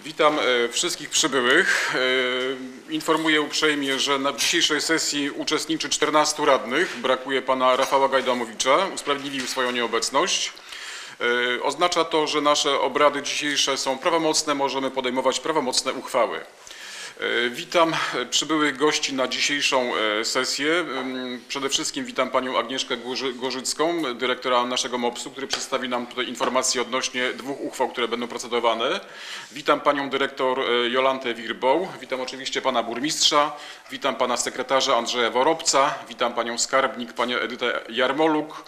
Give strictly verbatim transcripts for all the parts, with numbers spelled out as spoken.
Witam wszystkich przybyłych. Informuję uprzejmie, że na dzisiejszej sesji uczestniczy czternastu radnych. Brakuje pana Rafała Gajdamowicza. Usprawiedliwił swoją nieobecność. Oznacza to, że nasze obrady dzisiejsze są prawomocne, możemy podejmować prawomocne uchwały. Witam przybyłych gości na dzisiejszą sesję. Przede wszystkim witam panią Agnieszkę Gorzycką, dyrektora naszego mopsu, który przedstawi nam tutaj informacje odnośnie dwóch uchwał, które będą procedowane. Witam panią dyrektor Jolantę Wirboł, witam oczywiście pana burmistrza, witam pana sekretarza Andrzeja Worobca, witam panią skarbnik, panią Edytę Jarmoluk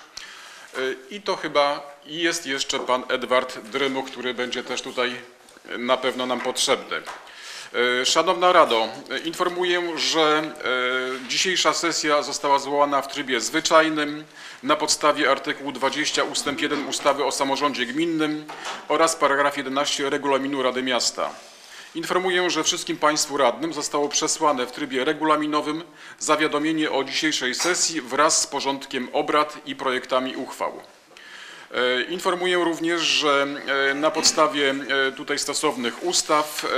i to chyba jest jeszcze pan Edward Drymuch, który będzie też tutaj na pewno nam potrzebny. Szanowna Rado, informuję, że dzisiejsza sesja została zwołana w trybie zwyczajnym na podstawie artykułu dwudziestego ustęp jeden ustawy o samorządzie gminnym oraz paragraf jedenaście regulaminu Rady Miasta. Informuję, że wszystkim państwu radnym zostało przesłane w trybie regulaminowym zawiadomienie o dzisiejszej sesji wraz z porządkiem obrad i projektami uchwał. Informuję również, że na podstawie tutaj stosownych ustaw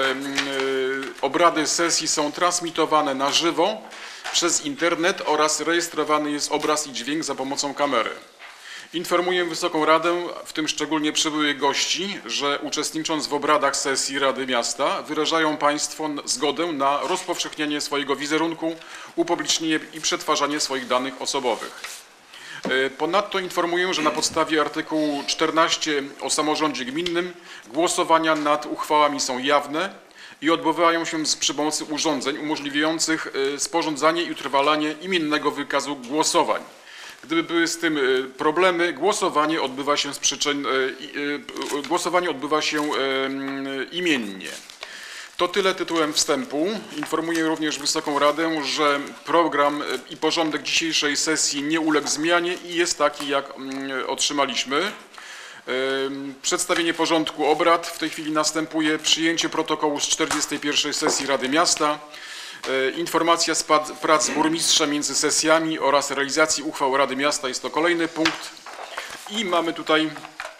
obrady sesji są transmitowane na żywo przez internet oraz rejestrowany jest obraz i dźwięk za pomocą kamery. Informuję Wysoką Radę, w tym szczególnie przybyłych gości, że uczestnicząc w obradach sesji Rady Miasta wyrażają państwo zgodę na rozpowszechnianie swojego wizerunku, upublicznienie i przetwarzanie swoich danych osobowych. Ponadto informuję, że na podstawie artykułu czternastego o samorządzie gminnym głosowania nad uchwałami są jawne i odbywają się przy pomocy urządzeń umożliwiających sporządzanie i utrwalanie imiennego wykazu głosowań. Gdyby były z tym problemy, głosowanie odbywa się z przyczyn, głosowanie odbywa się imiennie. To tyle tytułem wstępu. Informuję również Wysoką Radę, że program i porządek dzisiejszej sesji nie uległ zmianie i jest taki, jak otrzymaliśmy. Przedstawienie porządku obrad. W tej chwili następuje przyjęcie protokołu z czterdziestej pierwszej sesji Rady Miasta, informacja z prac burmistrza między sesjami oraz realizacji uchwał Rady Miasta. Jest to kolejny punkt i mamy tutaj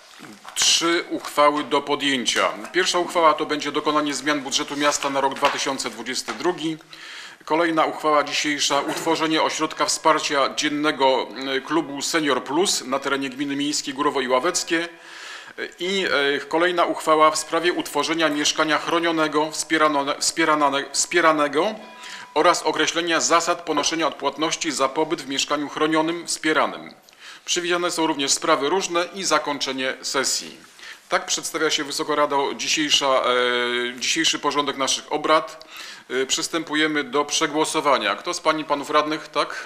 trzy uchwały do podjęcia. Pierwsza uchwała to będzie dokonanie zmian budżetu miasta na rok dwa tysiące dwudziesty drugi. Kolejna uchwała dzisiejsza, utworzenie ośrodka wsparcia dziennego klubu Senior Plus na terenie gminy miejskiej Górowo i Ławeckie. I kolejna uchwała w sprawie utworzenia mieszkania chronionego, wspieranego oraz określenia zasad ponoszenia odpłatności za pobyt w mieszkaniu chronionym, wspieranym. Przewidziane są również sprawy różne i zakończenie sesji. Tak przedstawia się Wysoka Rado dzisiejsza, e, dzisiejszy porządek naszych obrad. E, przystępujemy do przegłosowania. Kto z Pań i Panów Radnych? Tak?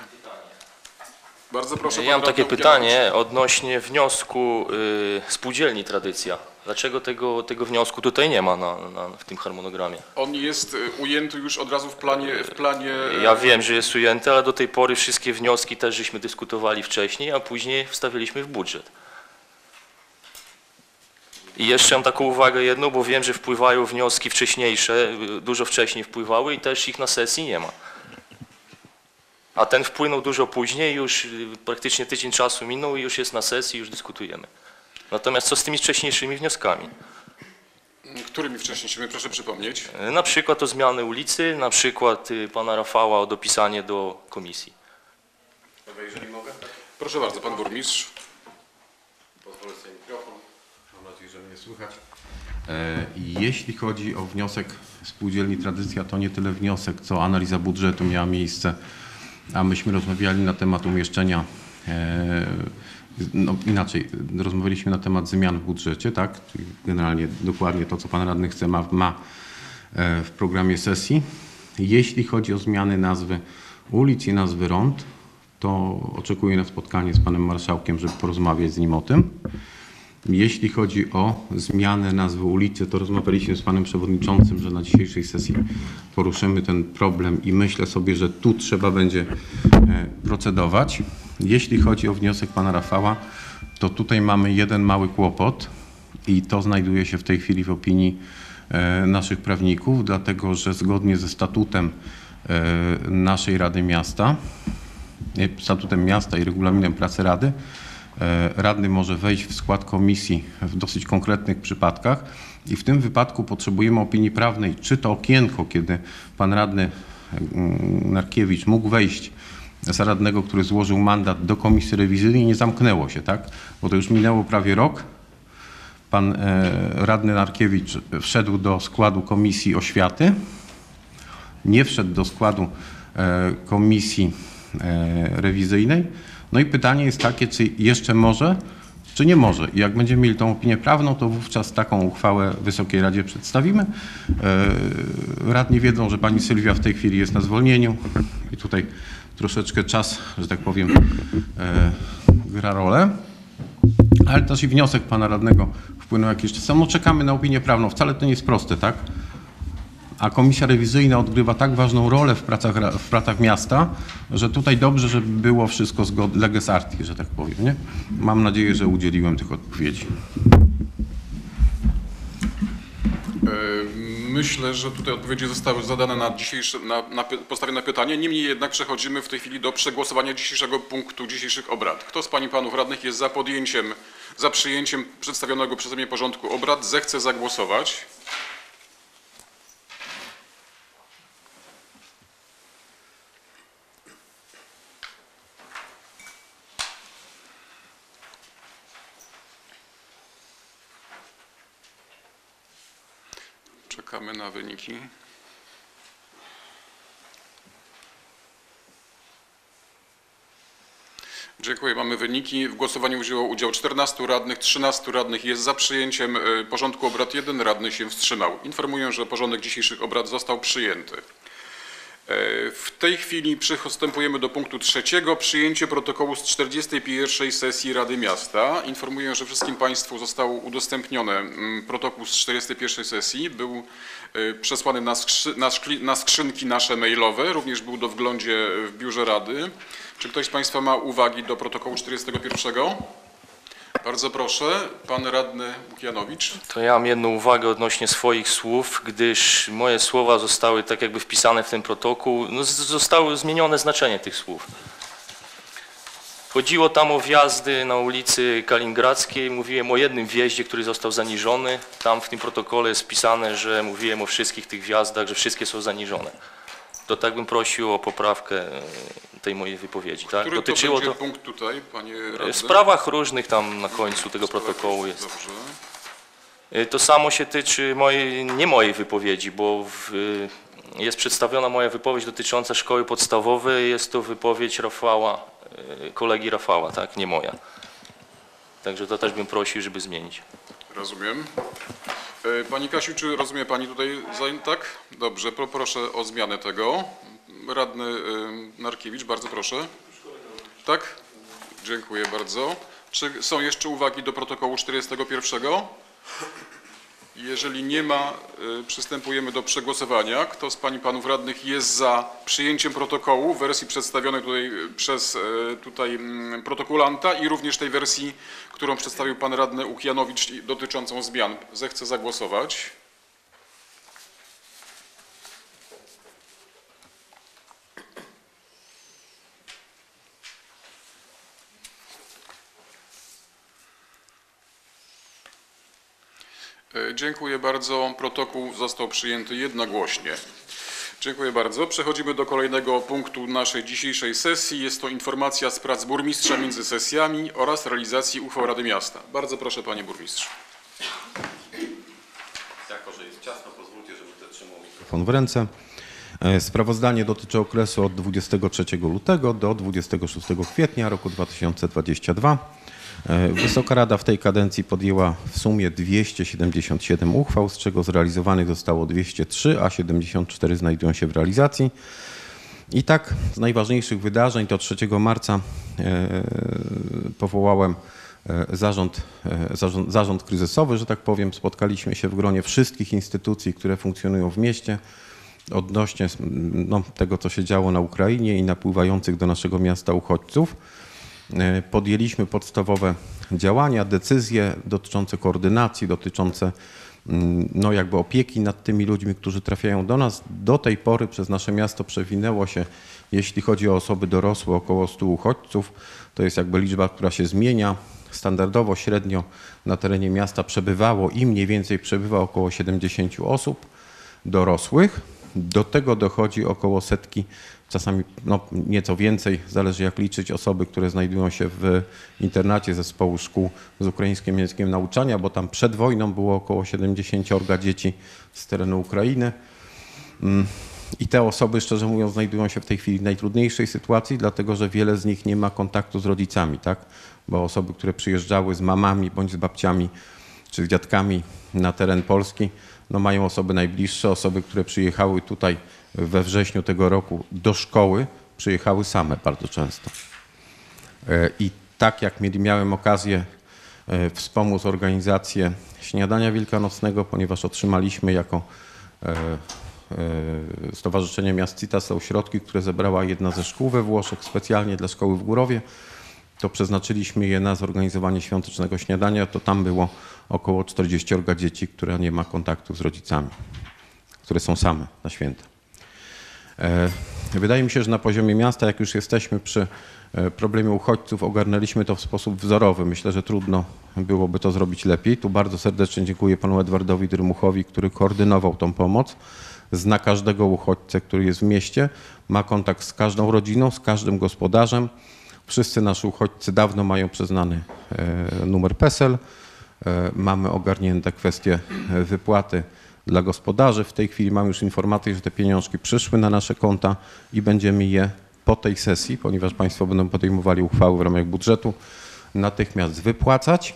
Bardzo proszę. Ja mam takie pytanie odnośnie wniosku y, spółdzielni Tradycja. Dlaczego tego, tego wniosku tutaj nie ma na, na, w tym harmonogramie? On jest ujęty już od razu w planie, w planie... Ja wiem, że jest ujęty, ale do tej pory wszystkie wnioski też żeśmy dyskutowali wcześniej, a później wstawiliśmy w budżet. I jeszcze mam taką uwagę jedną, bo wiem, że wpływają wnioski wcześniejsze, dużo wcześniej wpływały i też ich na sesji nie ma. A ten wpłynął dużo później, już praktycznie tydzień czasu minął i już jest na sesji, już dyskutujemy. Natomiast co z tymi wcześniejszymi wnioskami? Którymi wcześniejszymi? Proszę przypomnieć. Na przykład o zmianę ulicy, na przykład pana Rafała o dopisanie do komisji. Jeżeli mogę? Proszę bardzo, pan burmistrz. Pozwolę sobie mikrofon. Mam nadzieję, że mnie słychać. Jeśli chodzi o wniosek spółdzielni Tradycja, to nie tyle wniosek, co analiza budżetu miała miejsce, a myśmy rozmawiali na temat umieszczenia, no inaczej, rozmawialiśmy na temat zmian w budżecie, tak? Czyli generalnie dokładnie to, co pan radny chce, ma, ma w programie sesji. Jeśli chodzi o zmiany nazwy ulic i nazwy rond, to oczekuję na spotkanie z panem marszałkiem, żeby porozmawiać z nim o tym. Jeśli chodzi o zmianę nazwy ulicy, to rozmawialiśmy z panem przewodniczącym, że na dzisiejszej sesji poruszymy ten problem i myślę sobie, że tu trzeba będzie procedować. Jeśli chodzi o wniosek pana Rafała, to tutaj mamy jeden mały kłopot i to znajduje się w tej chwili w opinii naszych prawników, dlatego że zgodnie ze statutem naszej Rady Miasta, statutem miasta i regulaminem pracy Rady, radny może wejść w skład komisji w dosyć konkretnych przypadkach, I w tym wypadku potrzebujemy opinii prawnej, czy to okienko, kiedy pan radny Narkiewicz mógł wejść za radnego, który złożył mandat do komisji rewizyjnej, nie zamknęło się, tak? Bo to już minęło prawie rok. Pan e, radny Narkiewicz wszedł do składu komisji oświaty, nie wszedł do składu e, komisji e, rewizyjnej. No i pytanie jest takie, czy jeszcze może, czy nie może. I jak będziemy mieli tą opinię prawną, to wówczas taką uchwałę Wysokiej Radzie przedstawimy. E, radni wiedzą, że pani Sylwia w tej chwili jest na zwolnieniu i tutaj troszeczkę czas, że tak powiem, e, gra rolę. Ale też i wniosek pana radnego wpłynął jakiś czas temu. No, czekamy na opinię prawną. Wcale to nie jest proste, tak? A komisja rewizyjna odgrywa tak ważną rolę w pracach, w pracach miasta, że tutaj dobrze, żeby było wszystko zgodne, leges artis, że tak powiem, nie? Mam nadzieję, że udzieliłem tych odpowiedzi. Myślę, że tutaj odpowiedzi zostały zadane na dzisiejsze, na, na postawione pytanie. Niemniej jednak przechodzimy w tej chwili do przegłosowania dzisiejszego punktu dzisiejszych obrad. Kto z pań i panów radnych jest za podjęciem, za przyjęciem przedstawionego przeze mnie porządku obrad, zechce zagłosować. Czekamy na wyniki. Dziękuję. Mamy wyniki. W głosowaniu wzięło udział czternastu radnych, trzynastu radnych jest za przyjęciem porządku obrad, jeden radny się wstrzymał. Informuję, że porządek dzisiejszych obrad został przyjęty. W tej chwili przystępujemy do punktu trzeciego. Przyjęcie protokołu z czterdziestej pierwszej sesji Rady Miasta. Informuję, że wszystkim państwu został udostępniony protokół z czterdziestej pierwszej sesji. Był przesłany na, skrzy, na, szkli, na skrzynki nasze mailowe. Również był do wglądzie w biurze Rady. Czy ktoś z państwa ma uwagi do protokołu czterdziestego pierwszego? Bardzo proszę, pan radny Łukianowicz. To ja mam jedną uwagę odnośnie swoich słów, gdyż moje słowa zostały tak jakby wpisane w ten protokół, no zostało zmienione znaczenie tych słów. Chodziło tam o wjazdy na ulicy Kaliningradzkiej, mówiłem o jednym wjeździe, który został zaniżony. Tam w tym protokole jest wpisane, że mówiłem o wszystkich tych wjazdach, że wszystkie są zaniżone. To tak bym prosił o poprawkę tej mojej wypowiedzi. Tak? Który Dotyczyło to będzie to punkt tutaj, panie radny? w sprawach różnych tam na końcu tego protokołu jest. Dobrze. To samo się tyczy mojej, nie mojej wypowiedzi, bo w, jest przedstawiona moja wypowiedź dotycząca szkoły podstawowej, jest to wypowiedź Rafała, kolegi Rafała, tak, nie moja. Także to też bym prosił, żeby zmienić. Rozumiem. Pani Kasiu, czy rozumie pani tutaj, tak? Dobrze, proszę o zmianę tego. Radny Narkiewicz, bardzo proszę. Tak? Dziękuję bardzo. Czy są jeszcze uwagi do protokołu czterdziestego pierwszego? Jeżeli nie ma, przystępujemy do przegłosowania. Kto z pań i panów radnych jest za przyjęciem protokołu w wersji przedstawionej tutaj przez tutaj protokolanta i również tej wersji, którą przedstawił pan radny Łukianowicz dotyczącą zmian? Zechce zagłosować. Dziękuję bardzo. Protokół został przyjęty jednogłośnie. Dziękuję bardzo. Przechodzimy do kolejnego punktu naszej dzisiejszej sesji. Jest to informacja z prac burmistrza między sesjami oraz realizacji uchwał Rady Miasta. Bardzo proszę, panie burmistrzu. Jako że jest ciasno, pozwólcie, żeby trzymał mikrofon w ręce. Sprawozdanie dotyczy okresu od dwudziestego trzeciego lutego do dwudziestego szóstego kwietnia roku dwa tysiące dwudziestego drugiego. Wysoka Rada w tej kadencji podjęła w sumie dwieście siedemdziesiąt siedem uchwał, z czego zrealizowanych zostało dwieście trzy, a siedemdziesiąt cztery znajdują się w realizacji. I tak z najważniejszych wydarzeń to trzeciego marca powołałem zarząd, zarząd, zarząd kryzysowy, że tak powiem. Spotkaliśmy się w gronie wszystkich instytucji, które funkcjonują w mieście odnośnie no, tego, co się działo na Ukrainie i napływających do naszego miasta uchodźców. Podjęliśmy podstawowe działania, decyzje dotyczące koordynacji, dotyczące no, jakby opieki nad tymi ludźmi, którzy trafiają do nas. Do tej pory przez nasze miasto przewinęło się, jeśli chodzi o osoby dorosłe, około stu uchodźców. To jest jakby liczba, która się zmienia. standardowo średnio na terenie miasta przebywało i mniej więcej przebywa około siedemdziesiąt osób dorosłych. Do tego dochodzi około setki, czasami no, nieco więcej, zależy jak liczyć, osoby, które znajdują się w internacie zespołu szkół z ukraińskim językiem nauczania, bo tam przed wojną było około siedemdziesiąt dzieci z terenu Ukrainy. I te osoby, szczerze mówiąc, znajdują się w tej chwili w najtrudniejszej sytuacji, dlatego że wiele z nich nie ma kontaktu z rodzicami, tak? Bo osoby, które przyjeżdżały z mamami bądź z babciami czy z dziadkami na teren Polski, no mają osoby najbliższe, osoby, które przyjechały tutaj we wrześniu tego roku do szkoły, przyjechały same bardzo często. I tak jak miałem okazję wspomóc organizację śniadania wielkanocnego, ponieważ otrzymaliśmy jako Stowarzyszenie Miast Citaslow środki, które zebrała jedna ze szkół we Włoszech specjalnie dla szkoły w Górowie, to przeznaczyliśmy je na zorganizowanie świątecznego śniadania, to tam było około czterdzieści dzieci, które nie ma kontaktu z rodzicami, które są same na święta. Wydaje mi się, że na poziomie miasta, jak już jesteśmy przy problemie uchodźców, ogarnęliśmy to w sposób wzorowy. Myślę, że trudno byłoby to zrobić lepiej. Tu bardzo serdecznie dziękuję panu Edwardowi Drymuchowi, który koordynował tą pomoc. Zna każdego uchodźcę, który jest w mieście, ma kontakt z każdą rodziną, z każdym gospodarzem. Wszyscy nasi uchodźcy dawno mają przyznany numer PESEL. Mamy ogarnięte kwestie wypłaty dla gospodarzy. W tej chwili mam już informację, że te pieniążki przyszły na nasze konta i będziemy je po tej sesji, ponieważ państwo będą podejmowali uchwały w ramach budżetu, natychmiast wypłacać.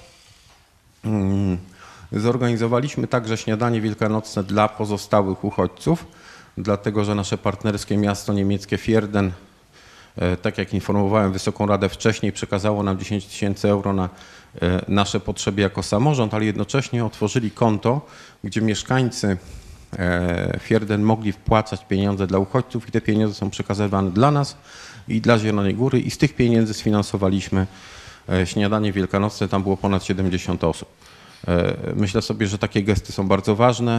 Zorganizowaliśmy także śniadanie wielkanocne dla pozostałych uchodźców, dlatego że nasze partnerskie miasto niemieckie Vierden, tak jak informowałem Wysoką Radę wcześniej, przekazało nam dziesięć tysięcy euro na nasze potrzeby jako samorząd, ale jednocześnie otworzyli konto, gdzie mieszkańcy Vierden mogli wpłacać pieniądze dla uchodźców i te pieniądze są przekazywane dla nas i dla Zielonej Góry i z tych pieniędzy sfinansowaliśmy śniadanie wielkanocne, tam było ponad siedemdziesiąt osób. Myślę sobie, że takie gesty są bardzo ważne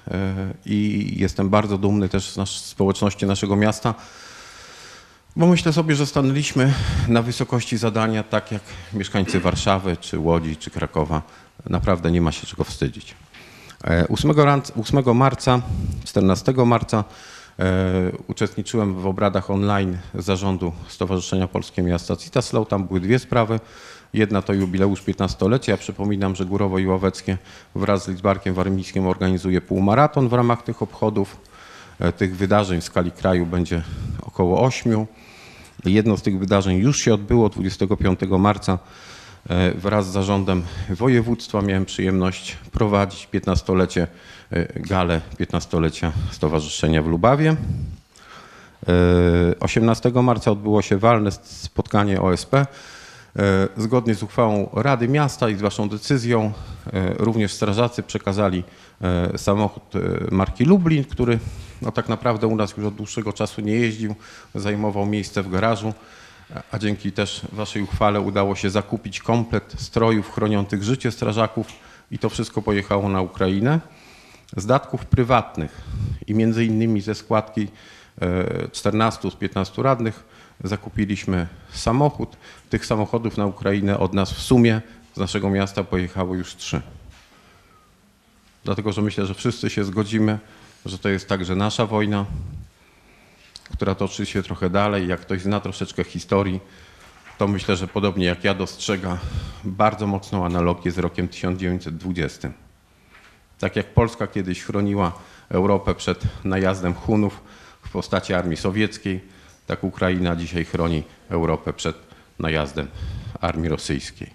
i jestem bardzo dumny też z naszej społeczności naszego miasta, bo myślę sobie, że stanęliśmy na wysokości zadania, tak jak mieszkańcy Warszawy, czy Łodzi, czy Krakowa. Naprawdę nie ma się czego wstydzić. ósmego marca, czternastego marca uczestniczyłem w obradach online zarządu Stowarzyszenia Polskie Miasta Citaslow. Tam były dwie sprawy. Jedna to jubileusz piętnastolecia. Ja przypominam, że Górowo i Ławeckie wraz z Lidzbarkiem Warmińskim organizuje półmaraton w ramach tych obchodów. Tych wydarzeń w skali kraju będzie około ośmiu. Jedno z tych wydarzeń już się odbyło dwudziestego piątego marca. Wraz z zarządem województwa miałem przyjemność prowadzić piętnastolecie, galę piętnastolecia Stowarzyszenia w Lubawie. osiemnastego marca odbyło się walne spotkanie O S P. Zgodnie z uchwałą Rady Miasta i z waszą decyzją również strażacy przekazali samochód marki Lublin, który no tak naprawdę u nas już od dłuższego czasu nie jeździł, zajmował miejsce w garażu, a dzięki też waszej uchwale udało się zakupić komplet strojów chroniących życie strażaków i to wszystko pojechało na Ukrainę. Z datków prywatnych i między innymi ze składki czternastu z piętnastu radnych zakupiliśmy samochód. Tych samochodów na Ukrainę od nas w sumie z naszego miasta pojechało już trzy. Dlatego, że myślę, że wszyscy się zgodzimy, że to jest także nasza wojna, która toczy się trochę dalej. Jak ktoś zna troszeczkę historii, to myślę, że podobnie jak ja dostrzega bardzo mocną analogię z rokiem tysiąc dziewięćset dwudziestym. Tak jak Polska kiedyś chroniła Europę przed najazdem Hunów w postaci armii sowieckiej, tak Ukraina dzisiaj chroni Europę przed najazdem armii rosyjskiej.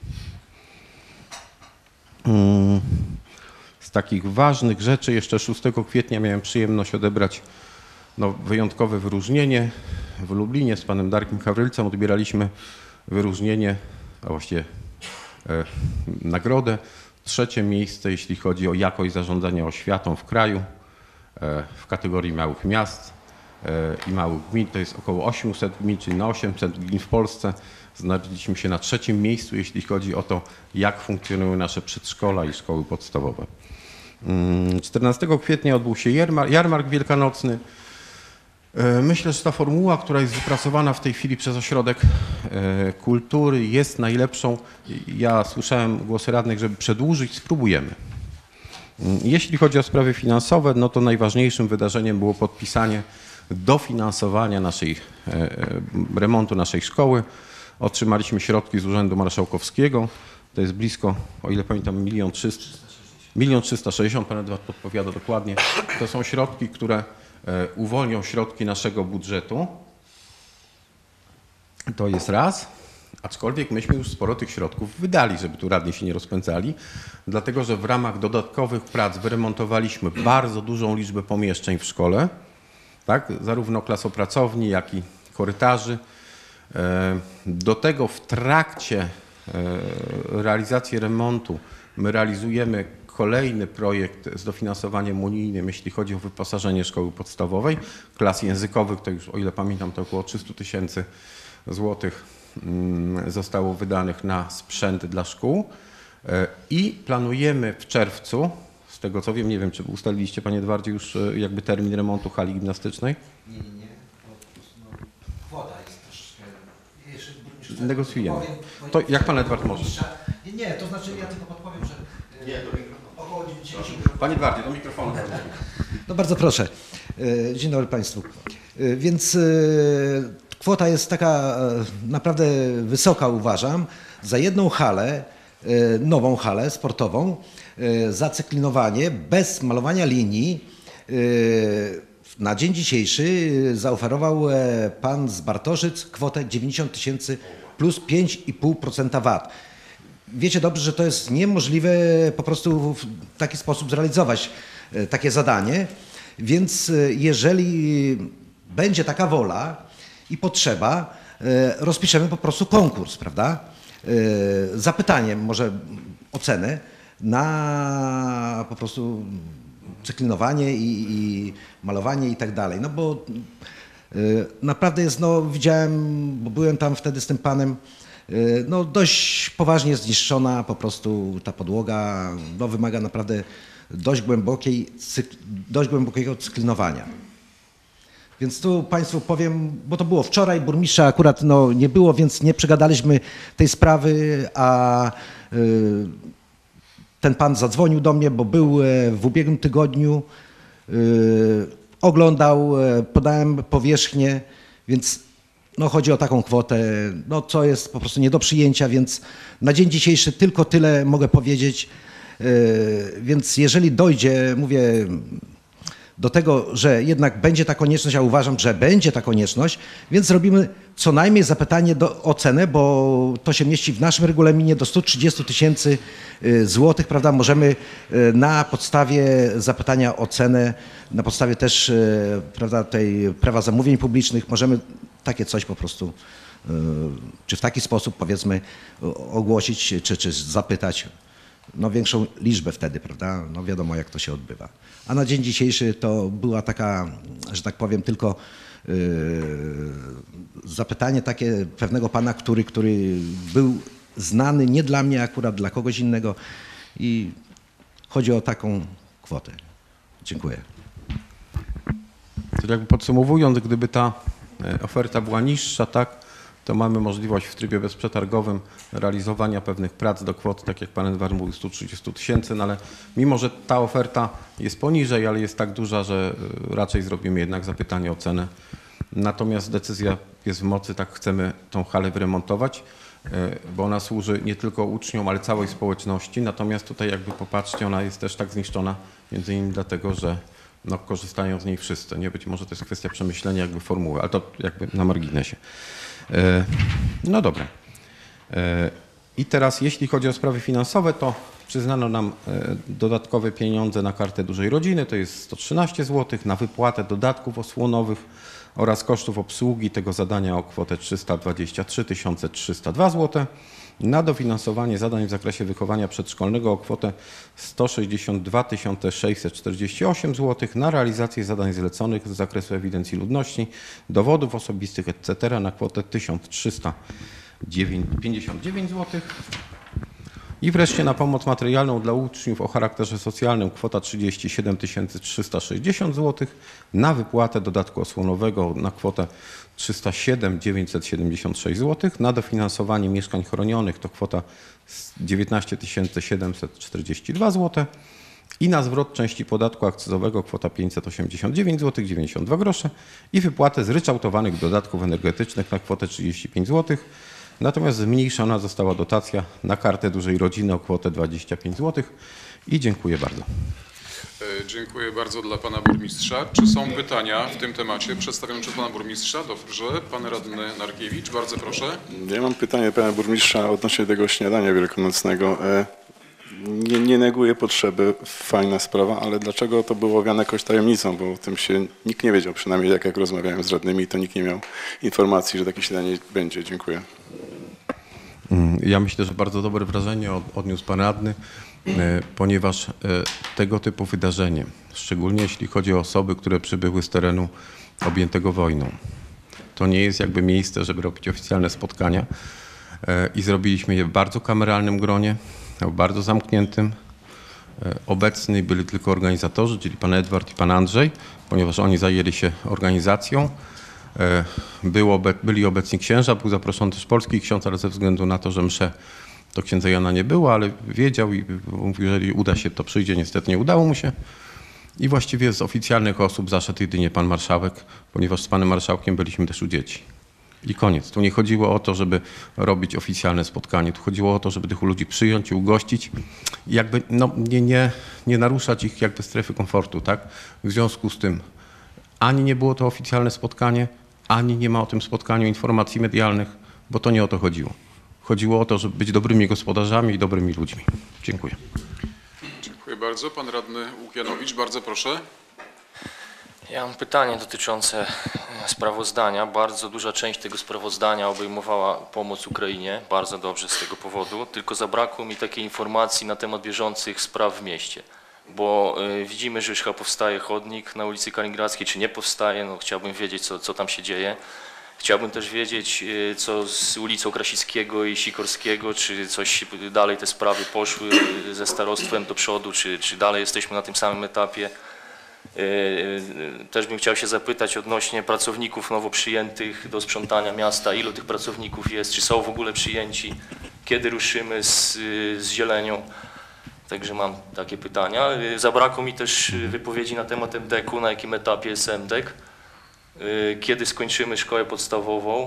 Z takich ważnych rzeczy jeszcze szóstego kwietnia miałem przyjemność odebrać no, wyjątkowe wyróżnienie. W Lublinie z panem Darkiem Hawrylcem odbieraliśmy wyróżnienie, a właściwie e, nagrodę. Trzecie miejsce, jeśli chodzi o jakość zarządzania oświatą w kraju e, w kategorii małych miast e, i małych gmin. To jest około osiemset gmin, czyli na osiemset gmin w Polsce. Znaleźliśmy się na trzecim miejscu, jeśli chodzi o to, jak funkcjonują nasze przedszkola i szkoły podstawowe. czternastego kwietnia odbył się jarmark, jarmark wielkanocny. Myślę, że ta formuła, która jest wypracowana w tej chwili przez Ośrodek Kultury, jest najlepszą. Ja słyszałem głosy radnych, żeby przedłużyć, spróbujemy. Jeśli chodzi o sprawy finansowe, no to najważniejszym wydarzeniem było podpisanie dofinansowania naszej, remontu naszej szkoły. Otrzymaliśmy środki z Urzędu Marszałkowskiego. To jest blisko, o ile pamiętam, milion trzysta, milion trzysta sześćdziesiąt, pan Edward podpowiada dokładnie. To są środki, które uwolnią środki naszego budżetu. To jest raz. Aczkolwiek myśmy już sporo tych środków wydali, żeby tu radni się nie rozpędzali, dlatego że w ramach dodatkowych prac wyremontowaliśmy bardzo dużą liczbę pomieszczeń w szkole, tak, zarówno klasopracowni, jak i korytarzy. Do tego w trakcie realizacji remontu my realizujemy kolejny projekt z dofinansowaniem unijnym, jeśli chodzi o wyposażenie szkoły podstawowej. Klas językowych to już, o ile pamiętam, to około trzysta tysięcy złotych zostało wydanych na sprzęt dla szkół i planujemy w czerwcu, z tego co wiem, nie wiem, czy ustaliliście, panie Edwardzie, już jakby termin remontu hali gimnastycznej? Nie, nie, nie. No, kwota jest troszeczkę... Jeszcze burmistrz... Negocjujemy. Powiem, powiem, To jak pan Edward może? Nie, nie, to znaczy ja tylko podpowiem, że... Nie, to około dziewięćdziesiąt... Panie Edwardzie, do mikrofonu. No bardzo proszę. Dzień dobry Państwu. Więc kwota jest taka naprawdę wysoka, uważam, za jedną halę, nową halę sportową, zacyklinowanie bez malowania linii. Na dzień dzisiejszy zaoferował pan z Bartoszyc kwotę dziewięćdziesiąt tysięcy plus pięć i pół procent V A T. Wiecie dobrze, że to jest niemożliwe po prostu w taki sposób zrealizować takie zadanie, więc jeżeli będzie taka wola i potrzeba, rozpiszemy po prostu konkurs, prawda? Zapytaniem, może ocenę na po prostu cyklinowanie i, i malowanie i tak dalej. No bo naprawdę jest, no widziałem, bo byłem tam wtedy z tym panem, no dość poważnie zniszczona po prostu ta podłoga, no wymaga naprawdę dość głębokiej, dość głębokiego cyklinowania. Więc tu Państwu powiem, bo to było wczoraj, burmistrza akurat no, nie było, więc nie przegadaliśmy tej sprawy, a y, ten pan zadzwonił do mnie, bo był w ubiegłym tygodniu, y, oglądał, podałem powierzchnię, więc no, chodzi o taką kwotę, no, co jest po prostu nie do przyjęcia, więc na dzień dzisiejszy tylko tyle mogę powiedzieć. Więc jeżeli dojdzie, mówię, do tego, że jednak będzie ta konieczność, a uważam, że będzie ta konieczność, więc zrobimy co najmniej zapytanie do ocenę, bo to się mieści w naszym regulaminie do stu trzydziestu tysięcy złotych, prawda? Możemy na podstawie zapytania o cenę, na podstawie też, prawda, tej prawa zamówień publicznych, możemy takie coś po prostu, czy w taki sposób, powiedzmy, ogłosić, czy, czy zapytać. No większą liczbę wtedy, prawda? No wiadomo, jak to się odbywa. A na dzień dzisiejszy to była taka, że tak powiem, tylko yy, zapytanie takie pewnego pana, który, który był znany nie dla mnie, akurat dla kogoś innego i chodzi o taką kwotę. Dziękuję. To jakby podsumowując, gdyby ta oferta była niższa, tak, to mamy możliwość w trybie bezprzetargowym realizowania pewnych prac do kwot, tak jak pan Edward mówił, stu trzydziestu tysięcy, no ale mimo, że ta oferta jest poniżej, ale jest tak duża, że raczej zrobimy jednak zapytanie o cenę. Natomiast decyzja jest w mocy, tak chcemy tą halę wyremontować, bo ona służy nie tylko uczniom, ale całej społeczności. Natomiast tutaj jakby popatrzcie, ona jest też tak zniszczona między innymi dlatego, że no, korzystają z niej wszyscy. Nie, być może to jest kwestia przemyślenia jakby formuły, ale to jakby na marginesie. No dobra. I teraz jeśli chodzi o sprawy finansowe, to przyznano nam dodatkowe pieniądze na kartę dużej rodziny, to jest sto trzynaście złotych, na wypłatę dodatków osłonowych oraz kosztów obsługi tego zadania o kwotę trzysta dwadzieścia trzy tysiące trzysta dwa złote, na dofinansowanie zadań w zakresie wychowania przedszkolnego o kwotę sto sześćdziesiąt dwa tysiące sześćset czterdzieści osiem złotych, na realizację zadań zleconych z zakresu ewidencji ludności, dowodów osobistych, et cetera na kwotę tysiąc trzysta pięćdziesiąt dziewięć złotych I wreszcie na pomoc materialną dla uczniów o charakterze socjalnym kwota trzydzieści siedem tysięcy trzysta sześćdziesiąt złotych, na wypłatę dodatku osłonowego na kwotę trzysta siedem tysięcy dziewięćset siedemdziesiąt sześć złotych, na dofinansowanie mieszkań chronionych to kwota dziewiętnaście tysięcy siedemset czterdzieści dwa złote i na zwrot części podatku akcyzowego kwota pięćset osiemdziesiąt dziewięć złotych dziewięćdziesiąt dwa grosze i wypłatę zryczałtowanych dodatków energetycznych na kwotę trzydzieści pięć złotych. Natomiast zmniejszona została dotacja na kartę dużej rodziny o kwotę dwadzieścia pięć złotych i dziękuję bardzo. E, Dziękuję bardzo dla pana burmistrza. Czy są pytania w tym temacie przedstawione przez pana burmistrza? Dobrze. Pan radny Narkiewicz, bardzo proszę. Ja mam pytanie do pana burmistrza odnośnie tego śniadania wielkanocnego. E, Nie, nie neguję potrzeby, fajna sprawa, ale dlaczego to było owiane jakąś tajemnicą, bo o tym się nikt nie wiedział, przynajmniej jak, jak rozmawiałem z radnymi, to nikt nie miał informacji, że takie śniadanie będzie. Dziękuję. Ja myślę, że bardzo dobre wrażenie od- odniósł pan radny, e, ponieważ e, tego typu wydarzenie, szczególnie jeśli chodzi o osoby, które przybyły z terenu objętego wojną, to nie jest jakby miejsce, żeby robić oficjalne spotkania e, i zrobiliśmy je w bardzo kameralnym gronie, w bardzo zamkniętym. E, Obecni byli tylko organizatorzy, czyli pan Edward i pan Andrzej, ponieważ oni zajęli się organizacją. E, Było, obe- byli obecni księża, był zaproszony też polski ksiądz, ale ze względu na to, że msze to księdza Jana nie było, ale wiedział i mówił, że jeżeli uda się, to przyjdzie. Niestety nie udało mu się. I właściwie z oficjalnych osób zaszedł jedynie pan marszałek, ponieważ z panem marszałkiem byliśmy też u dzieci. I koniec. Tu nie chodziło o to, żeby robić oficjalne spotkanie. Tu chodziło o to, żeby tych ludzi przyjąć i ugościć i jakby no, nie, nie, nie naruszać ich jakby strefy komfortu, tak? W związku z tym ani nie było to oficjalne spotkanie, ani nie ma o tym spotkaniu informacji medialnych, bo to nie o to chodziło. Chodziło o to, żeby być dobrymi gospodarzami i dobrymi ludźmi. Dziękuję. Dziękuję bardzo. Pan radny Łukianowicz, bardzo proszę. Ja mam pytanie dotyczące sprawozdania. Bardzo duża część tego sprawozdania obejmowała pomoc Ukrainie. Bardzo dobrze z tego powodu. Tylko zabrakło mi takiej informacji na temat bieżących spraw w mieście. Bo y, widzimy, że już chyba powstaje chodnik na ulicy Kaliningradzkiej, czy nie powstaje. No, chciałbym wiedzieć, co, co tam się dzieje. Chciałbym też wiedzieć, y, co z ulicą Krasickiego i Sikorskiego, czy coś dalej te sprawy poszły y, ze starostwem do przodu, czy, czy dalej jesteśmy na tym samym etapie. Y, y, Też bym chciał się zapytać odnośnie pracowników nowo przyjętych do sprzątania miasta. Ilu tych pracowników jest? Czy są w ogóle przyjęci? Kiedy ruszymy z, y, z zielenią? Także mam takie pytania. Y, Zabrakło mi też y, wypowiedzi na temat M D K u, na jakim etapie jest M D K. Y, Kiedy skończymy szkołę podstawową?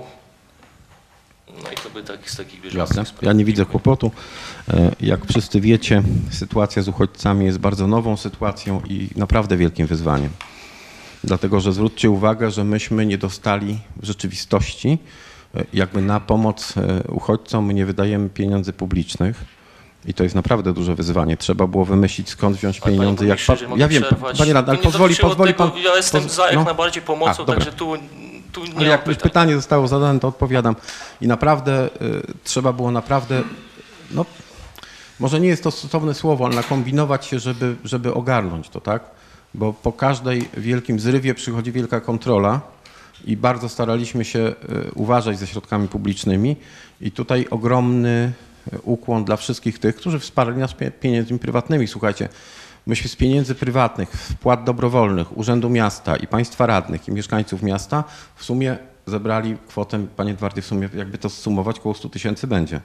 No i to by tak, z takich bieżących Jasne. spraw. Ja nie widzę kłopotu. E, Jak wszyscy wiecie, sytuacja z uchodźcami jest bardzo nową sytuacją i naprawdę wielkim wyzwaniem. Dlatego, że zwróćcie uwagę, że myśmy nie dostali w rzeczywistości e, jakby na pomoc e, uchodźcom my nie wydajemy pieniędzy publicznych. I to jest naprawdę duże wyzwanie. Trzeba było wymyślić, skąd wziąć Ale pieniądze. panie Jak burmistrzu, pan, mogę ja wiem, przerwać? panie radny, ale To nie pozwoli, dotyczyło pozwoli tego, pan. Ja jestem poz- za jak no. najbardziej pomocą, A, dobra. także tu, tu nie Ale ma jak już pytań. pytanie zostało zadane, to odpowiadam. I naprawdę y, trzeba było naprawdę, no może nie jest to stosowne słowo, ale nakombinować się, żeby, żeby ogarnąć to, tak? Bo po każdej wielkim zrywie przychodzi wielka kontrola i bardzo staraliśmy się y, uważać ze środkami publicznymi i tutaj ogromny y, ukłon dla wszystkich tych, którzy wsparli nas pie- pieniędzmi prywatnymi. Słuchajcie, myśmy z pieniędzy prywatnych, wpłat dobrowolnych, Urzędu Miasta i państwa radnych i mieszkańców miasta w sumie zebrali kwotę, panie Edwardzie, w sumie jakby to zsumować, około sto tysięcy będzie.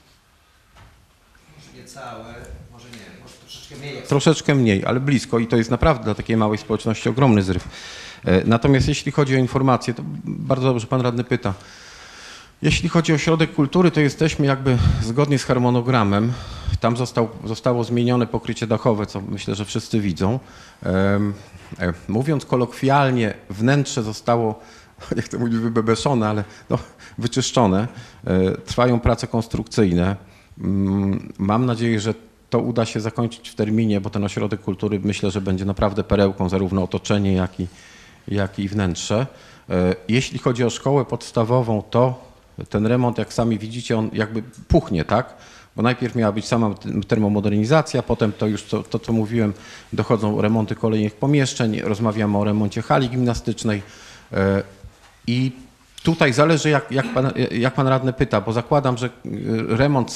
Nie całe, może nie, może troszeczkę mniej. Jak Troszeczkę mniej, ale blisko i to jest naprawdę dla takiej małej społeczności ogromny zryw. E, Natomiast jeśli chodzi o informacje, to bardzo dobrze pan radny pyta. Jeśli chodzi o Ośrodek Kultury, to jesteśmy jakby zgodnie z harmonogramem. Tam został, zostało zmienione pokrycie dachowe, co myślę, że wszyscy widzą. Em, e, Mówiąc kolokwialnie, wnętrze zostało, nie chcę mówić wybebeszone, ale no, wyczyszczone. E, Trwają prace konstrukcyjne. Mm, Mam nadzieję, że to uda się zakończyć w terminie, bo ten Ośrodek Kultury myślę, że będzie naprawdę perełką, zarówno otoczenie, jak i, jak i wnętrze. E, Jeśli chodzi o szkołę podstawową, to ten remont, jak sami widzicie, on jakby puchnie, tak? Bo najpierw miała być sama termomodernizacja, potem to już to, to co mówiłem, dochodzą remonty kolejnych pomieszczeń, rozmawiamy o remoncie hali gimnastycznej e, i tutaj zależy jak, jak, pan, jak pan radny pyta, bo zakładam, że remont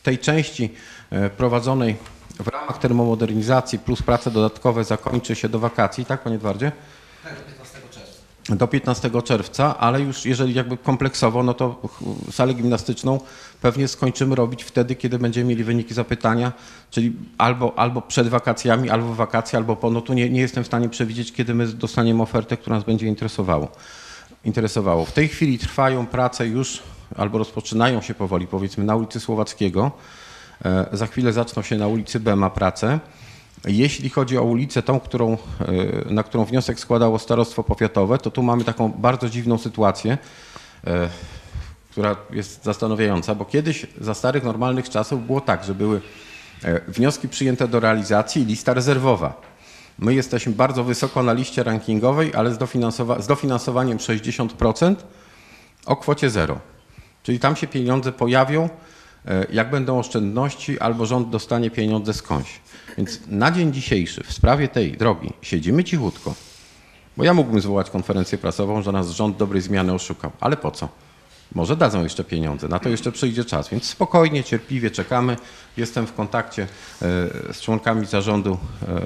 tej części e, prowadzonej w ramach termomodernizacji plus prace dodatkowe zakończy się do wakacji, tak panie Edwardzie? Tak, do piętnastego czerwca. Do piętnastego czerwca, ale już jeżeli jakby kompleksowo, no to salę gimnastyczną pewnie skończymy robić wtedy, kiedy będziemy mieli wyniki zapytania, czyli albo, albo przed wakacjami, albo w wakacje, albo po. No tu nie, nie jestem w stanie przewidzieć, kiedy my dostaniemy ofertę, która nas będzie interesowało. interesowało. W tej chwili trwają prace już, albo rozpoczynają się powoli, powiedzmy, na ulicy Słowackiego. E, za chwilę zaczną się na ulicy Bema prace. Jeśli chodzi o ulicę, tą, którą, na którą wniosek składało Starostwo Powiatowe, to tu mamy taką bardzo dziwną sytuację, e, która jest zastanawiająca, bo kiedyś za starych, normalnych czasów było tak, że były e, wnioski przyjęte do realizacji i lista rezerwowa. My jesteśmy bardzo wysoko na liście rankingowej, ale z, dofinansowa z dofinansowaniem sześćdziesiąt procent o kwocie zero. Czyli tam się pieniądze pojawią, e, jak będą oszczędności, albo rząd dostanie pieniądze skądś. Więc na dzień dzisiejszy w sprawie tej drogi siedzimy cichutko, bo ja mógłbym zwołać konferencję prasową, że nas rząd dobrej zmiany oszukał, ale po co? Może dadzą jeszcze pieniądze, na to jeszcze przyjdzie czas, więc spokojnie, cierpliwie czekamy. Jestem w kontakcie z członkami zarządu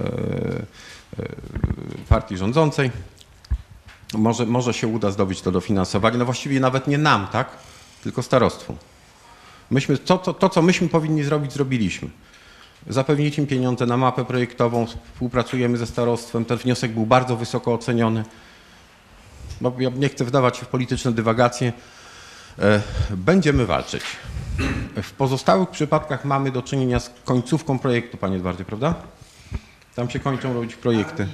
partii rządzącej. Może, może się uda zdobyć to dofinansowanie, no właściwie nawet nie nam, tak, tylko starostwu. Myśmy, to, to, to, co myśmy powinni zrobić, zrobiliśmy. Zapewnić im pieniądze na mapę projektową, współpracujemy ze starostwem, ten wniosek był bardzo wysoko oceniony. No, ja nie chcę wdawać się w polityczne dywagacje. Będziemy walczyć. W pozostałych przypadkach mamy do czynienia z końcówką projektu, panie Edwardzie, prawda? Tam się kończą robić projekty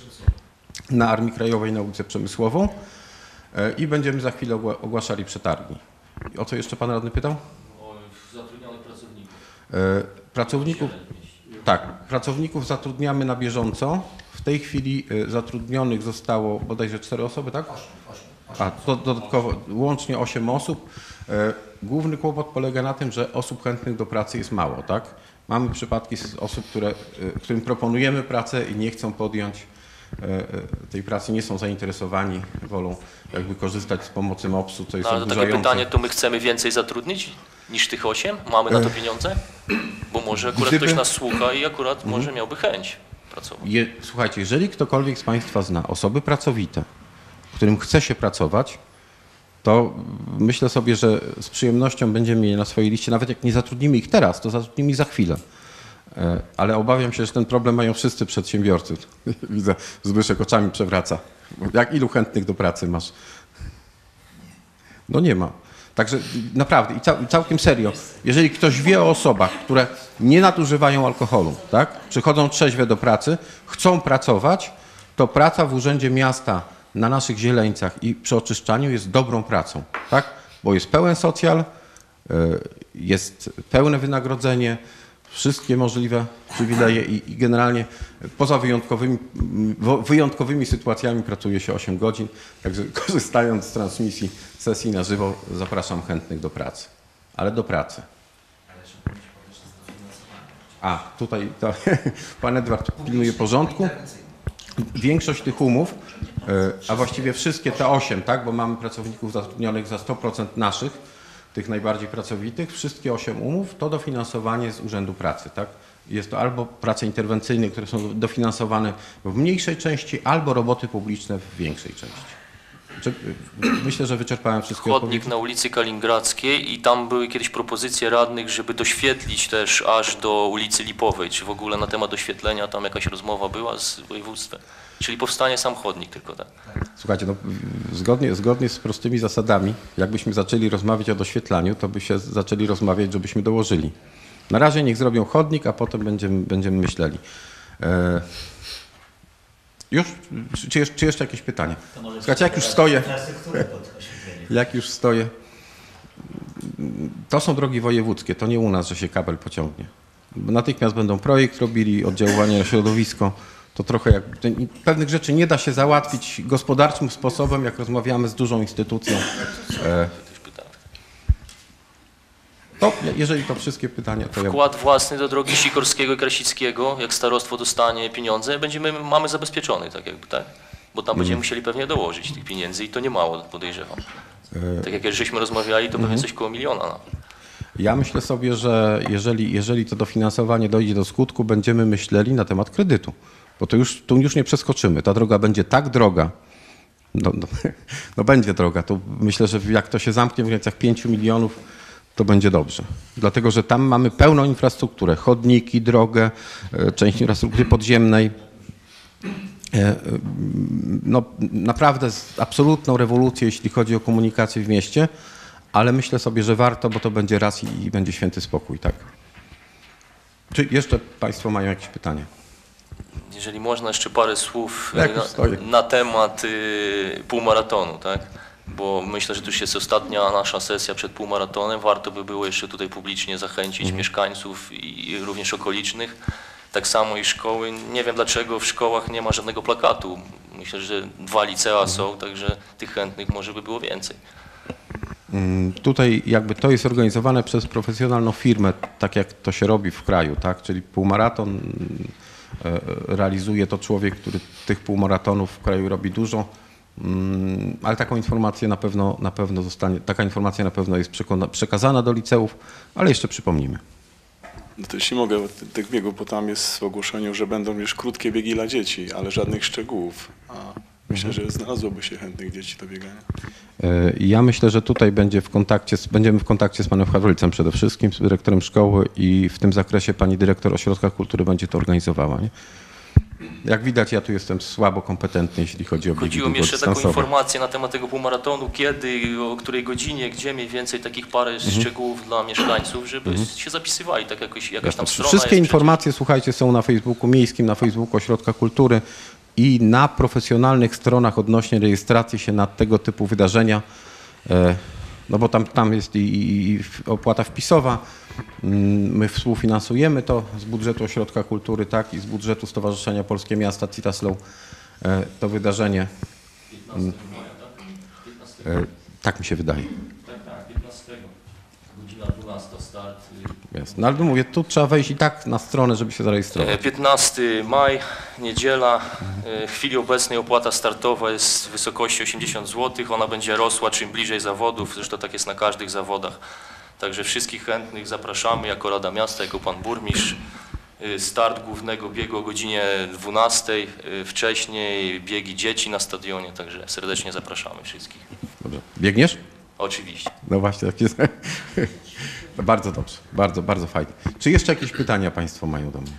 na Armii Krajowej na ulicę Przemysłową i będziemy za chwilę ogłaszali przetargi. O co jeszcze pan radny pytał? O zatrudnionych pracowników. Pracowników, tak, pracowników zatrudniamy na bieżąco. W tej chwili zatrudnionych zostało bodajże cztery osoby, tak? A to dodatkowo łącznie osiem osób. Główny kłopot polega na tym, że osób chętnych do pracy jest mało, tak? Mamy przypadki z osób, które, którym proponujemy pracę i nie chcą podjąć tej pracy, nie są zainteresowani, wolą jakby korzystać z pomocy mopsu, co jest No, ale to takie oburzające. pytanie, to my chcemy więcej zatrudnić niż tych osiem? Mamy na to pieniądze? Bo może akurat Gdyby- ktoś nas słucha i akurat może miałby chęć pracować. Je, słuchajcie, jeżeli ktokolwiek z państwa zna osoby pracowite, którym chce się pracować, to myślę sobie, że z przyjemnością będziemy mieli na swojej liście, nawet jak nie zatrudnimy ich teraz, to zatrudnimy ich za chwilę. E, Ale obawiam się, że ten problem mają wszyscy przedsiębiorcy. Widzę, Zbyszek oczami przewraca. Jak ilu chętnych do pracy masz? No nie ma. Także naprawdę i cał, całkiem serio, jeżeli ktoś wie o osobach, które nie nadużywają alkoholu, tak, przychodzą trzeźwe do pracy, chcą pracować, to praca w Urzędzie Miasta na naszych Zieleńcach i przy oczyszczaniu jest dobrą pracą, tak, bo jest pełen socjal, jest pełne wynagrodzenie, wszystkie możliwe przywileje i, i generalnie poza wyjątkowymi, wyjątkowymi sytuacjami pracuje się osiem godzin, także korzystając z transmisji sesji na żywo zapraszam chętnych do pracy, ale do pracy. A, tutaj to, pan Edward pilnuje porządku. Większość tych umów, a właściwie wszystkie te osiem, tak, bo mamy pracowników zatrudnionych za sto procent naszych, tych najbardziej pracowitych, wszystkie osiem umów to dofinansowanie z Urzędu Pracy, tak? Jest to albo prace interwencyjne, które są dofinansowane w mniejszej części, albo roboty publiczne w większej części. Myślę, że wyczerpałem wszystkie Chodnik odpowiedzi. na ulicy Kaliningradzkiej i tam były kiedyś propozycje radnych, żeby doświetlić też aż do ulicy Lipowej. Czy w ogóle na temat doświetlenia tam jakaś rozmowa była z województwem? Czyli powstanie sam chodnik tylko, tak? Słuchajcie, no, zgodnie, zgodnie z prostymi zasadami, jakbyśmy zaczęli rozmawiać o doświetlaniu, to by się zaczęli rozmawiać, żebyśmy dołożyli. Na razie niech zrobią chodnik, a potem będziemy, będziemy myśleli. E... Już? Czy, czy jeszcze jakieś pytania? Słuchajcie, jak już stoję, jak już stoję, to są drogi wojewódzkie, to nie u nas, że się kabel pociągnie. Natychmiast będą projekt robili, oddziaływanie na środowisko. To trochę jak pewnych rzeczy nie da się załatwić gospodarczym sposobem, jak rozmawiamy z dużą instytucją. E, to, jeżeli to wszystkie pytania, to ja... Wkład własny do drogi Sikorskiego i Krasickiego, jak starostwo dostanie pieniądze, będziemy, mamy zabezpieczony, tak jakby, tak? Bo tam będziemy musieli pewnie dołożyć tych pieniędzy i to nie mało, podejrzewam. Tak jak żeśmy rozmawiali, to pewnie coś koło miliona. No. Ja myślę sobie, że jeżeli, jeżeli to dofinansowanie dojdzie do skutku, będziemy myśleli na temat kredytu, bo to już, tu już nie przeskoczymy. Ta droga będzie tak droga, no, no, no będzie droga, to myślę, że jak to się zamknie w granicach pięciu milionów, to będzie dobrze. Dlatego, że tam mamy pełną infrastrukturę, chodniki, drogę, część infrastruktury podziemnej. No naprawdę absolutną rewolucję, jeśli chodzi o komunikację w mieście, ale myślę sobie, że warto, bo to będzie raz i, i będzie święty spokój, tak. Czy jeszcze Państwo mają jakieś pytania? Jeżeli można, jeszcze parę słów Jak już na, stoję. na temat y, półmaratonu, tak? Bo myślę, że to już jest ostatnia nasza sesja przed półmaratonem. Warto by było jeszcze tutaj publicznie zachęcić Mhm. mieszkańców i również okolicznych. Tak samo i szkoły. Nie wiem, dlaczego w szkołach nie ma żadnego plakatu. Myślę, że dwa licea są, także tych chętnych może by było więcej. Tutaj jakby to jest organizowane przez profesjonalną firmę, tak jak to się robi w kraju, tak? Czyli półmaraton e, realizuje to człowiek, który tych półmaratonów w kraju robi dużo, mm, ale taką informację na pewno, na pewno zostanie, taka informacja na pewno jest przekona, przekazana do liceów, ale jeszcze przypomnimy. No to jeśli mogę, tych biegów, bo tam jest w ogłoszeniu, że będą już krótkie biegi dla dzieci, ale żadnych szczegółów. A myślę, że znalazłoby się chętnych dzieci do biegania. E, Ja myślę, że tutaj będzie w kontakcie, z- będziemy w kontakcie z panem Hawrycem przede wszystkim, z dyrektorem szkoły i w tym zakresie pani dyrektor Ośrodka Kultury będzie to organizowała. Nie? Jak widać, ja tu jestem słabo kompetentny, jeśli chodzi o biegi Chodziło mi jeszcze taką długodystansowe. informację na temat tego półmaratonu, kiedy, o której godzinie, gdzie mniej więcej takich parę Mhm. szczegółów dla mieszkańców, żeby się zapisywali, tak jakoś, jakaś tam strona Wszystkie jest informacje, słuchajcie, są na Facebooku Miejskim, na Facebooku Ośrodka Kultury i na profesjonalnych stronach odnośnie rejestracji się na tego typu wydarzenia, e, no bo tam, tam jest i, i, i opłata wpisowa. Mm, My współfinansujemy to z budżetu Ośrodka Kultury, tak, i z budżetu Stowarzyszenia Polskie Miasta Citaslow e, to wydarzenie. Mm, e, Tak mi się wydaje. Tak, tak, piętnastego. Godzina dwunasta start. Jasne. No ale mówię, tu trzeba wejść i tak na stronę, żeby się zarejestrować. piętnastego maja, niedziela. W chwili obecnej opłata startowa jest w wysokości osiemdziesiąt złotych. Ona będzie rosła czym bliżej zawodów, zresztą tak jest na każdych zawodach. Także wszystkich chętnych zapraszamy jako Rada Miasta, jako pan burmistrz. Start głównego biegu o godzinie dwunastej, wcześniej biegi dzieci na stadionie, także serdecznie zapraszamy wszystkich. Dobrze. Biegniesz? Oczywiście. No właśnie, tak jest. No bardzo dobrze, bardzo, bardzo fajnie. Czy jeszcze jakieś pytania Państwo mają do mnie?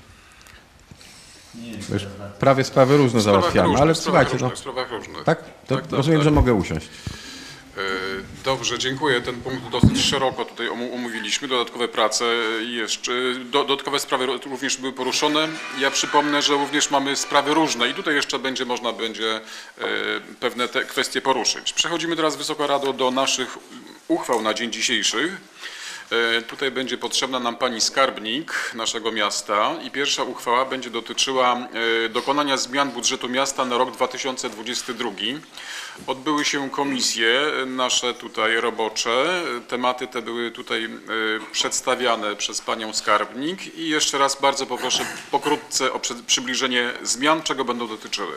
Bo już prawie sprawy różne W sprawach załatwiamy, różnych, ale w sprawach słuchajcie, no, różnych, w sprawach różnych. tak? To Tak, tak, rozumiem, tak. że mogę usiąść. E, Dobrze, dziękuję. Ten punkt dosyć szeroko tutaj omu- omówiliśmy. Dodatkowe prace i jeszcze, do, dodatkowe sprawy ro- również były poruszone. Ja przypomnę, że również mamy sprawy różne i tutaj jeszcze będzie można będzie e, pewne te kwestie poruszyć. Przechodzimy teraz, Wysoka Rado, do naszych uchwał na dzień dzisiejszy. E, Tutaj będzie potrzebna nam pani skarbnik naszego miasta i pierwsza uchwała będzie dotyczyła e, dokonania zmian budżetu miasta na rok dwa tysiące dwudziesty drugi. Odbyły się komisje nasze tutaj robocze. Tematy te były tutaj e, przedstawiane przez panią skarbnik i jeszcze raz bardzo poproszę pokrótce o przy- przybliżenie zmian, czego będą dotyczyły.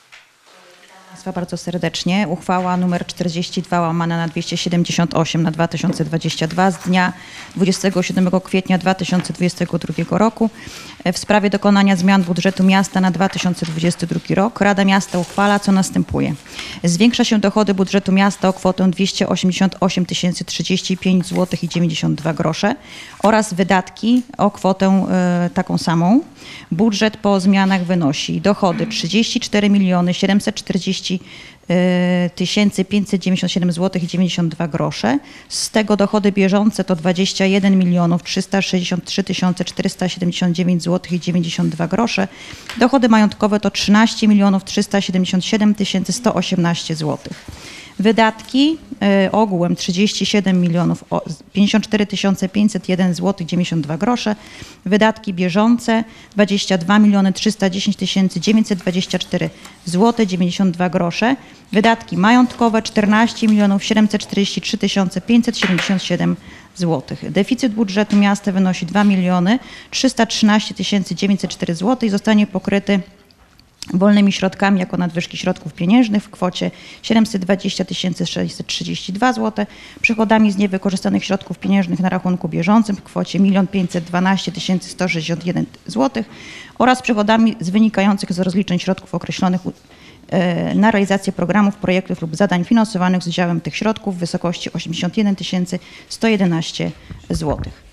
Państwa bardzo serdecznie. Uchwała nr czterdzieści dwa łamane na dwieście siedemdziesiąt osiem na dwa tysiące dwadzieścia dwa z dnia dwudziestego siódmego kwietnia dwa tysiące dwudziestego drugiego roku w sprawie dokonania zmian budżetu miasta na dwa tysiące dwudziesty drugi rok. Rada Miasta uchwala, co następuje. Zwiększa się dochody budżetu miasta o kwotę dwieście osiemdziesiąt osiem tysięcy trzydzieści pięć złotych i dziewięćdziesiąt dwa grosze oraz wydatki o kwotę y, taką samą. Budżet po zmianach wynosi dochody trzydzieści cztery miliony siedemset czterdzieści tysięcy pięćset dziewięćdziesiąt siedem złotych i dziewięćdziesiąt dwa grosze. Z tego dochody bieżące to dwadzieścia jeden milionów trzysta sześćdziesiąt trzy tysiące czterysta siedemdziesiąt dziewięć złotych i dziewięćdziesiąt dwa grosze. Dochody majątkowe to trzynaście milionów trzysta siedemdziesiąt siedem tysięcy sto osiemnaście złotych. Wydatki y, ogółem trzydzieści siedem milionów pięćdziesiąt cztery tysiące pięćset jeden złotych dziewięćdziesiąt dwa grosze. Wydatki bieżące dwadzieścia dwa miliony trzysta dziesięć tysięcy dziewięćset dwadzieścia cztery złotych dziewięćdziesiąt dwa grosze. Wydatki majątkowe czternaście milionów siedemset czterdzieści trzy tysiące pięćset siedemdziesiąt siedem złotych. Deficyt budżetu miasta wynosi dwa miliony trzysta trzynaście tysięcy dziewięćset cztery złotych i zostanie pokryty wolnymi środkami jako nadwyżki środków pieniężnych w kwocie siedemset dwadzieścia tysięcy sześćset trzydzieści dwa złote, przychodami z niewykorzystanych środków pieniężnych na rachunku bieżącym w kwocie milion pięćset dwanaście tysięcy sto sześćdziesiąt jeden złotych oraz przychodami z wynikających z rozliczeń środków określonych na realizację programów, projektów lub zadań finansowanych z udziałem tych środków w wysokości osiemdziesiąt jeden tysięcy sto jedenaście złotych.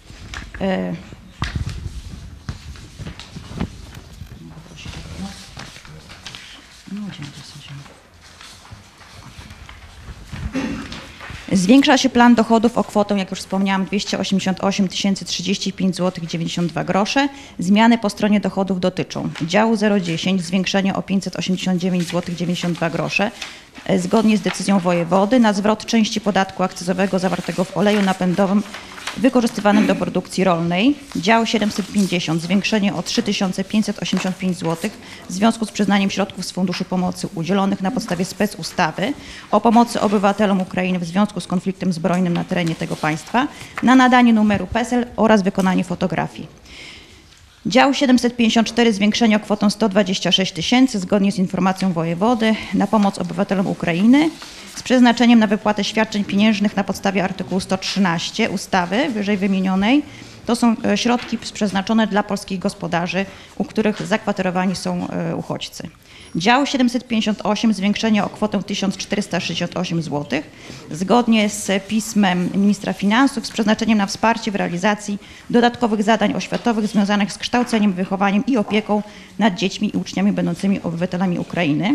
Zwiększa się plan dochodów o kwotę, jak już wspomniałam, dwieście osiemdziesiąt osiem tysięcy trzydzieści pięć złotych dziewięćdziesiąt dwa grosze. Zmiany po stronie dochodów dotyczą działu zero dziesięć, zwiększenie o pięćset osiemdziesiąt dziewięć złotych dziewięćdziesiąt dwa grosze, zgodnie z decyzją wojewody, na zwrot części podatku akcyzowego zawartego w oleju napędowym wykorzystywanym do produkcji rolnej. Dział siedemset pięćdziesiąt, zwiększenie o trzy tysiące pięćset osiemdziesiąt pięć złotych w związku z przyznaniem środków z Funduszu Pomocy udzielonych na podstawie specustawy o pomocy obywatelom Ukrainy w związku z konfliktem zbrojnym na terenie tego państwa, na nadanie numeru PESEL oraz wykonanie fotografii. Dział siedemset pięćdziesiąt cztery, zwiększenie o kwotę sto dwadzieścia sześć tysięcy zgodnie z informacją wojewody na pomoc obywatelom Ukrainy z przeznaczeniem na wypłatę świadczeń pieniężnych na podstawie artykułu sto trzynaście ustawy wyżej wymienionej. To są środki przeznaczone dla polskich gospodarzy, u których zakwaterowani są uchodźcy. Dział siedemset pięćdziesiąt osiem, zwiększenie o kwotę tysiąc czterysta sześćdziesiąt osiem złotych zgodnie z pismem ministra finansów z przeznaczeniem na wsparcie w realizacji dodatkowych zadań oświatowych związanych z kształceniem, wychowaniem i opieką nad dziećmi i uczniami będącymi obywatelami Ukrainy.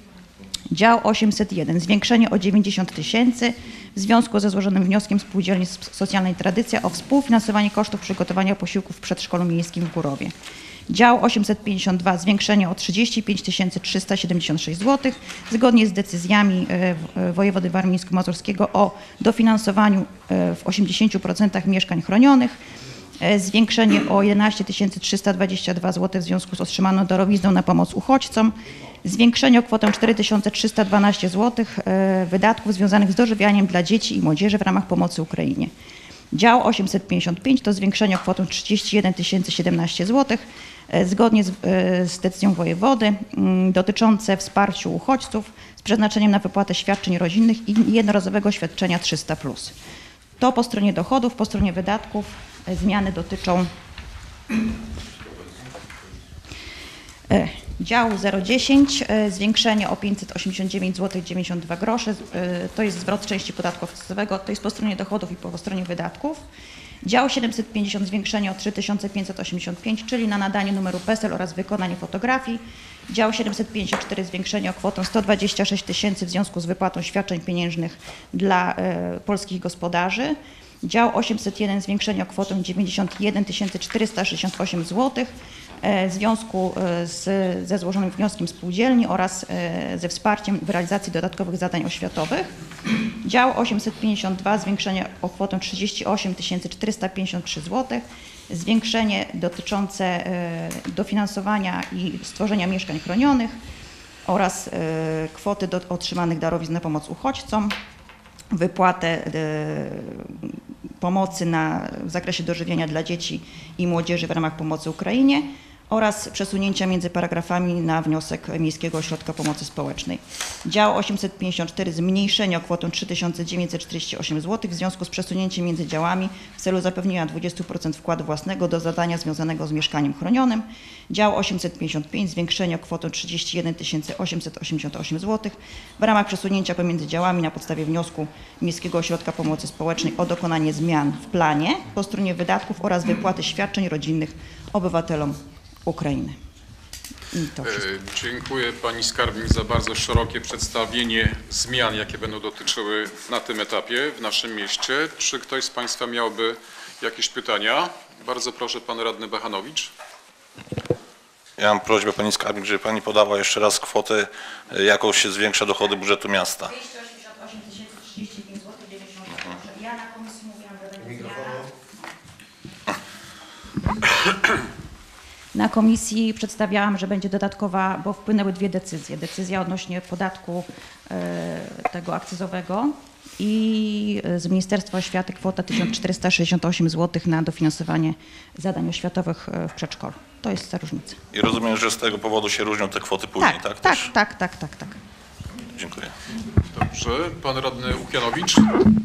Dział osiemset jeden, zwiększenie o dziewięćdziesiąt tysięcy w związku ze złożonym wnioskiem Spółdzielni Socjalnej Tradycja o współfinansowanie kosztów przygotowania posiłków w przedszkolu miejskim w Górowie. Dział osiemset pięćdziesiąt dwa, zwiększenie o trzydzieści pięć tysięcy trzysta siedemdziesiąt sześć złotych zgodnie z decyzjami wojewody warmińsko-mazurskiego o dofinansowaniu w osiemdziesięciu procentach mieszkań chronionych. Zwiększenie o jedenaście tysięcy trzysta dwadzieścia dwa złotych w związku z otrzymaną darowizną na pomoc uchodźcom. Zwiększenie o kwotę cztery tysiące trzysta dwanaście złotych wydatków związanych z dożywianiem dla dzieci i młodzieży w ramach pomocy Ukrainie. Dział osiemset pięćdziesiąt pięć to zwiększenie o kwotę trzydzieści jeden tysięcy siedemnaście złotych zgodnie z, z decyzją wojewody dotyczące wsparcia uchodźców z przeznaczeniem na wypłatę świadczeń rodzinnych i jednorazowego świadczenia trzysta plus. To po stronie dochodów, po stronie wydatków zmiany dotyczą działu zero dziesięć, zwiększenie o pięćset osiemdziesiąt dziewięć złotych dziewięćdziesiąt dwa grosze, to jest zwrot części podatku akcyzowego, to jest po stronie dochodów i po stronie wydatków. Dział siedemset pięćdziesiąt, zwiększenie o trzy tysiące pięćset osiemdziesiąt pięć, czyli na nadanie numeru PESEL oraz wykonanie fotografii. Dział siedemset pięćdziesiąt cztery, zwiększenie o kwotę sto dwadzieścia sześć tysięcy w związku z wypłatą świadczeń pieniężnych dla e, polskich gospodarzy. Dział osiemset jeden, zwiększenie o kwotę dziewięćdziesiąt jeden tysięcy czterysta sześćdziesiąt osiem złotych w związku z, ze złożonym wnioskiem spółdzielni oraz ze wsparciem w realizacji dodatkowych zadań oświatowych. Dział osiemset pięćdziesiąt dwa, zwiększenie o kwotę trzydzieści osiem tysięcy czterysta pięćdziesiąt trzy złotych, zwiększenie dotyczące dofinansowania i stworzenia mieszkań chronionych oraz kwoty do otrzymanych darowizn na pomoc uchodźcom, wypłatę pomocy na, w zakresie dożywienia dla dzieci i młodzieży w ramach pomocy Ukrainie oraz przesunięcia między paragrafami na wniosek Miejskiego Ośrodka Pomocy Społecznej. Dział osiemset pięćdziesiąt cztery, zmniejszenie o kwotę trzy tysiące dziewięćset czterdzieści osiem złotych w związku z przesunięciem między działami w celu zapewnienia dwudziestu procent wkładu własnego do zadania związanego z mieszkaniem chronionym. Dział osiemset pięćdziesiąt pięć, zwiększenie o kwotę trzydzieści jeden tysięcy osiemset osiemdziesiąt osiem złotych w ramach przesunięcia pomiędzy działami na podstawie wniosku Miejskiego Ośrodka Pomocy Społecznej o dokonanie zmian w planie po stronie wydatków oraz wypłaty świadczeń rodzinnych obywatelom Ukrainy. I to wszystko. Dziękuję pani skarbnik za bardzo szerokie przedstawienie zmian, jakie będą dotyczyły na tym etapie w naszym mieście. Czy ktoś z państwa miałby jakieś pytania? Bardzo proszę, pan radny Bachanowicz. Ja mam prośbę pani skarbnik, żeby pani podała jeszcze raz kwotę, jaką się zwiększa dochody budżetu miasta. dwieście osiemdziesiąt osiem tysięcy trzydzieści pięć złotych dziewięćdziesiąt groszy. Ja na komisji mówiłam, że będzie zmiana. Na komisji przedstawiałam, że będzie dodatkowa, bo wpłynęły dwie decyzje. Decyzja odnośnie podatku e, tego akcyzowego i z Ministerstwa Oświaty kwota tysiąc czterysta sześćdziesiąt osiem złotych na dofinansowanie zadań oświatowych w przedszkolu. To jest ta różnica. I rozumiem, że z tego powodu się różnią te kwoty później, tak? Tak, też? tak, tak, tak, tak, tak. Dziękuję. Dobrze. Pan radny Uchianowicz.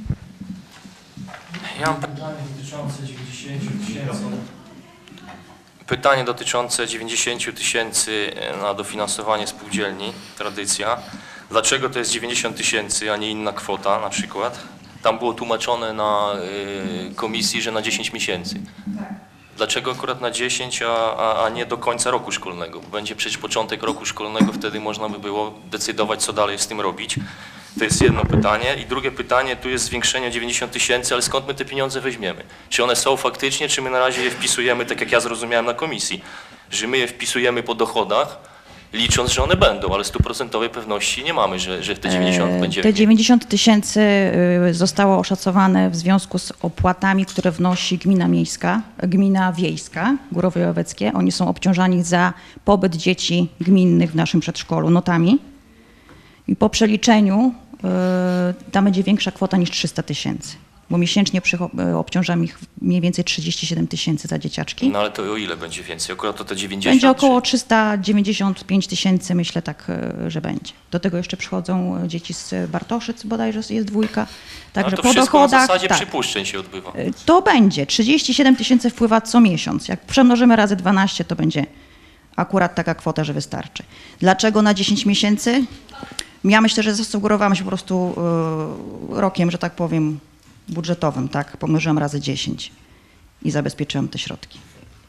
Ja mam pytanie dotyczące dziewięćdziesięciu tysięcy. Pytanie dotyczące dziewięćdziesięciu tysięcy na dofinansowanie spółdzielni, tradycja. Dlaczego to jest dziewięćdziesiąt tysięcy, a nie inna kwota na przykład? Tam było tłumaczone na y, komisji, że na dziesięć miesięcy. Dlaczego akurat na dziesięć, a, a, a nie do końca roku szkolnego? Bo będzie przecież początek roku szkolnego, wtedy można by było decydować, co dalej z tym robić. To jest jedno pytanie. I drugie pytanie, tu jest zwiększenie o dziewięćdziesiąt tysięcy, ale skąd my te pieniądze weźmiemy? Czy one są faktycznie, czy my na razie je wpisujemy, tak jak ja zrozumiałem na komisji, że my je wpisujemy po dochodach, licząc, że one będą, ale stuprocentowej pewności nie mamy, że, że te dziewięćdziesiąt E, będzie. Te dziewięćdziesiąt tysięcy y, zostało oszacowane w związku z opłatami, które wnosi gmina miejska, gmina wiejska, Górowo-Jałoweckie. Oni są obciążani za pobyt dzieci gminnych w naszym przedszkolu notami. I po przeliczeniu y, tam będzie większa kwota niż trzysta tysięcy, bo miesięcznie przycho- obciążam ich mniej więcej trzydzieści siedem tysięcy za dzieciaczki. No ale to o ile będzie więcej? Akurat to te dziewięćdziesiąt? Będzie około czy- trzysta dziewięćdziesiąt pięć tysięcy, myślę tak, y, że będzie. Do tego jeszcze przychodzą dzieci z Bartoszyc, bodajże jest dwójka. Także ale to po wszystko dochodach, na zasadzie tak, przypuszczeń się odbywa. y, to będzie. trzydzieści siedem tysięcy wpływa co miesiąc. Jak przemnożymy razy dwanaście, to będzie akurat taka kwota, że wystarczy. Dlaczego na dziesięć miesięcy? Ja myślę, że zasugerowałam się po prostu y, rokiem, że tak powiem, budżetowym, tak? Pomnożyłam razy dziesięć i zabezpieczyłam te środki.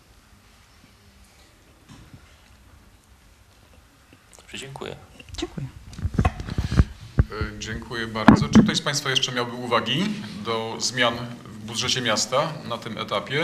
Dobrze, dziękuję. Dziękuję. E, Dziękuję bardzo. Czy ktoś z Państwa jeszcze miałby uwagi do zmian w budżecie miasta na tym etapie?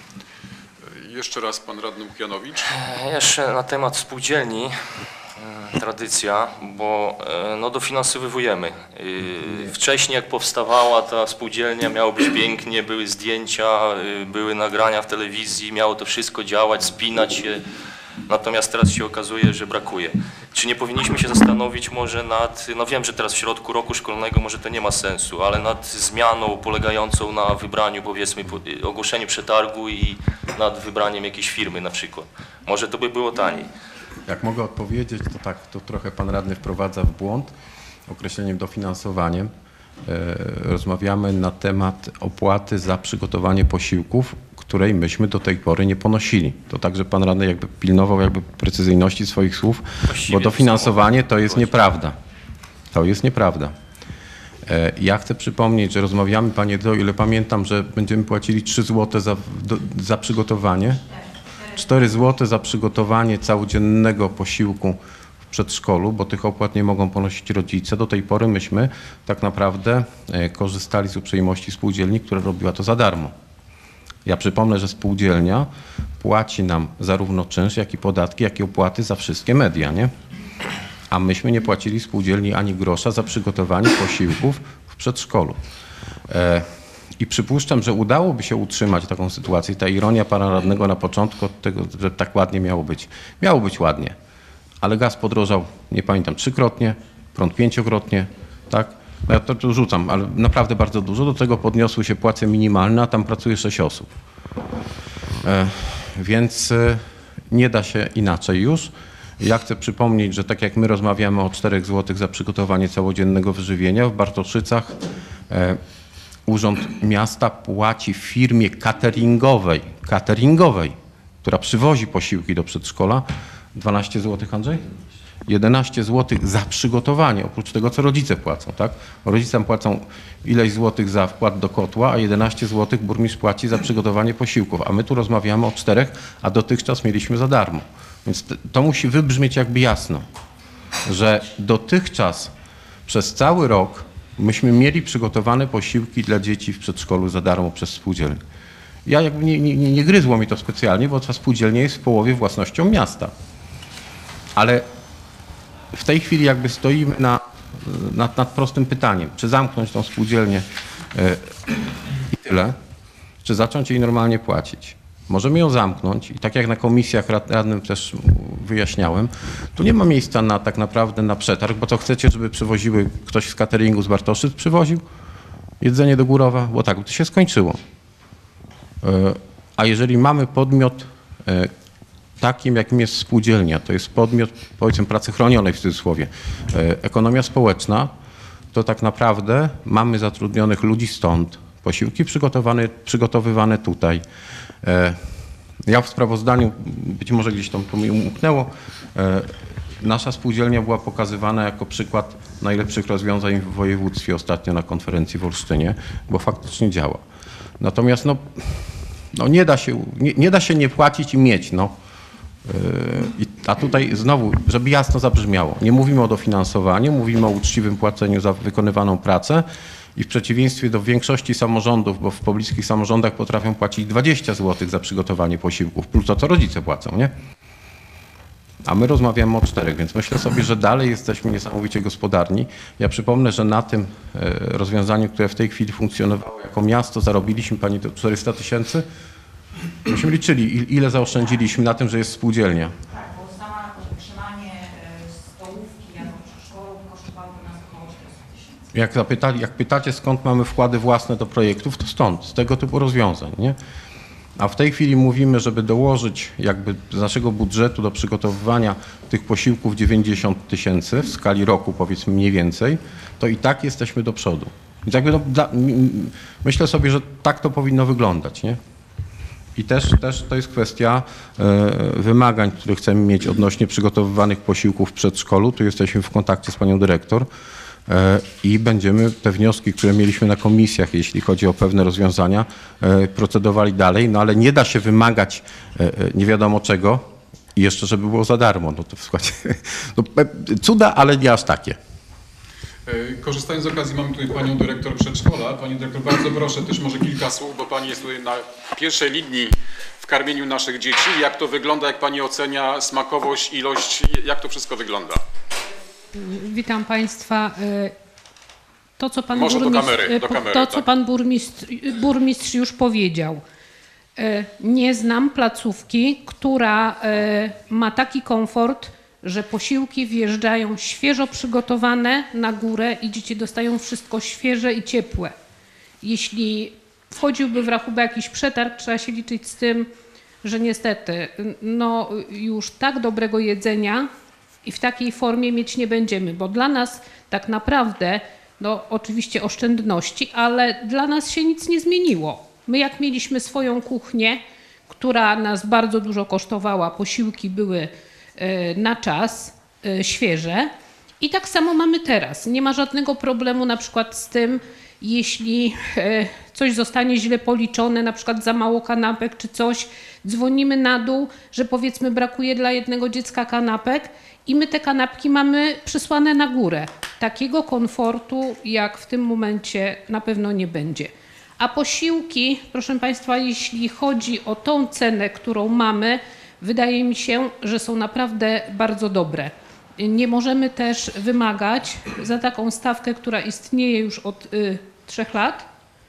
E, Jeszcze raz pan radny Uchianowicz. Jeszcze na temat spółdzielni, e, tradycja, bo e, no dofinansowujemy. E, Wcześniej jak powstawała ta spółdzielnia, miało być pięknie, były zdjęcia, e, były nagrania w telewizji, miało to wszystko działać, spinać się, natomiast teraz się okazuje, że brakuje. Czy nie powinniśmy się zastanowić może nad, no wiem, że teraz w środku roku szkolnego może to nie ma sensu, ale nad zmianą polegającą na wybraniu, powiedzmy, po- ogłoszeniu przetargu i nad wybraniem jakiejś firmy na przykład. Może to by było taniej. Jak mogę odpowiedzieć, to tak, to trochę pan radny wprowadza w błąd określeniem dofinansowaniem. E, rozmawiamy na temat opłaty za przygotowanie posiłków, której myśmy do tej pory nie ponosili. To także pan radny jakby pilnował jakby precyzyjności swoich słów, Właściwie bo to dofinansowanie to jest chodzi. nieprawda. To jest nieprawda. E, Ja chcę przypomnieć, że rozmawiamy, panie Edo, ile pamiętam, że będziemy płacili trzy złote za, do, za przygotowanie. cztery złote za przygotowanie całodziennego posiłku w przedszkolu, bo tych opłat nie mogą ponosić rodzice. Do tej pory myśmy tak naprawdę e, korzystali z uprzejmości spółdzielni, która robiła to za darmo. Ja przypomnę, że spółdzielnia płaci nam zarówno czynsz, jak i podatki, jak i opłaty za wszystkie media, nie? A myśmy nie płacili spółdzielni ani grosza za przygotowanie posiłków w przedszkolu. E, I przypuszczam, że udałoby się utrzymać taką sytuację. Ta ironia pana radnego na początku od tego, że tak ładnie miało być. Miało być ładnie, ale gaz podrożał, nie pamiętam, trzykrotnie, prąd pięciokrotnie, tak? Ja to, to rzucam, ale naprawdę bardzo dużo. Do tego podniosły się płace minimalne, a tam pracuje sześć osób. E, więc e, nie da się inaczej już. Ja chcę przypomnieć, że tak jak my rozmawiamy o czterech złotych za przygotowanie całodziennego wyżywienia, w Bartoszycach e, Urząd Miasta płaci firmie cateringowej, cateringowej, która przywozi posiłki do przedszkola, dwanaście złotych, Andrzej? jedenaście złotych za przygotowanie, oprócz tego, co rodzice płacą, tak? Rodzicom płacą ileś złotych za wkład do kotła, a jedenaście złotych burmistrz płaci za przygotowanie posiłków, a my tu rozmawiamy o czterech, a dotychczas mieliśmy za darmo. Więc to, to musi wybrzmieć jakby jasno, że dotychczas przez cały rok myśmy mieli przygotowane posiłki dla dzieci w przedszkolu za darmo przez spółdzielnię. Ja jakby nie, nie, nie gryzło mi to specjalnie, bo ta spółdzielnia jest w połowie własnością miasta. Ale w tej chwili jakby stoimy na, nad, nad prostym pytaniem, czy zamknąć tą spółdzielnię yy, i tyle, czy zacząć jej normalnie płacić. Możemy ją zamknąć i tak jak na komisjach rad, radnym też wyjaśniałem, tu nie ma miejsca na tak naprawdę na przetarg, bo to chcecie, żeby przywoziły ktoś z cateringu z Bartoszyc przywoził jedzenie do Górowa, bo tak by to się skończyło. Yy, a jeżeli mamy podmiot yy, takim, jakim jest spółdzielnia, to jest podmiot, powiedzmy, pracy chronionej w cudzysłowie, e, ekonomia społeczna, to tak naprawdę mamy zatrudnionych ludzi stąd, posiłki przygotowane, przygotowywane tutaj. E, ja w sprawozdaniu, być może gdzieś tam to mi umknęło, e, nasza spółdzielnia była pokazywana jako przykład najlepszych rozwiązań w województwie ostatnio na konferencji w Olsztynie, bo faktycznie działa. Natomiast no, no nie, da się, nie, nie da się nie płacić i mieć. No. Yy, a tutaj znowu, żeby jasno zabrzmiało, nie mówimy o dofinansowaniu, mówimy o uczciwym płaceniu za wykonywaną pracę i w przeciwieństwie do większości samorządów, bo w pobliskich samorządach potrafią płacić dwadzieścia złotych za przygotowanie posiłków, plus to, co rodzice płacą, nie? A my rozmawiamy o czterech, więc myślę sobie, że dalej jesteśmy niesamowicie gospodarni. Ja przypomnę, że na tym rozwiązaniu, które w tej chwili funkcjonowało jako miasto, zarobiliśmy pani czterysta tysięcy. Myśmy liczyli, ile zaoszczędziliśmy na tym, że jest spółdzielnia. Tak, bo sama utrzymanie stołówki jako przedszkolu kosztowało nas około czterysta tysięcy. Jak zapytali, jak pytacie, skąd mamy wkłady własne do projektów, to stąd, z tego typu rozwiązań, nie? A w tej chwili mówimy, żeby dołożyć jakby z naszego budżetu do przygotowywania tych posiłków dziewięćdziesiąt tysięcy w skali roku, powiedzmy mniej więcej, to i tak jesteśmy do przodu. Więc jakby no, dla, myślę sobie, że tak to powinno wyglądać, nie? I też, też to jest kwestia e, wymagań, które chcemy mieć odnośnie przygotowywanych posiłków w przedszkolu. Tu jesteśmy w kontakcie z panią dyrektor e, i będziemy te wnioski, które mieliśmy na komisjach, jeśli chodzi o pewne rozwiązania, e, procedowali dalej, no ale nie da się wymagać e, nie wiadomo czego i jeszcze, żeby było za darmo. No to w składzie, no, cuda, ale nie aż takie. Korzystając z okazji, mamy tutaj panią dyrektor przedszkola. Pani dyrektor, bardzo proszę też może kilka słów, bo pani jest tutaj na pierwszej linii w karmieniu naszych dzieci. Jak to wygląda, jak pani ocenia smakowość, ilość, jak to wszystko wygląda? Witam państwa. To, co pan Może do burmistrz, kamery, do kamery, to, co tak. pan burmistrz, burmistrz już powiedział. Nie znam placówki, która ma taki komfort, że posiłki wjeżdżają świeżo przygotowane na górę i dzieci dostają wszystko świeże i ciepłe. Jeśli wchodziłby w rachubę jakiś przetarg, trzeba się liczyć z tym, że niestety no, już tak dobrego jedzenia i w takiej formie mieć nie będziemy, bo dla nas tak naprawdę, no oczywiście oszczędności, ale dla nas się nic nie zmieniło. My jak mieliśmy swoją kuchnię, która nas bardzo dużo kosztowała, posiłki były na czas, świeże i tak samo mamy teraz. Nie ma żadnego problemu na przykład z tym, jeśli coś zostanie źle policzone, na przykład za mało kanapek czy coś, dzwonimy na dół, że powiedzmy brakuje dla jednego dziecka kanapek i my te kanapki mamy przysłane na górę. Takiego komfortu jak w tym momencie na pewno nie będzie. A posiłki, proszę państwa, jeśli chodzi o tą cenę, którą mamy, wydaje mi się, że są naprawdę bardzo dobre. Nie możemy też wymagać za taką stawkę, która istnieje już od y, trzech lat,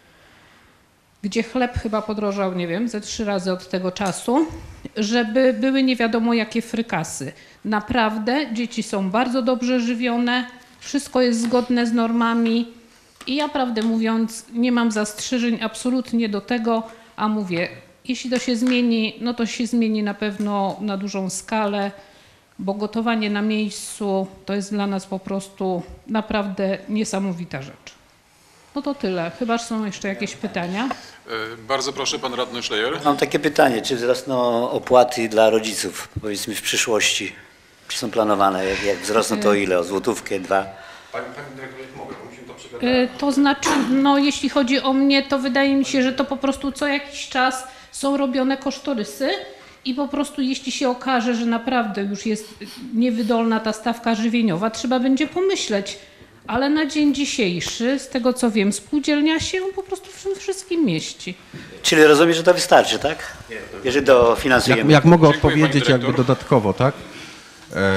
gdzie chleb chyba podrożał, nie wiem, ze trzy razy od tego czasu, żeby były nie wiadomo jakie frykasy. Naprawdę dzieci są bardzo dobrze żywione, wszystko jest zgodne z normami i ja prawdę mówiąc nie mam zastrzeżeń absolutnie do tego, a mówię, jeśli to się zmieni, no to się zmieni na pewno na dużą skalę, bo gotowanie na miejscu to jest dla nas po prostu naprawdę niesamowita rzecz. No to tyle. Chyba że są jeszcze jakieś pytania. Bardzo proszę, pan radny Szlejer. Mam takie pytanie, czy wzrosną opłaty dla rodziców, powiedzmy w przyszłości? Czy są planowane? Jak, jak wzrosną, to ile? O złotówkę, dwa? Pani, pani dyrektor, mogę, bo musimy to przegadać. To znaczy, no jeśli chodzi o mnie, to wydaje mi się, że to po prostu co jakiś czas są robione kosztorysy i po prostu jeśli się okaże, że naprawdę już jest niewydolna ta stawka żywieniowa, trzeba będzie pomyśleć. Ale na dzień dzisiejszy, z tego co wiem, spółdzielnia się po prostu w tym wszystkim mieści. Czyli rozumiem, że to wystarczy, tak? Jeżeli dofinansujemy. Jak, jak mogę Dziękuję, pani odpowiedzieć jakby dyrektor. dodatkowo, tak? E,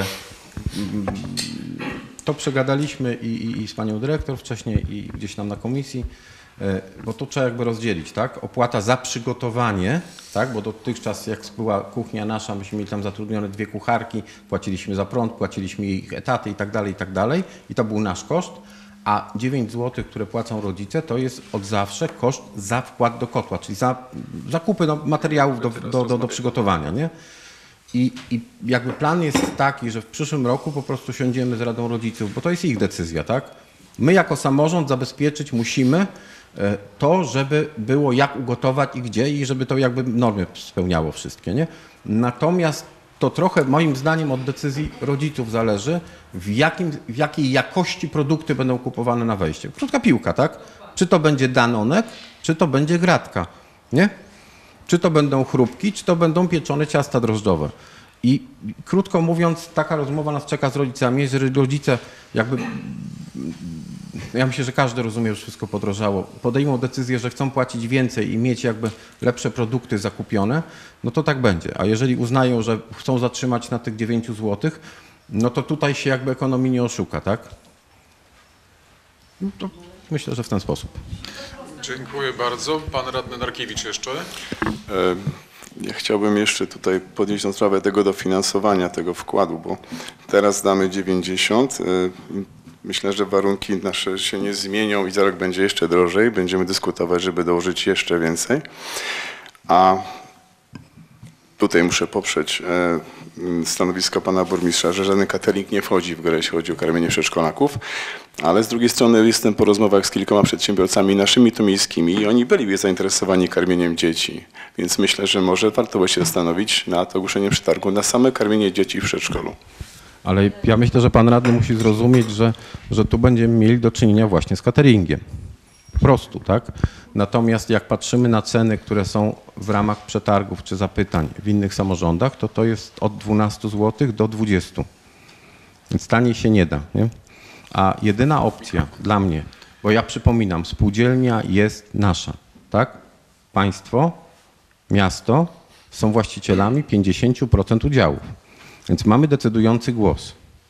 to przegadaliśmy i, i, i z panią dyrektor wcześniej i gdzieś tam na komisji, e, bo to trzeba jakby rozdzielić, tak? Opłata za przygotowanie, tak? Bo dotychczas jak była kuchnia nasza, myśmy mieli tam zatrudnione dwie kucharki, płaciliśmy za prąd, płaciliśmy ich etaty i tak dalej, i tak dalej i to był nasz koszt, a dziewięć złotych, które płacą rodzice, to jest od zawsze koszt za wkład do kotła, czyli za zakupy no, materiałów do, do, do, do przygotowania, nie? I, I jakby plan jest taki, że w przyszłym roku po prostu siądziemy z Radą Rodziców, bo to jest ich decyzja, tak? My jako samorząd zabezpieczyć musimy to, żeby było jak ugotować i gdzie i żeby to jakby normy spełniało wszystkie, nie? Natomiast to trochę moim zdaniem od decyzji rodziców zależy, w, jakim, w jakiej jakości produkty będą kupowane na wejście. Krótka piłka, tak? Czy to będzie Danonek, czy to będzie gratka, nie? Czy to będą chrupki, czy to będą pieczone ciasta drożdżowe. I krótko mówiąc, taka rozmowa nas czeka z rodzicami, jeżeli rodzice jakby, ja myślę, że każdy rozumie, że wszystko podrożało, podejmą decyzję, że chcą płacić więcej i mieć jakby lepsze produkty zakupione, no to tak będzie. A jeżeli uznają, że chcą zatrzymać na tych dziewięciu złotych, no to tutaj się jakby ekonomii nie oszuka, tak? No to myślę, że w ten sposób. Dziękuję bardzo. Pan radny Narkiewicz jeszcze. Ja chciałbym jeszcze tutaj podnieść tą sprawę tego dofinansowania, tego wkładu, bo teraz damy dziewięćdziesiąt. Myślę, że warunki nasze się nie zmienią i za rok będzie jeszcze drożej. Będziemy dyskutować, żeby dołożyć jeszcze więcej. A tutaj muszę poprzeć stanowisko pana burmistrza, że żaden catering nie wchodzi w grę, jeśli chodzi o karmienie przedszkolaków, ale z drugiej strony jestem po rozmowach z kilkoma przedsiębiorcami naszymi tu miejskimi i oni byliby zainteresowani karmieniem dzieci, więc myślę, że może warto by się zastanowić nad ogłoszeniem przetargu na same karmienie dzieci w przedszkolu. Ale ja myślę, że pan radny musi zrozumieć, że, że tu będziemy mieli do czynienia właśnie z cateringiem. Po prostu, tak? Natomiast jak patrzymy na ceny, które są w ramach przetargów czy zapytań w innych samorządach, to to jest od dwunastu złotych do dwudziestu. Więc taniej się nie da, nie? A jedyna opcja dla mnie, bo ja przypominam, spółdzielnia jest nasza, tak? Państwo, miasto są właścicielami pięćdziesiąt procent udziałów, więc mamy decydujący głos.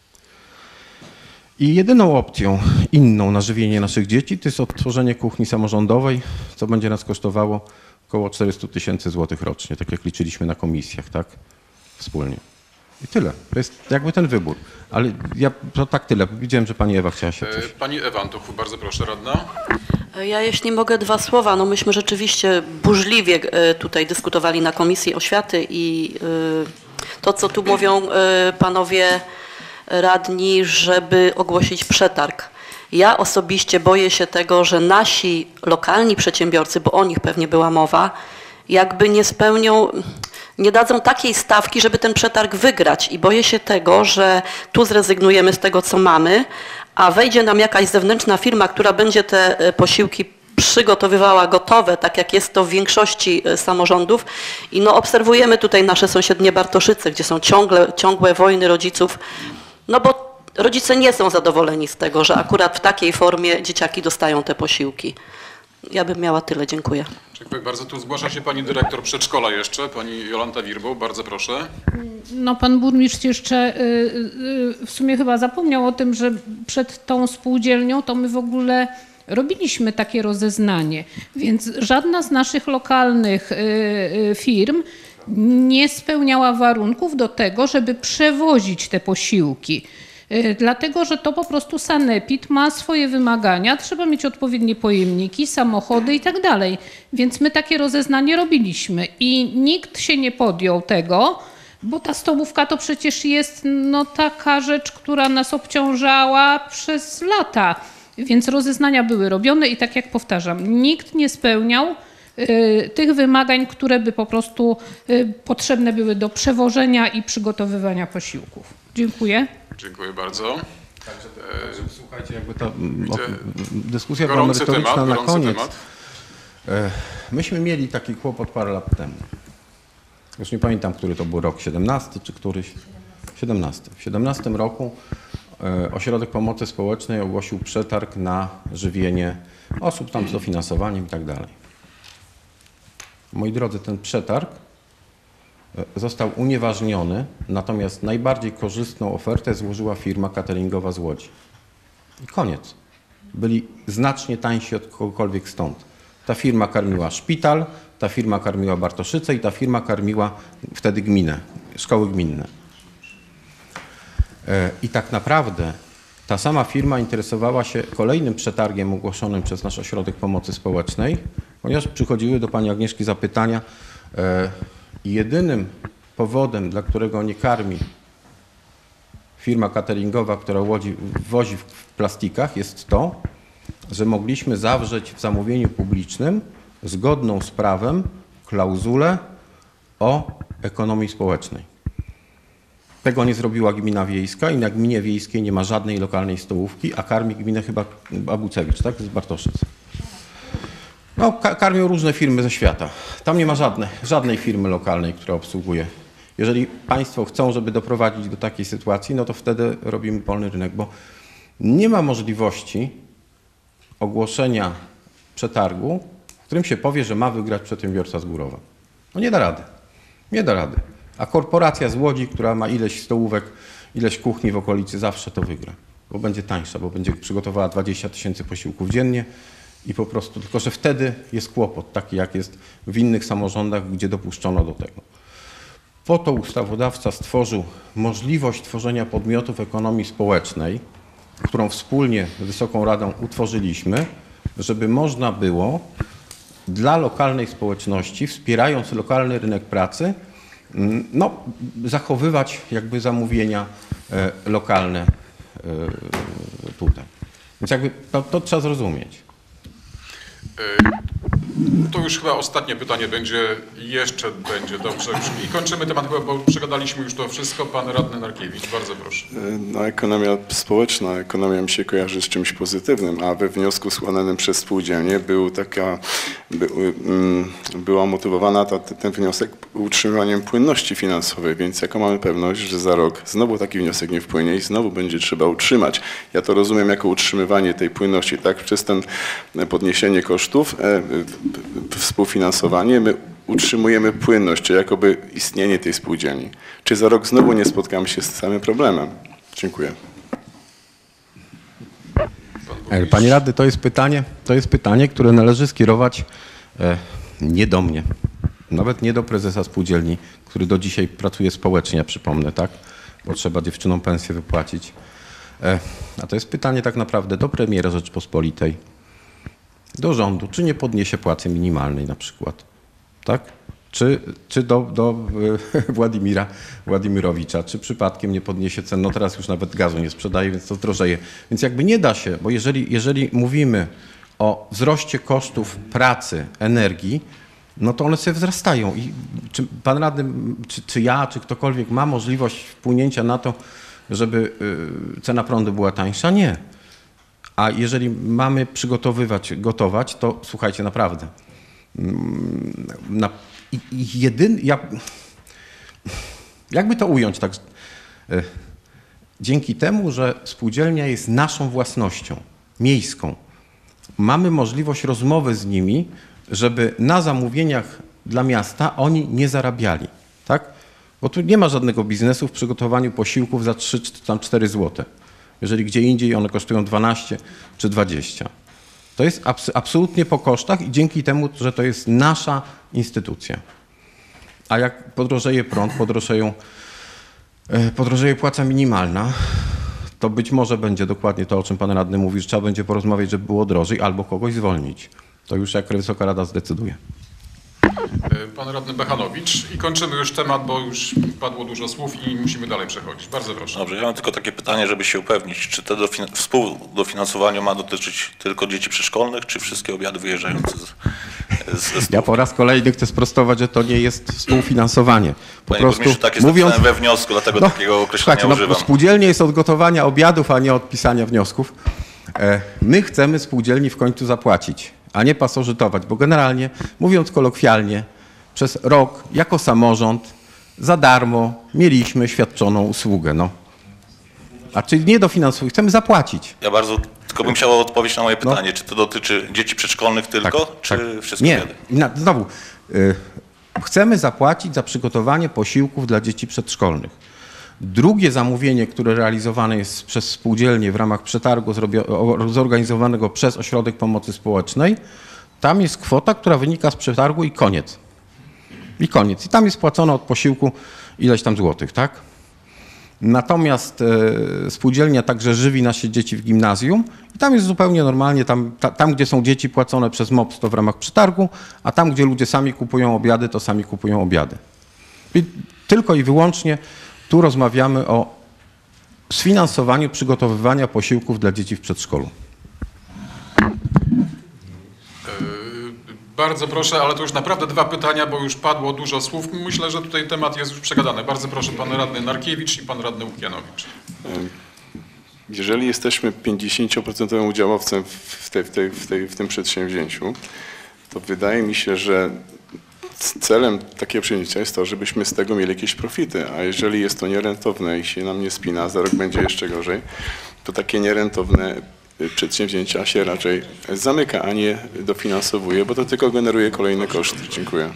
I jedyną opcją inną na żywienie naszych dzieci to jest odtworzenie kuchni samorządowej, co będzie nas kosztowało około czterysta tysięcy złotych rocznie, tak jak liczyliśmy na komisjach, tak? Wspólnie. I tyle. To jest jakby ten wybór. Ale ja to tak tyle. Widziałem, że pani Ewa chciała się coś... Pani Ewa Antoch, bardzo proszę, radna. Ja jeśli mogę dwa słowa, no myśmy rzeczywiście burzliwie tutaj dyskutowali na Komisji Oświaty i to, co tu mówią panowie radni, żeby ogłosić przetarg. Ja osobiście boję się tego, że nasi lokalni przedsiębiorcy, bo o nich pewnie była mowa, jakby nie spełnią, nie dadzą takiej stawki, żeby ten przetarg wygrać i boję się tego, że tu zrezygnujemy z tego, co mamy, a wejdzie nam jakaś zewnętrzna firma, która będzie te posiłki przygotowywała gotowe, tak jak jest to w większości samorządów i no obserwujemy tutaj nasze sąsiednie Bartoszyce, gdzie są ciągle, ciągłe wojny rodziców, no bo rodzice nie są zadowoleni z tego, że akurat w takiej formie dzieciaki dostają te posiłki. Ja bym miała tyle. Dziękuję. Dziękuję bardzo. Tu zgłasza się pani dyrektor przedszkola jeszcze, pani Jolanta Wirbo. Bardzo proszę. No pan burmistrz jeszcze w sumie chyba zapomniał o tym, że przed tą spółdzielnią to my w ogóle robiliśmy takie rozeznanie, więc żadna z naszych lokalnych firm nie spełniała warunków do tego, żeby przewozić te posiłki. Dlatego, że to po prostu sanepid ma swoje wymagania, trzeba mieć odpowiednie pojemniki, samochody i tak dalej. Więc my takie rozeznanie robiliśmy i nikt się nie podjął tego, bo ta stołówka to przecież jest no, taka rzecz, która nas obciążała przez lata. Więc rozeznania były robione i tak jak powtarzam, nikt nie spełniał y, tych wymagań, które by po prostu y, potrzebne były do przewożenia i przygotowywania posiłków. Dziękuję. Dziękuję bardzo. Także, także słuchajcie, jakby ta o, dyskusja była Gorący merytoryczna temat, na gorący koniec. temat. Myśmy mieli taki kłopot parę lat temu. Już nie pamiętam, który to był rok, siedemnasty czy któryś? siedemnasty. W siedemnastym roku Ośrodek Pomocy Społecznej ogłosił przetarg na żywienie osób tam z dofinansowaniem i tak dalej. Moi drodzy, ten przetarg został unieważniony, natomiast najbardziej korzystną ofertę złożyła firma cateringowa z Łodzi. I koniec. Byli znacznie tańsi od kogokolwiek stąd. Ta firma karmiła szpital, ta firma karmiła Bartoszyce i ta firma karmiła wtedy gminę, szkoły gminne. I tak naprawdę ta sama firma interesowała się kolejnym przetargiem ogłoszonym przez nasz Ośrodek Pomocy Społecznej, ponieważ przychodziły do pani Agnieszki zapytania i jedynym powodem, dla którego nie karmi firma cateringowa, która łodzi, wozi w, w plastikach, jest to, że mogliśmy zawrzeć w zamówieniu publicznym zgodną z prawem klauzulę o ekonomii społecznej. Tego nie zrobiła gmina wiejska i na gminie wiejskiej nie ma żadnej lokalnej stołówki, a karmi gminę chyba Abucewicz, tak? Z Bartoszyc. No, karmią różne firmy ze świata. Tam nie ma żadnej, żadnej firmy lokalnej, która obsługuje. Jeżeli państwo chcą, żeby doprowadzić do takiej sytuacji, no to wtedy robimy wolny rynek, bo nie ma możliwości ogłoszenia przetargu, w którym się powie, że ma wygrać przedsiębiorca z Górowa. No nie da rady. Nie da rady. A korporacja z Łodzi, która ma ileś stołówek, ileś kuchni w okolicy, zawsze to wygra. Bo będzie tańsza, bo będzie przygotowała dwadzieścia tysięcy posiłków dziennie i po prostu, tylko że wtedy jest kłopot, taki jak jest w innych samorządach, gdzie dopuszczono do tego. Po to ustawodawca stworzył możliwość tworzenia podmiotów ekonomii społecznej, którą wspólnie z Wysoką Radą utworzyliśmy, żeby można było dla lokalnej społeczności, wspierając lokalny rynek pracy, no, zachowywać jakby zamówienia e, lokalne e, tutaj. Więc jakby to, to trzeba zrozumieć. To już chyba ostatnie pytanie będzie, jeszcze będzie dobrze. I kończymy temat, bo przegadaliśmy już to wszystko. Pan radny Narkiewicz, bardzo proszę. No, ekonomia społeczna, ekonomia mi się kojarzy z czymś pozytywnym, a we wniosku składanym przez spółdzielnię był taka, by, um, była motywowana ta, ten wniosek utrzymywaniem płynności finansowej, więc jaką mamy pewność, że za rok znowu taki wniosek nie wpłynie i znowu będzie trzeba utrzymać. Ja to rozumiem jako utrzymywanie tej płynności, tak, przez ten podniesienie kosztów, e, współfinansowanie, my utrzymujemy płynność, czy jakoby istnienie tej spółdzielni. Czy za rok znowu nie spotkamy się z tym samym problemem? Dziękuję. Panie radny, to jest pytanie, to jest pytanie, które należy skierować e, nie do mnie, nawet nie do prezesa spółdzielni, który do dzisiaj pracuje społecznie, ja przypomnę, tak? Bo trzeba dziewczynom pensję wypłacić. E, a to jest pytanie tak naprawdę do premiera Rzeczpospolitej, do rządu, czy nie podniesie płacy minimalnej na przykład, tak? Czy, czy do, do Władimira Władimirowicza, czy przypadkiem nie podniesie cen, no teraz już nawet gazu nie sprzedaje, więc to zdrożeje. Więc jakby nie da się, bo jeżeli, jeżeli mówimy o wzroście kosztów pracy, energii, no to one sobie wzrastają. I czy pan radny, czy, czy ja, czy ktokolwiek ma możliwość wpłynięcia na to, żeby cena prądu była tańsza? Nie. A jeżeli mamy przygotowywać, gotować, to słuchajcie, naprawdę. Na, i, i jedyn, ja, jakby to ująć tak? Dzięki temu, że spółdzielnia jest naszą własnością, miejską, mamy możliwość rozmowy z nimi, żeby na zamówieniach dla miasta oni nie zarabiali, tak? Bo tu nie ma żadnego biznesu w przygotowaniu posiłków za trzy czy tam cztery złote. Jeżeli gdzie indziej one kosztują dwanaście czy dwadzieścia. To jest abs absolutnie po kosztach i dzięki temu, że to jest nasza instytucja. A jak podrożeje prąd, podrożeją, podrożeje płaca minimalna, to być może będzie dokładnie to, o czym pan radny mówi, że trzeba będzie porozmawiać, żeby było drożej albo kogoś zwolnić. To już jak Wysoka Rada zdecyduje. Pan radny Bechanowicz i kończymy już temat, bo już padło dużo słów i musimy dalej przechodzić. Bardzo proszę. Dobrze, ja mam tylko takie pytanie, żeby się upewnić, czy to współdofinansowanie ma dotyczyć tylko dzieci przedszkolnych, czy wszystkie obiady wyjeżdżające z, ze Ja po raz kolejny chcę sprostować, że to nie jest współfinansowanie. Po Panie prostu burmistrzu, tak jest mówiąc napisane we wniosku, dlatego no, takiego określenia słuchajcie, używam. No, spółdzielnie jest od gotowania obiadów, a nie od pisania wniosków. My chcemy spółdzielni w końcu zapłacić, a nie pasożytować, bo generalnie, mówiąc kolokwialnie, przez rok jako samorząd za darmo mieliśmy świadczoną usługę. No. A czyli nie dofinansuj, chcemy zapłacić. Ja bardzo, tylko bym chciał odpowiedzieć na moje pytanie, no. Czy to dotyczy dzieci przedszkolnych tylko, tak, czy tak. wszystkich Nie, obiady? Na, znowu, y, chcemy zapłacić za przygotowanie posiłków dla dzieci przedszkolnych. Drugie zamówienie, które realizowane jest przez spółdzielnię w ramach przetargu zorganizowanego przez Ośrodek Pomocy Społecznej, tam jest kwota, która wynika z przetargu i koniec. I koniec. I tam jest płacone od posiłku ileś tam złotych, tak? Natomiast e, spółdzielnia także żywi nasze dzieci w gimnazjum i tam jest zupełnie normalnie, tam, ta, tam gdzie są dzieci płacone przez M O P S to w ramach przetargu, a tam gdzie ludzie sami kupują obiady, to sami kupują obiady. I Tylko i wyłącznie tu rozmawiamy o sfinansowaniu przygotowywania posiłków dla dzieci w przedszkolu. Bardzo proszę, ale to już naprawdę dwa pytania, bo już padło dużo słów. Myślę, że tutaj temat jest już przegadany. Bardzo proszę, pan radny Narkiewicz i pan radny Łukianowicz. Jeżeli jesteśmy pięćdziesięcioprocentowym udziałowcem w, tej, w, tej, w, tej, w tym przedsięwzięciu, to wydaje mi się, że celem takiego przyjęcia jest to, żebyśmy z tego mieli jakieś profity, a jeżeli jest to nierentowne i się nam nie spina, za rok będzie jeszcze gorzej, to takie nierentowne przedsięwzięcia się raczej zamyka, a nie dofinansowuje, bo to tylko generuje kolejne koszty. Dziękuję.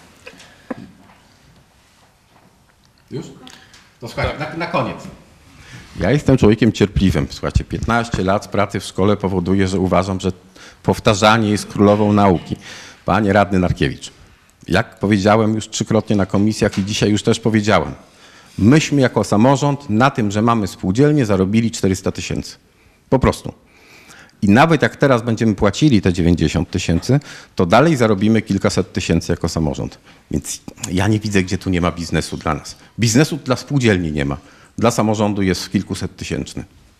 Już? To słuchajcie, na, na koniec. Ja jestem człowiekiem cierpliwym. Słuchajcie, piętnaście lat pracy w szkole powoduje, że uważam, że powtarzanie jest królową nauki. Panie radny Narkiewicz, jak powiedziałem już trzykrotnie na komisjach i dzisiaj już też powiedziałem, myśmy jako samorząd na tym, że mamy spółdzielnię, zarobili czterysta tysięcy. Po prostu. I nawet jak teraz będziemy płacili te dziewięćdziesiąt tysięcy, to dalej zarobimy kilkaset tysięcy jako samorząd. Więc ja nie widzę, gdzie tu nie ma biznesu dla nas. Biznesu dla spółdzielni nie ma. Dla samorządu jest kilkuset tysięczny.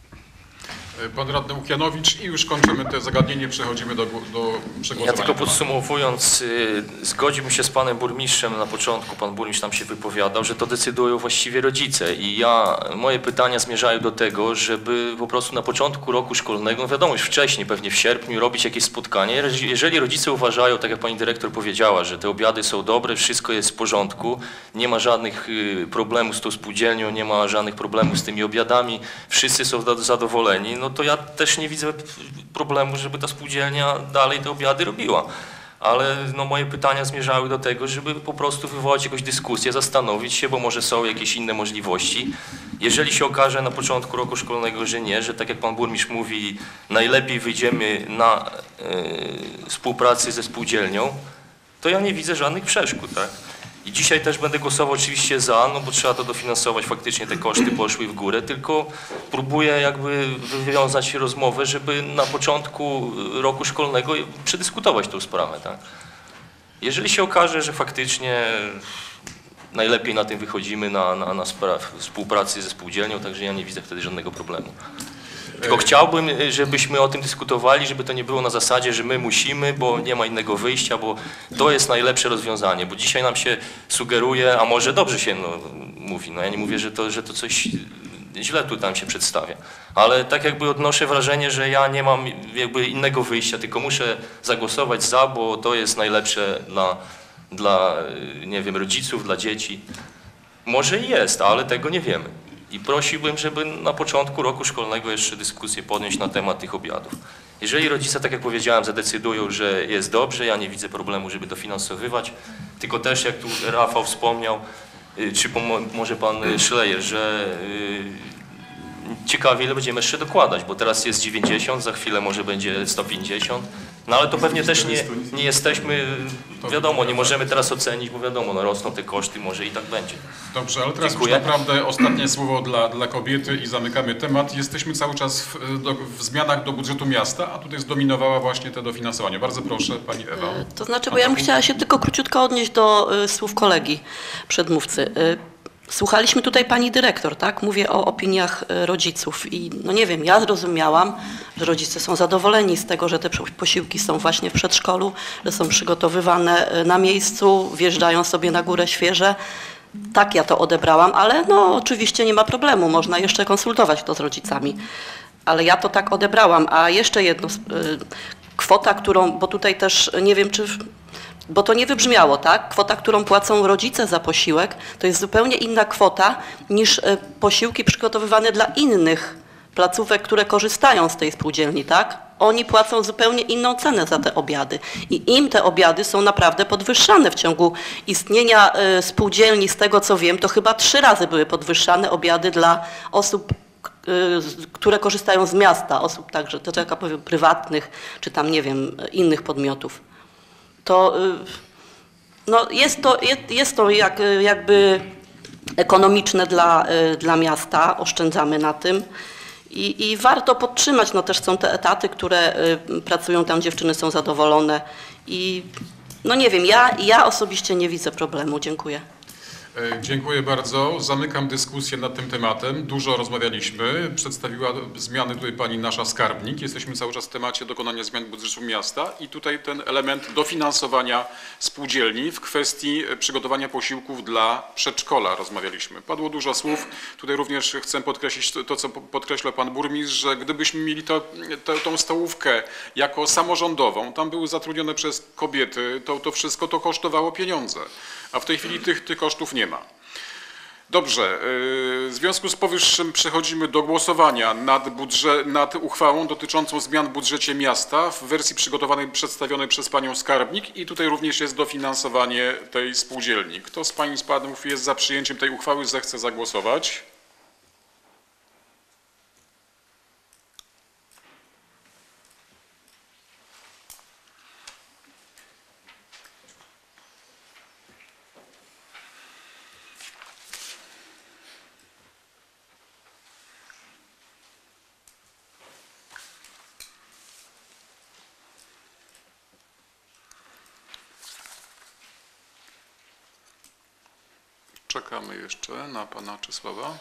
Pan radny Łukianowicz i już kończymy te zagadnienie, przechodzimy do, do przegłosowania. Ja tylko podsumowując, y, zgodziłbym się z panem burmistrzem na początku, pan burmistrz tam się wypowiadał, że to decydują właściwie rodzice i ja, moje pytania zmierzają do tego, żeby po prostu na początku roku szkolnego, no wiadomo już wcześniej, pewnie w sierpniu, robić jakieś spotkanie. Jeżeli rodzice uważają, tak jak pani dyrektor powiedziała, że te obiady są dobre, wszystko jest w porządku, nie ma żadnych y, problemów z tą spółdzielnią, nie ma żadnych problemów z tymi obiadami, wszyscy są zadowoleni, no to ja też nie widzę problemu, żeby ta spółdzielnia dalej te obiady robiła. Ale no, moje pytania zmierzały do tego, żeby po prostu wywołać jakąś dyskusję, zastanowić się, bo może są jakieś inne możliwości. Jeżeli się okaże na początku roku szkolnego, że nie, że tak jak pan burmistrz mówi, najlepiej wyjdziemy na y, współpracy ze spółdzielnią, to ja nie widzę żadnych przeszkód, tak? I dzisiaj też będę głosował oczywiście za, no bo trzeba to dofinansować, faktycznie te koszty poszły w górę, tylko próbuję jakby wywiązać rozmowę, żeby na początku roku szkolnego przedyskutować tę sprawę, tak? Jeżeli się okaże, że faktycznie najlepiej na tym wychodzimy na, na, na spraw współpracy ze spółdzielnią, także ja nie widzę wtedy żadnego problemu. Tylko chciałbym, żebyśmy o tym dyskutowali, żeby to nie było na zasadzie, że my musimy, bo nie ma innego wyjścia, bo to jest najlepsze rozwiązanie, bo dzisiaj nam się sugeruje, a może dobrze się no, mówi, no ja nie mówię, że to, że to coś źle tu nam się przedstawia, ale tak jakby odnoszę wrażenie, że ja nie mam jakby innego wyjścia, tylko muszę zagłosować za, bo to jest najlepsze dla, dla nie wiem, rodziców, dla dzieci. Może i jest, ale tego nie wiemy. I prosiłbym, żeby na początku roku szkolnego jeszcze dyskusję podjąć na temat tych obiadów. Jeżeli rodzice, tak jak powiedziałem, zadecydują, że jest dobrze, ja nie widzę problemu, żeby dofinansowywać, tylko też jak tu Rafał wspomniał, czy może pan Schleyer, że ciekawie ile będziemy jeszcze dokładać, bo teraz jest dziewięćdziesiąt, za chwilę może będzie sto pięćdziesiąt, no ale to pewnie też nie, nie jesteśmy, wiadomo, nie możemy teraz ocenić, bo wiadomo, no rosną te koszty, może i tak będzie. Dobrze, ale teraz Dziękuję. już naprawdę ostatnie słowo dla, dla kobiety i zamykamy temat. Jesteśmy cały czas w, do, w zmianach do budżetu miasta, a tutaj zdominowała właśnie te dofinansowanie. Bardzo proszę, pani Ewa. To znaczy, bo ja bym chciała się tylko króciutko odnieść do y, słów kolegi, przedmówcy. Y, Słuchaliśmy tutaj pani dyrektor, tak? Mówię o opiniach rodziców i no nie wiem, ja zrozumiałam, że rodzice są zadowoleni z tego, że te posiłki są właśnie w przedszkolu, że są przygotowywane na miejscu, wjeżdżają sobie na górę świeże. Tak ja to odebrałam, ale no oczywiście nie ma problemu, można jeszcze konsultować to z rodzicami. Ale ja to tak odebrałam, a jeszcze jedno, kwota, którą, bo tutaj też nie wiem, czy... Bo to nie wybrzmiało, tak? Kwota, którą płacą rodzice za posiłek, to jest zupełnie inna kwota niż posiłki przygotowywane dla innych placówek, które korzystają z tej spółdzielni, tak? Oni płacą zupełnie inną cenę za te obiady i im te obiady są naprawdę podwyższane w ciągu istnienia spółdzielni, z tego co wiem, to chyba trzy razy były podwyższane obiady dla osób, które korzystają z miasta, osób także, to tak jak powiem, prywatnych, czy tam, nie wiem, innych podmiotów. To no jest to, jest, jest to jak, jakby ekonomiczne dla, dla miasta, oszczędzamy na tym i, i warto podtrzymać, no też są te etaty, które pracują tam, dziewczyny są zadowolone i no nie wiem, ja, ja osobiście nie widzę problemu, dziękuję. E, Dziękuję bardzo. Zamykam dyskusję nad tym tematem. Dużo rozmawialiśmy. Przedstawiła zmiany tutaj pani nasza skarbnik. Jesteśmy cały czas w temacie dokonania zmian budżetu miasta i tutaj ten element dofinansowania spółdzielni w kwestii przygotowania posiłków dla przedszkola rozmawialiśmy. Padło dużo słów. Tutaj również chcę podkreślić to, to co podkreślał pan burmistrz, że gdybyśmy mieli to, to, tą stołówkę jako samorządową, tam były zatrudnione przez kobiety, to, to wszystko to kosztowało pieniądze. A w tej chwili tych, tych kosztów nie ma. Dobrze, w związku z powyższym przechodzimy do głosowania nad, budżet, nad uchwałą dotyczącą zmian w budżecie miasta w wersji przygotowanej, przedstawionej przez panią skarbnik i tutaj również jest dofinansowanie tej spółdzielni. Kto z pań i z panów jest za przyjęciem tej uchwały, zechce zagłosować? Czekamy jeszcze na pana Czesława.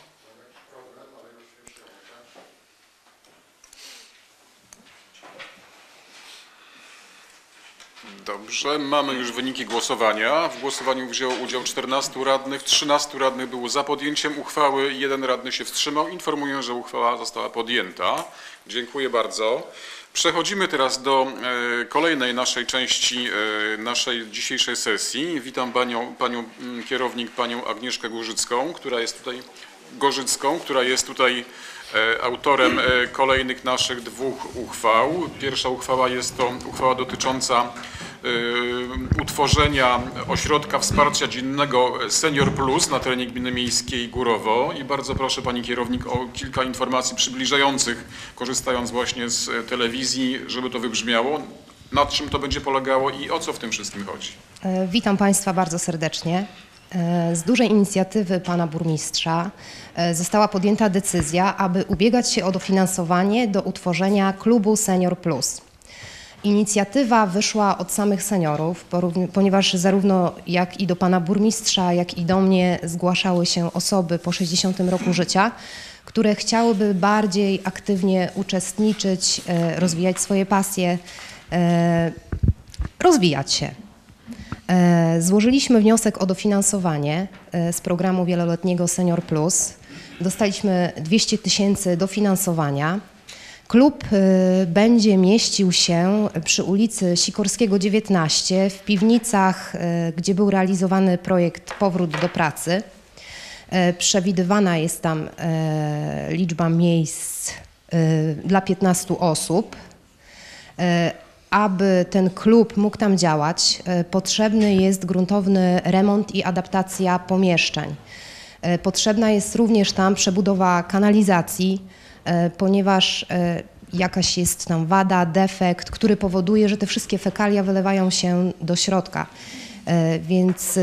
Dobrze, mamy już wyniki głosowania. W głosowaniu wzięło udział czternastu radnych, trzynastu radnych było za podjęciem uchwały, jeden radny się wstrzymał. Informuję, że uchwała została podjęta. Dziękuję bardzo. Przechodzimy teraz do e, kolejnej naszej części e, naszej dzisiejszej sesji. Witam panią, panią kierownik, panią Agnieszkę Gorzycką, która jest tutaj Gorzycką, która jest tutaj e, autorem e, kolejnych naszych dwóch uchwał. Pierwsza uchwała jest to uchwała dotycząca e, utworzenia ośrodka wsparcia dziennego Senior Plus na terenie gminy miejskiej Górowo i bardzo proszę pani kierownik o kilka informacji przybliżających, korzystając właśnie z telewizji, żeby to wybrzmiało, nad czym to będzie polegało i o co w tym wszystkim chodzi. Witam Państwa bardzo serdecznie. Z dużej inicjatywy pana burmistrza została podjęta decyzja, aby ubiegać się o dofinansowanie do utworzenia klubu Senior Plus. Inicjatywa wyszła od samych seniorów, ponieważ zarówno jak i do pana burmistrza, jak i do mnie zgłaszały się osoby po sześćdziesiątym roku życia, które chciałyby bardziej aktywnie uczestniczyć, rozwijać swoje pasje, rozwijać się. Złożyliśmy wniosek o dofinansowanie z programu wieloletniego Senior Plus. Dostaliśmy dwieście tysięcy dofinansowania. Klub będzie mieścił się przy ulicy Sikorskiego dziewiętnaście w piwnicach, gdzie był realizowany projekt Powrót do pracy. Przewidywana jest tam liczba miejsc dla piętnastu osób. Aby ten klub mógł tam działać, potrzebny jest gruntowny remont i adaptacja pomieszczeń. Potrzebna jest również tam przebudowa kanalizacji, ponieważ jakaś jest tam wada, defekt, który powoduje, że te wszystkie fekalia wylewają się do środka. Więc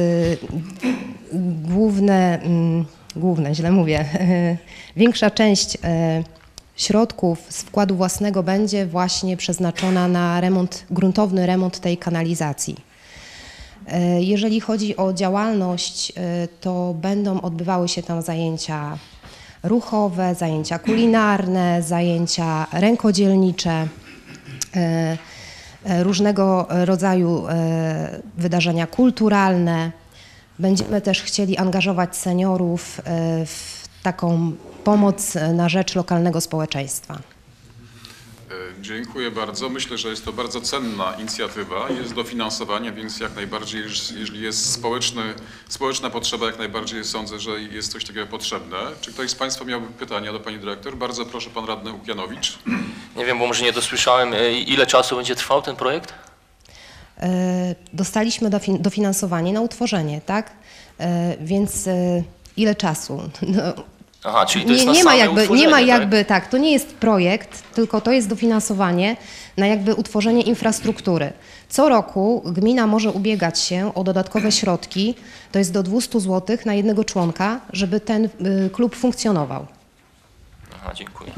główne, główne, źle mówię, większa część środków z wkładu własnego będzie właśnie przeznaczona na remont, gruntowny remont tej kanalizacji. Jeżeli chodzi o działalność, to będą odbywały się tam zajęcia ruchowe, zajęcia kulinarne, zajęcia rękodzielnicze, różnego rodzaju wydarzenia kulturalne. Będziemy też chcieli angażować seniorów w taką pomoc na rzecz lokalnego społeczeństwa. Dziękuję bardzo. Myślę, że jest to bardzo cenna inicjatywa. Jest dofinansowanie, więc jak najbardziej, jeżeli jest społeczny, społeczna potrzeba, jak najbardziej sądzę, że jest coś takiego potrzebne. Czy ktoś z państwa miałby pytania do pani dyrektor? Bardzo proszę, pan radny Łukianowicz. Nie wiem, bo może nie dosłyszałem, ile czasu będzie trwał ten projekt? Dostaliśmy dofinansowanie na utworzenie, tak? Więc ile czasu? No, Aha, czyli to jest nie, na nie ma same jakby, utworzenie, nie ma tak? jakby, tak, to nie jest projekt, tylko to jest dofinansowanie na jakby utworzenie infrastruktury. Co roku gmina może ubiegać się o dodatkowe środki, to jest do dwieście złotych na jednego członka, żeby ten y, klub funkcjonował. Aha, dziękuję.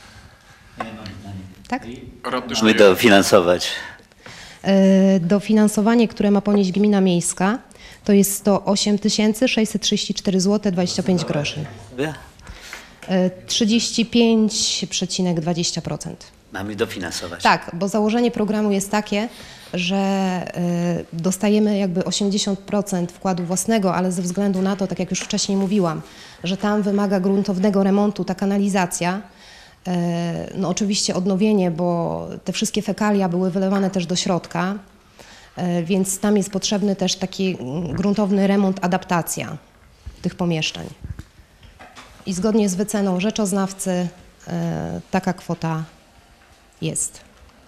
Tak? Radny Mamy dofinansować. Y, dofinansowanie, które ma ponieść gmina miejska, to jest sto osiem tysięcy sześćset trzydzieści cztery złote dwadzieścia pięć groszy. E, trzydzieści pięć przecinek dwadzieścia procent. Mamy dofinansować. Tak, bo założenie programu jest takie, że y, dostajemy jakby osiemdziesiąt procent wkładu własnego, ale ze względu na to, tak jak już wcześniej mówiłam, że tam wymaga gruntownego remontu ta kanalizacja, y, no oczywiście odnowienie, bo te wszystkie fekalia były wylewane też do środka, y, więc tam jest potrzebny też taki gruntowny remont, adaptacja tych pomieszczeń. I zgodnie z wyceną rzeczoznawcy y, taka kwota jest.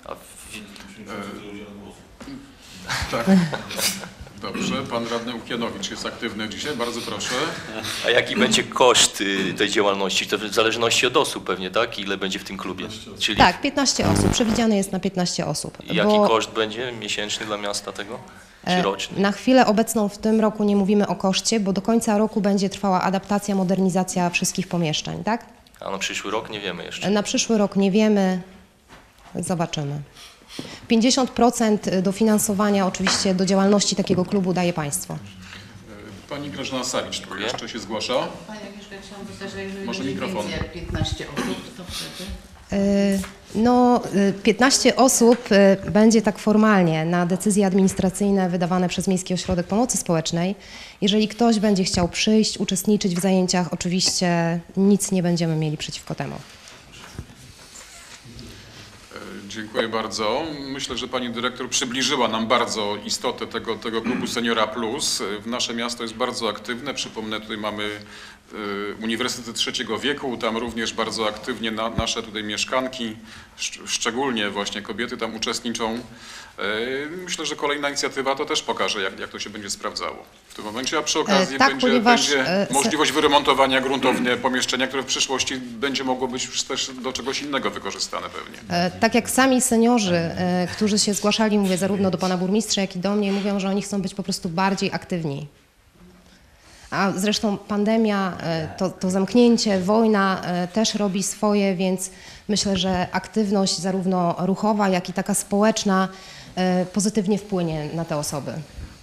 Tak. Dobrze, pan radny Łukianowicz jest aktywny dzisiaj, bardzo proszę. A jaki będzie koszt y, tej działalności? To w zależności od osób pewnie, tak? Ile będzie w tym klubie? Czyli Tak, piętnaście osób, przewidziane jest na piętnaście osób. jaki bo, koszt będzie miesięczny dla miasta tego? Czy e, roczny? Na chwilę obecną w tym roku nie mówimy o koszcie, bo do końca roku będzie trwała adaptacja, modernizacja wszystkich pomieszczeń, tak? A na przyszły rok nie wiemy jeszcze. Na przyszły rok nie wiemy, zobaczymy. pięćdziesiąt procent dofinansowania oczywiście do działalności takiego klubu daje państwo. Pani Grażyna Sawicz tu jeszcze się zgłasza. Panie Agnieszka, chciałam zapytać, że jeżeli Może będzie mikrofon. więcej jak piętnaście osób, to wtedy? Y, No, y, piętnaście osób y, będzie tak formalnie na decyzje administracyjne wydawane przez Miejski Ośrodek Pomocy Społecznej. Jeżeli ktoś będzie chciał przyjść, uczestniczyć w zajęciach, oczywiście nic nie będziemy mieli przeciwko temu. Dziękuję bardzo. Myślę, że pani dyrektor przybliżyła nam bardzo istotę tego, tego klubu Seniora Plus. Nasze miasto jest bardzo aktywne. Przypomnę, tutaj mamy y, Uniwersytet Trzeciego Wieku, tam również bardzo aktywnie na, nasze tutaj mieszkanki, szcz szczególnie właśnie kobiety tam uczestniczą. Y, myślę, że kolejna inicjatywa to też pokaże, jak, jak to się będzie sprawdzało w tym momencie, a przy okazji E, tak, będzie, ponieważ, będzie e, możliwość wyremontowania gruntownie pomieszczenia, które w przyszłości będzie mogło być też do czegoś innego wykorzystane pewnie. E, Tak jak sami seniorzy, e, którzy się zgłaszali, mówię zarówno do pana burmistrza, jak i do mnie, mówią, że oni chcą być po prostu bardziej aktywni. A zresztą pandemia, e, to, to zamknięcie, wojna e, też robi swoje, więc myślę, że aktywność zarówno ruchowa, jak i taka społeczna e, pozytywnie wpłynie na te osoby.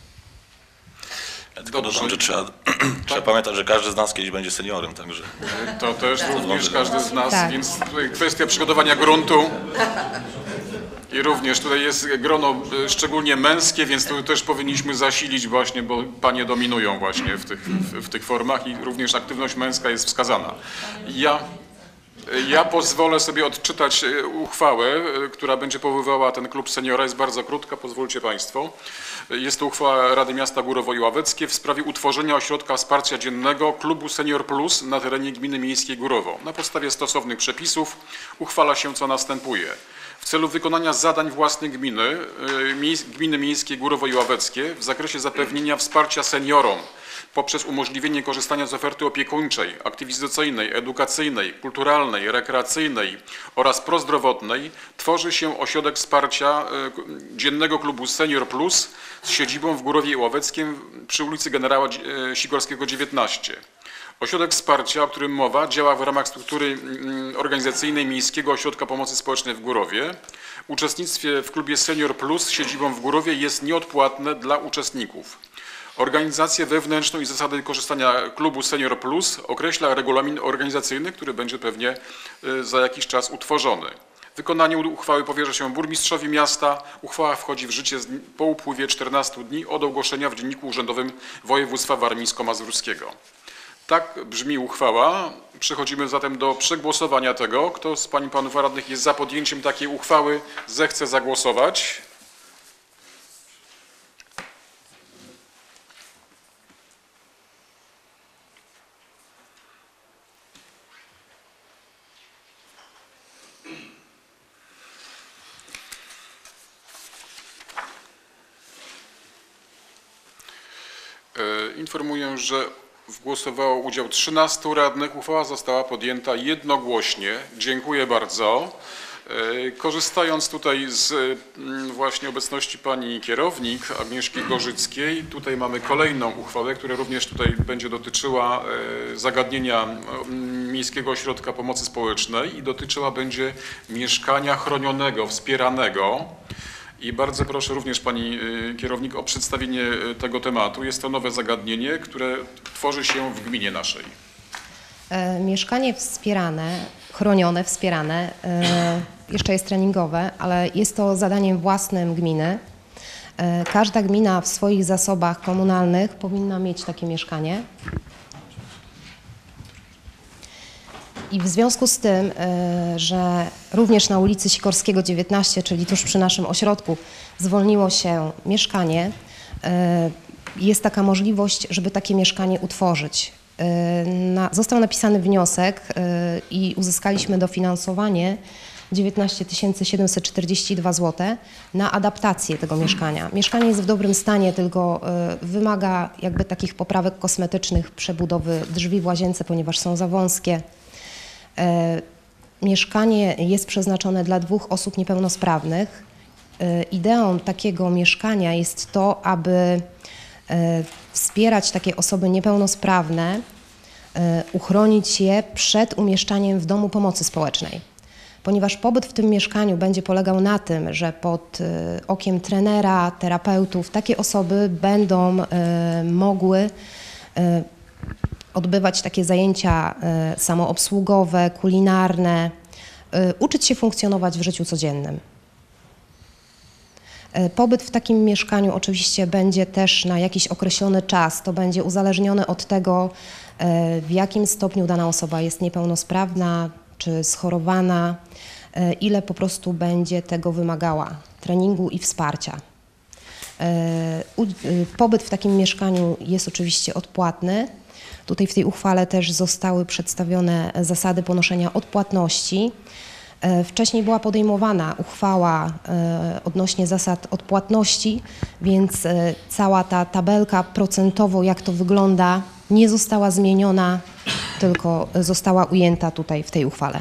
Ja tylko dodam, że trzeba, trzeba pamiętać, że każdy z nas kiedyś będzie seniorem, także... To też również każdy z nas, Tak. więc tutaj kwestia przygotowania gruntu i również tutaj jest grono y, szczególnie męskie, więc tu też powinniśmy zasilić właśnie, bo panie dominują właśnie w tych, w, w tych formach i również aktywność męska jest wskazana. Ja, ja pozwolę sobie odczytać y, uchwałę, y, która będzie powoływała ten klub seniora, jest bardzo krótka, pozwólcie państwo. Jest to uchwała Rady Miasta Górowo-Ławeckie w sprawie utworzenia ośrodka wsparcia dziennego klubu Senior Plus na terenie gminy miejskiej Górowo. Na podstawie stosownych przepisów uchwala się, co następuje. W celu wykonania zadań własnych gminy, y, gminy miejskie Górowo i Ławeckie w zakresie zapewnienia wsparcia seniorom poprzez umożliwienie korzystania z oferty opiekuńczej, aktywizacyjnej, edukacyjnej, kulturalnej, rekreacyjnej oraz prozdrowotnej tworzy się ośrodek wsparcia y, dziennego klubu Senior Plus z siedzibą w Górowie Ławeckiem przy ulicy Generała y, Sigorskiego dziewiętnaście. Ośrodek wsparcia, o którym mowa, działa w ramach struktury organizacyjnej Miejskiego Ośrodka Pomocy Społecznej w Górowie. Uczestnictwo w klubie Senior Plus z siedzibą w Górowie jest nieodpłatne dla uczestników. Organizację wewnętrzną i zasady korzystania klubu Senior Plus określa regulamin organizacyjny, który będzie pewnie za jakiś czas utworzony. Wykonanie uchwały powierza się burmistrzowi miasta. Uchwała wchodzi w życie po upływie czternastu dni od ogłoszenia w Dzienniku Urzędowym Województwa Warmińsko-Mazurskiego. Tak brzmi uchwała. Przechodzimy zatem do przegłosowania tego. Kto z pań i panów radnych jest za podjęciem takiej uchwały, zechce zagłosować. Informuję, że głosowało udział trzynastu radnych. Uchwała została podjęta jednogłośnie. Dziękuję bardzo. Korzystając tutaj z właśnie obecności pani kierownik Agnieszki Gorzyckiej, tutaj mamy kolejną uchwałę, która również tutaj będzie dotyczyła zagadnienia Miejskiego Ośrodka Pomocy Społecznej i dotyczyła będzie mieszkania chronionego, wspieranego. I bardzo proszę również Pani y, kierownik o przedstawienie y, tego tematu. Jest to nowe zagadnienie, które tworzy się w gminie naszej. E, Mieszkanie wspierane, chronione, wspierane, e, jeszcze jest treningowe, ale jest to zadaniem własnym gminy. E, Każda gmina w swoich zasobach komunalnych powinna mieć takie mieszkanie. I w związku z tym, e, że również na ulicy Sikorskiego dziewiętnaście, czyli tuż przy naszym ośrodku, zwolniło się mieszkanie, e, jest taka możliwość, żeby takie mieszkanie utworzyć. E, na, został napisany wniosek e, i uzyskaliśmy dofinansowanie dziewiętnaście tysięcy siedemset czterdzieści dwa złote na adaptację tego mieszkania. Mieszkanie jest w dobrym stanie, tylko e, wymaga jakby takich poprawek kosmetycznych, przebudowy drzwi w łazience, ponieważ są za wąskie. E, Mieszkanie jest przeznaczone dla dwóch osób niepełnosprawnych. E, Ideą takiego mieszkania jest to, aby e, wspierać takie osoby niepełnosprawne, e, uchronić je przed umieszczaniem w domu pomocy społecznej. Ponieważ pobyt w tym mieszkaniu będzie polegał na tym, że pod e, okiem trenera, terapeutów takie osoby będą e, mogły e, odbywać takie zajęcia y, samoobsługowe, kulinarne, y, uczyć się funkcjonować w życiu codziennym. Y, Pobyt w takim mieszkaniu oczywiście będzie też na jakiś określony czas. To będzie uzależnione od tego, y, w jakim stopniu dana osoba jest niepełnosprawna czy schorowana, y, ile po prostu będzie tego wymagała, treningu i wsparcia. Y, u- y, Pobyt w takim mieszkaniu jest oczywiście odpłatny. Tutaj w tej uchwale też zostały przedstawione zasady ponoszenia odpłatności. E, Wcześniej była podejmowana uchwała e, odnośnie zasad odpłatności, więc e, cała ta tabelka procentowo, jak to wygląda, nie została zmieniona, tylko została ujęta tutaj w tej uchwale.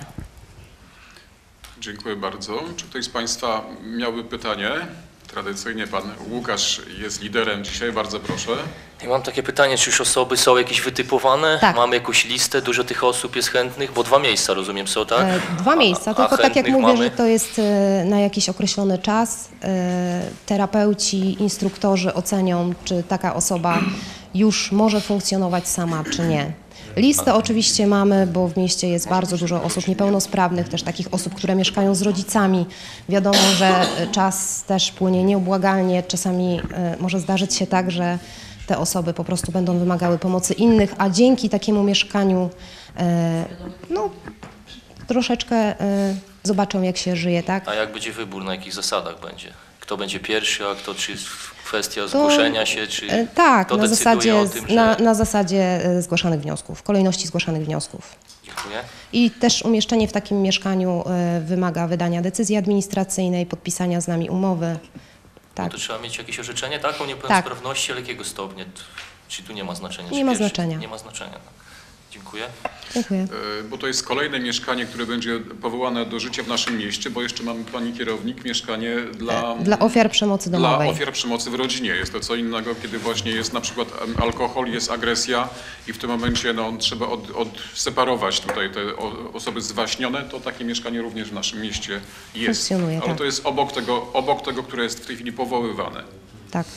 Dziękuję bardzo. Czy ktoś z Państwa miałby pytanie? Tradycyjnie Pan Łukasz jest liderem dzisiaj, bardzo proszę. I mam takie pytanie, czy już osoby są jakieś wytypowane? Tak. Mamy jakąś listę, dużo tych osób jest chętnych? Bo dwa miejsca, rozumiem, są, tak? E, Dwa miejsca, A- a tylko tak jak chętnych mówię, mamy? że to jest e, na jakiś określony czas. E, Terapeuci, instruktorzy ocenią, czy taka osoba już może funkcjonować sama, czy nie. Listę oczywiście mamy, bo w mieście jest bardzo dużo osób niepełnosprawnych, też takich osób, które mieszkają z rodzicami. Wiadomo, że czas też płynie nieubłagalnie. Czasami e, może zdarzyć się tak, że te osoby po prostu będą wymagały pomocy innych, a dzięki takiemu mieszkaniu e, no, troszeczkę e, zobaczą, jak się żyje, tak? A jak będzie wybór, na jakich zasadach będzie? Kto będzie pierwszy, a kto, czy jest kwestia zgłoszenia się, czy E, Tak, kto na decyduje zasadzie, o tym, że... na, na zasadzie e, zgłaszanych wniosków, kolejności zgłaszanych wniosków. Dziękuję. I też umieszczenie w takim mieszkaniu e, wymaga wydania decyzji administracyjnej, podpisania z nami umowy. Tak, To trzeba mieć jakieś orzeczenie, tak? O niepełnosprawności, ale jakiego stopnia? Czy tu nie ma znaczenia? Nie czy ma pierwszy? znaczenia. Nie ma znaczenia. Tak. Dziękuję. dziękuję. E, Bo to jest kolejne mieszkanie, które będzie powołane do życia w naszym mieście, bo jeszcze mamy Pani kierownik, mieszkanie dla... Dla ofiar przemocy Dla domowej. ofiar przemocy w rodzinie. Jest to co innego, kiedy właśnie jest na przykład em, alkohol, jest agresja i w tym momencie no, trzeba od, odseparować tutaj te o, osoby zwaśnione, to takie mieszkanie również w naszym mieście jest. Funkcjonuje, Ale tak. to jest obok tego, obok tego, które jest w tej chwili powoływane. Tak.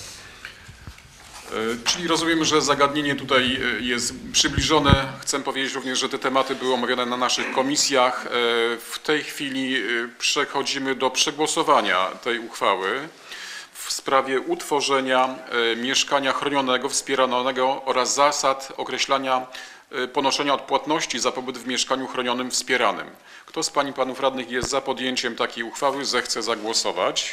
E, Czyli rozumiem, że zagadnienie tutaj e, jest przybliżone. Chcę powiedzieć również, że te tematy były omawiane na naszych komisjach. E, W tej chwili e, przechodzimy do przegłosowania tej uchwały w sprawie utworzenia e, mieszkania chronionego, wspieranego oraz zasad określania e, ponoszenia odpłatności za pobyt w mieszkaniu chronionym wspieranym. Kto z Pań i Panów Radnych jest za podjęciem takiej uchwały, zechce zagłosować.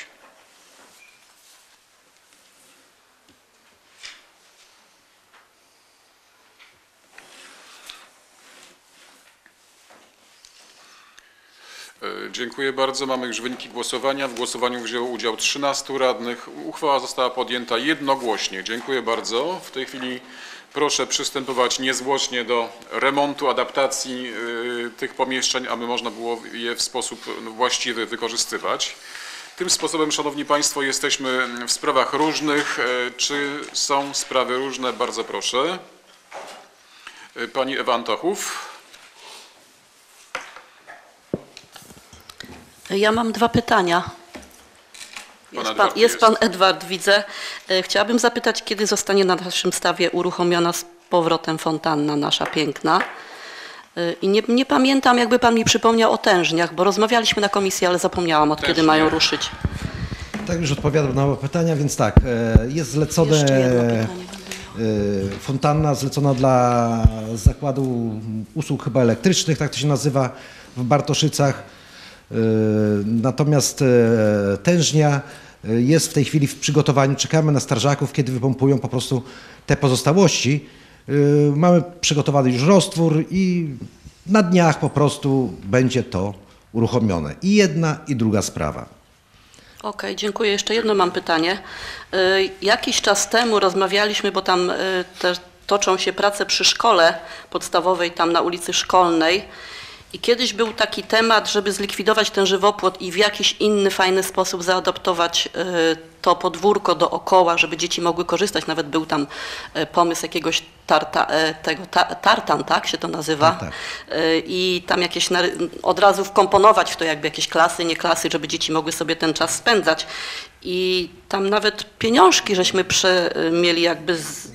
E, Dziękuję bardzo. Mamy już wyniki głosowania. W głosowaniu wzięło udział trzynastu radnych. Uchwała została podjęta jednogłośnie. Dziękuję bardzo. W tej chwili proszę przystępować niezwłocznie do remontu, adaptacji y, tych pomieszczeń, aby można było je w sposób no, właściwy wykorzystywać. Tym sposobem, Szanowni Państwo, jesteśmy w sprawach różnych. E, Czy są sprawy różne? Bardzo proszę. E, Pani Ewa Antochów. Ja mam dwa pytania. Jest pan, Edward jest pan Edward, widzę. E, Chciałabym zapytać, kiedy zostanie na naszym stawie uruchomiona z powrotem fontanna nasza piękna. E, I nie, nie pamiętam, jakby pan mi przypomniał o tężniach, bo rozmawialiśmy na komisji, ale zapomniałam, od kiedy Tężnie. mają ruszyć. Tak, już odpowiadam na pytania, więc tak, e, jest zlecone Jeszcze jedno pytanie. e, fontanna zlecona dla Zakładu Usług chyba elektrycznych, tak to się nazywa, w Bartoszycach. E, Natomiast e, tężnia e, jest w tej chwili w przygotowaniu. Czekamy na strażaków, kiedy wypompują po prostu te pozostałości. E, Mamy przygotowany już roztwór i na dniach po prostu będzie to uruchomione. I jedna, i druga sprawa. Okej, dziękuję. Jeszcze jedno mam pytanie. Y, Jakiś czas temu rozmawialiśmy, bo tam y, też toczą się prace przy szkole podstawowej, tam na ulicy Szkolnej. I kiedyś był taki temat, żeby zlikwidować ten żywopłot i w jakiś inny, fajny sposób zaadaptować y, to podwórko dookoła, żeby dzieci mogły korzystać. Nawet był tam y, pomysł jakiegoś tarta, y, tego, ta, tartan, tak się to nazywa. Tak, tak. Y, I tam jakieś nary- od razu wkomponować w to jakby jakieś klasy, nie klasy, żeby dzieci mogły sobie ten czas spędzać. I tam nawet pieniążki żeśmy prze, mieli jakby z,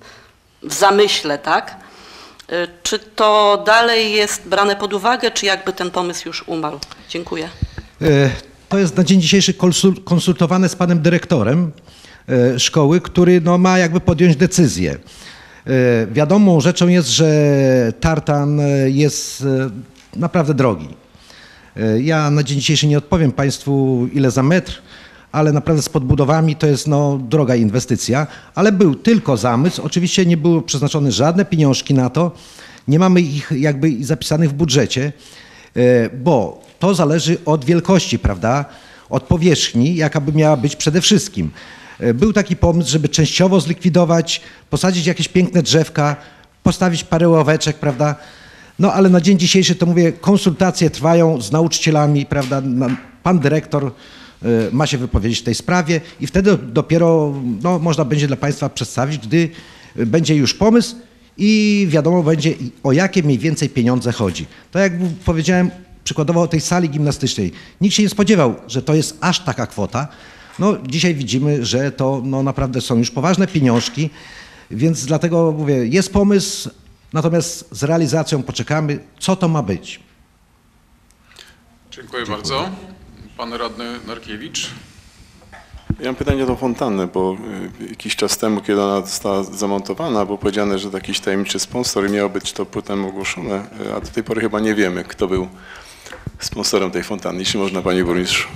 w zamyśle, tak? Y, Czy to dalej jest brane pod uwagę, czy jakby ten pomysł już umarł? Dziękuję. E, To jest na dzień dzisiejszy konsul- konsultowane z panem dyrektorem e, szkoły, który no, ma jakby podjąć decyzję. E, Wiadomą rzeczą jest, że tartan e, jest e, naprawdę drogi. E, Ja na dzień dzisiejszy nie odpowiem państwu ile za metr, ale naprawdę z podbudowami to jest no, droga inwestycja, ale był tylko zamysł, oczywiście nie były przeznaczone żadne pieniążki na to, nie mamy ich jakby zapisanych w budżecie, e, bo to zależy od wielkości, prawda, od powierzchni, jaka by miała być przede wszystkim. E, Był taki pomysł, żeby częściowo zlikwidować, posadzić jakieś piękne drzewka, postawić parę ławeczek, prawda, no ale na dzień dzisiejszy to mówię, konsultacje trwają z nauczycielami, prawda, na- pan dyrektor y, ma się wypowiedzieć w tej sprawie i wtedy dopiero no, można będzie dla państwa przedstawić, gdy będzie już pomysł i wiadomo będzie o jakie mniej więcej pieniądze chodzi. Tak jak powiedziałem przykładowo o tej sali gimnastycznej, nikt się nie spodziewał, że to jest aż taka kwota. No dzisiaj widzimy, że to no, naprawdę są już poważne pieniążki, więc dlatego mówię, jest pomysł, natomiast z realizacją poczekamy, co to ma być. Dziękuję bardzo. Pan radny Narkiewicz. Ja mam pytanie o tą fontannę, bo y, jakiś czas temu, kiedy ona została zamontowana, było powiedziane, że to jakiś tajemniczy sponsor i miało być to potem ogłoszone, y, a do tej pory chyba nie wiemy, kto był sponsorem tej fontanny. Jeśli można, panie burmistrzu.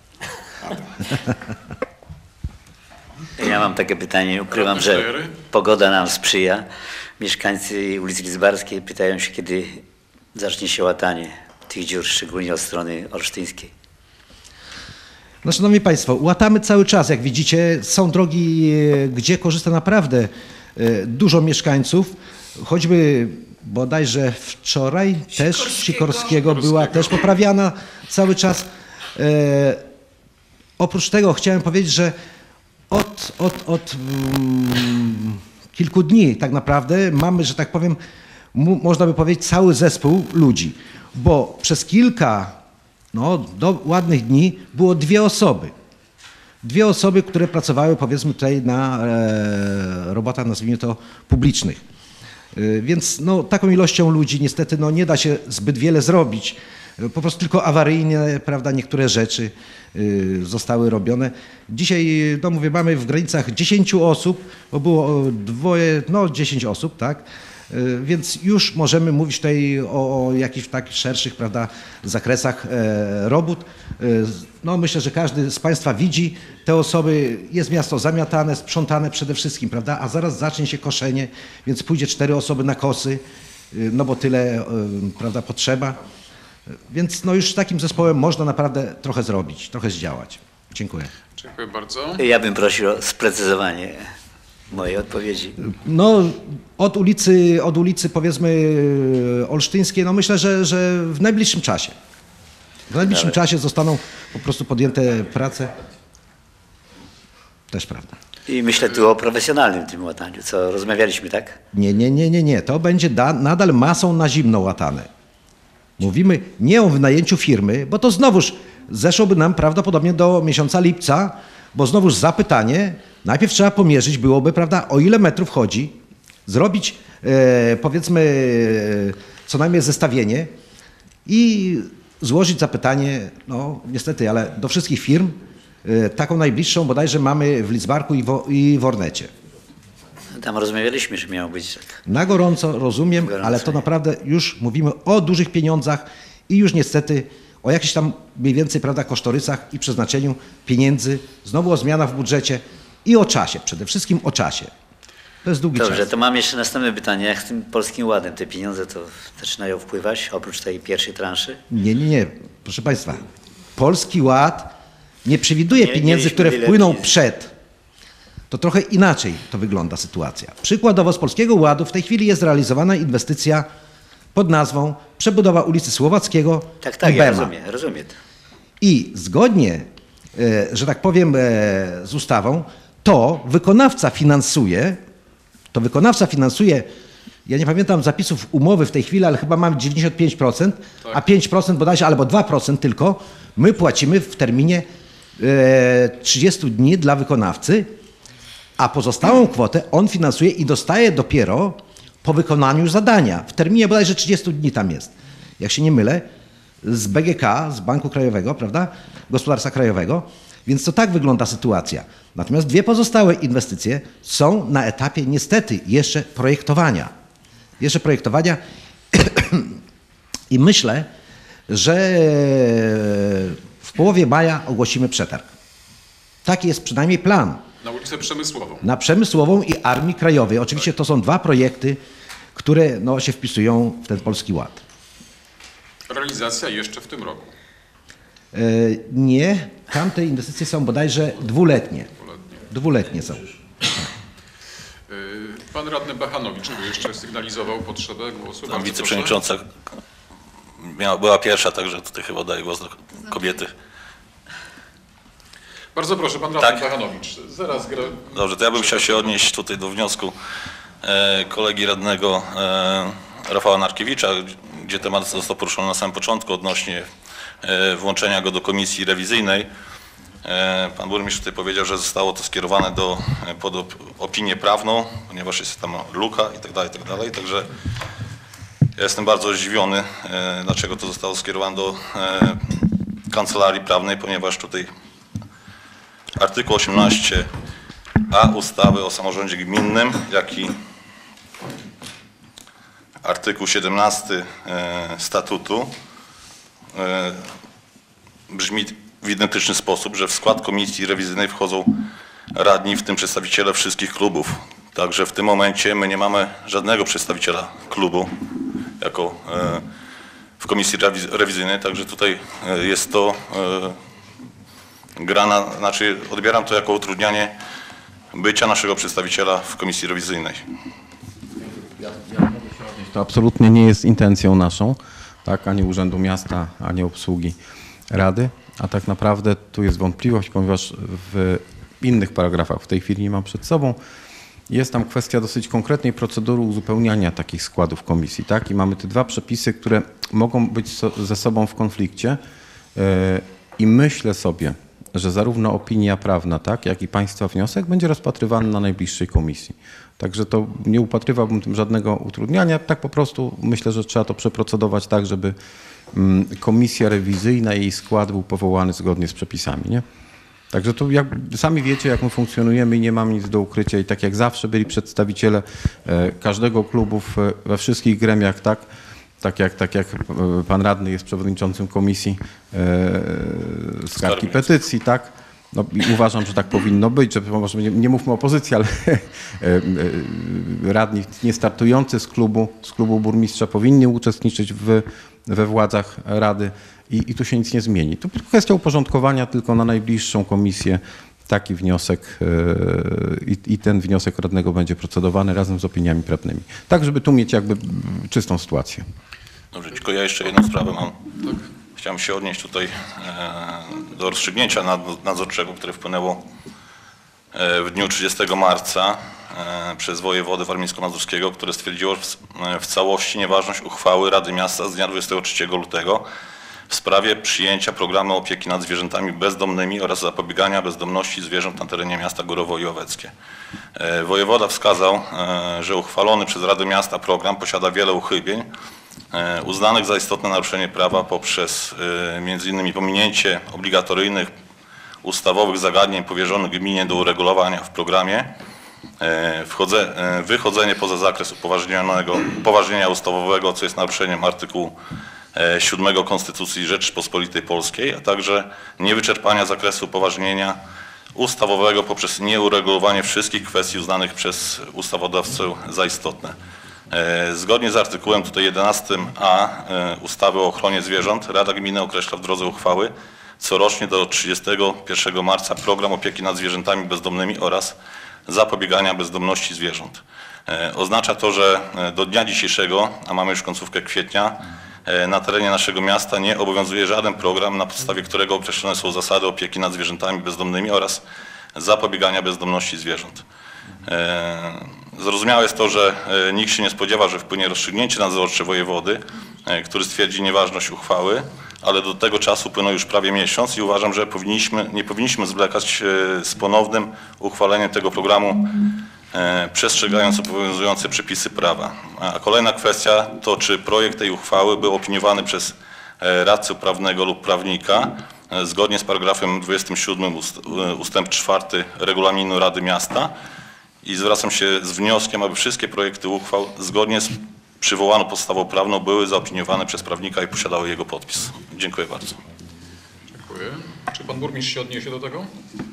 Ja mam takie pytanie, ukrywam, że pogoda nam sprzyja. Mieszkańcy ulicy Lidzbarskiej pytają się, kiedy zacznie się łatanie tych dziur, szczególnie od strony olsztyńskiej. No szanowni państwo, łatamy cały czas, jak widzicie, są drogi, e, gdzie korzysta naprawdę e, dużo mieszkańców, choćby bodajże wczoraj też Sikorskiego była też poprawiana cały czas. E, oprócz tego chciałem powiedzieć, że od, od, od mm, kilku dni tak naprawdę mamy, że tak powiem, mu, można by powiedzieć cały zespół ludzi, bo przez kilka no, do ładnych dni było dwie osoby. Dwie osoby, które pracowały powiedzmy tutaj na e, robotach, nazwijmy to, publicznych. E, więc no, taką ilością ludzi niestety no, nie da się zbyt wiele zrobić. E, po prostu tylko awaryjnie, prawda, niektóre rzeczy e, zostały robione. Dzisiaj, no mówię, mamy w granicach dziesięciu osób, bo było dwoje, no dziesięć osób, tak? Więc już możemy mówić tutaj o, o jakichś tak szerszych, prawda, zakresach e, robót. E, no myślę, że każdy z państwa widzi te osoby, jest miasto zamiatane, sprzątane przede wszystkim, prawda, a zaraz zacznie się koszenie, więc pójdzie cztery osoby na kosy, e, no bo tyle, e, prawda, potrzeba. Więc no już z takim zespołem można naprawdę trochę zrobić, trochę zdziałać. Dziękuję. Dziękuję bardzo. Ja bym prosił o sprecyzowanie mojej odpowiedzi. No od ulicy, od ulicy powiedzmy olsztyńskiej, no myślę, że, że w najbliższym czasie. W najbliższym Dobra. czasie zostaną po prostu podjęte prace. Też prawda. I myślę tu o profesjonalnym tym łataniu, co rozmawialiśmy, tak? Nie, nie, nie, nie, nie. To będzie da, nadal masą na zimno łatane. Mówimy nie o wynajęciu firmy, bo to znowuż zeszłoby nam prawdopodobnie do miesiąca lipca, bo znowuż zapytanie, najpierw trzeba pomierzyć byłoby, prawda, o ile metrów chodzi, zrobić e, powiedzmy e, co najmniej zestawienie i złożyć zapytanie, no niestety, ale do wszystkich firm, e, taką najbliższą bodajże mamy w Lidzbarku i, wo, i w Ornecie. Tam rozmawialiśmy, że miało być tak. Na gorąco, rozumiem, gorąco. ale to naprawdę już mówimy o dużych pieniądzach i już niestety o jakichś tam mniej więcej, prawda, kosztorysach i przeznaczeniu pieniędzy, znowu o zmianach w budżecie i o czasie, przede wszystkim o czasie. To jest długi Dobrze, czas. to mam jeszcze następne pytanie. Jak z tym Polskim Ładem te pieniądze to zaczynają wpływać, oprócz tej pierwszej transzy? Nie, nie, nie. Proszę Państwa, Polski Ład nie przewiduje Nie, pieniędzy, mieliśmy które wiele wpłyną pieniędzy. przed. To trochę inaczej to wygląda sytuacja. Przykładowo z Polskiego Ładu w tej chwili jest realizowana inwestycja pod nazwą przebudowa ulicy Słowackiego Tak, tak, i ja Bema. rozumiem, rozumiem. I zgodnie, e, że tak powiem, e, z ustawą, to wykonawca finansuje, to wykonawca finansuje, ja nie pamiętam zapisów umowy w tej chwili, ale chyba mamy dziewięćdziesiąt pięć procent, a pięć procent bodajże, albo dwa procent tylko, my płacimy w terminie e, trzydziestu dni dla wykonawcy, a pozostałą kwotę on finansuje i dostaje dopiero po wykonaniu zadania. W terminie bodajże trzydziestu dni tam jest, jak się nie mylę, z B G K, z Banku Krajowego, prawda, Gospodarstwa Krajowego. Więc to tak wygląda sytuacja. Natomiast dwie pozostałe inwestycje są na etapie niestety jeszcze projektowania. Jeszcze projektowania i myślę, że w połowie maja ogłosimy przetarg. Taki jest przynajmniej plan. Na ulicę Przemysłową. Na Przemysłową i Armii Krajowej. Oczywiście to są dwa projekty, które no, się wpisują w ten Polski Ład. Realizacja jeszcze w tym roku. E, nie, tamte inwestycje są bodajże dwuletnie. Dwuletnie są. Yy, Pan radny Bachanowicz tu jeszcze sygnalizował potrzebę głosu. Tam Bardzo wiceprzewodnicząca miała, była pierwsza, także tutaj chyba daję głos do kobiety. Bardzo proszę, pan radny Tak. Bachanowicz. Zaraz gra... Dobrze, to ja bym chciał się odnieść tutaj do wniosku e, kolegi radnego e, Rafała Narkiewicza, gdzie temat został poruszony na samym początku odnośnie e, włączenia go do komisji rewizyjnej. E, pan burmistrz tutaj powiedział, że zostało to skierowane do, pod op opinię prawną, ponieważ jest tam luka i tak dalej, i tak dalej. Także ja jestem bardzo zdziwiony, e, dlaczego to zostało skierowane do e, kancelarii prawnej, ponieważ tutaj artykuł osiemnaście a ustawy o samorządzie gminnym, jak i artykuł siedemnasty statutu brzmi w identyczny sposób, że w skład komisji rewizyjnej wchodzą radni, w tym przedstawiciele wszystkich klubów. Także w tym momencie my nie mamy żadnego przedstawiciela klubu jako w komisji rewizyjnej, także tutaj jest to grana, znaczy odbieram to jako utrudnianie bycia naszego przedstawiciela w komisji rewizyjnej. To absolutnie nie jest intencją naszą, tak, ani Urzędu Miasta, ani obsługi Rady, a tak naprawdę tu jest wątpliwość, ponieważ w innych paragrafach, w tej chwili nie mam przed sobą, jest tam kwestia dosyć konkretnej procedury uzupełniania takich składów komisji, tak, i mamy te dwa przepisy, które mogą być so, ze sobą w konflikcie yy, i myślę sobie, że zarówno opinia prawna, tak, jak i Państwa wniosek będzie rozpatrywany na najbliższej komisji. Także to nie upatrywałbym tym żadnego utrudniania, tak po prostu myślę, że trzeba to przeprocedować tak, żeby komisja rewizyjna i jej skład był powołany zgodnie z przepisami, nie? Także to jak sami wiecie, jak my funkcjonujemy i nie mam nic do ukrycia i tak jak zawsze byli przedstawiciele każdego klubu we wszystkich gremiach, tak? Tak jak, tak jak pan radny jest przewodniczącym komisji e, skargi petycji, tak? No, i uważam, że tak powinno być, że może nie, nie mówmy opozycji, ale e, e, radni niestartujący z klubu, z klubu burmistrza powinni uczestniczyć w, we władzach rady i, i tu się nic nie zmieni. To kwestia uporządkowania tylko na najbliższą komisję. Taki wniosek e, i, i ten wniosek radnego będzie procedowany razem z opiniami prawnymi. Tak, żeby tu mieć jakby czystą sytuację. Dobrze, tylko ja jeszcze jedną sprawę mam. Tak. Chciałem się odnieść tutaj e, do rozstrzygnięcia nad, nadzorczego, które wpłynęło e, w dniu trzydziestego marca e, przez wojewodę warmińsko-mazurskiego, które stwierdziło w, w całości nieważność uchwały Rady Miasta z dnia dwudziestego trzeciego lutego w sprawie przyjęcia programu opieki nad zwierzętami bezdomnymi oraz zapobiegania bezdomności zwierząt na terenie miasta Górowo-Ojoweckie. Wojewoda wskazał, że uchwalony przez Radę Miasta program posiada wiele uchybień, uznanych za istotne naruszenie prawa poprzez między innymi pominięcie obligatoryjnych ustawowych zagadnień powierzonych gminie do uregulowania w programie, wchodze, wychodzenie poza zakres upoważnionego, upoważnienia ustawowego, co jest naruszeniem artykułu siódmego Konstytucji Rzeczypospolitej Polskiej, a także niewyczerpania zakresu upoważnienia ustawowego poprzez nieuregulowanie wszystkich kwestii uznanych przez ustawodawcę za istotne. Zgodnie z artykułem tutaj jedenastym a ustawy o ochronie zwierząt Rada Gminy określa w drodze uchwały corocznie do trzydziestego pierwszego marca program opieki nad zwierzętami bezdomnymi oraz zapobiegania bezdomności zwierząt. Oznacza to, że do dnia dzisiejszego, a mamy już końcówkę kwietnia, na terenie naszego miasta nie obowiązuje żaden program, na podstawie którego określone są zasady opieki nad zwierzętami bezdomnymi oraz zapobiegania bezdomności zwierząt. Zrozumiałe jest to, że nikt się nie spodziewa, że wpłynie rozstrzygnięcie nadzorcze wojewody, który stwierdzi nieważność uchwały, ale do tego czasu płynął już prawie miesiąc i uważam, że powinniśmy, nie powinniśmy zwlekać z ponownym uchwaleniem tego programu, przestrzegając obowiązujące przepisy prawa. A kolejna kwestia to, czy projekt tej uchwały był opiniowany przez radcę prawnego lub prawnika zgodnie z paragrafem dwudziestym siódmym ust, ustęp czwarty Regulaminu Rady Miasta i zwracam się z wnioskiem, aby wszystkie projekty uchwał zgodnie z przywołaną podstawą prawną były zaopiniowane przez prawnika i posiadały jego podpis. Dziękuję bardzo. Dziękuję. Czy pan burmistrz się odniesie do tego?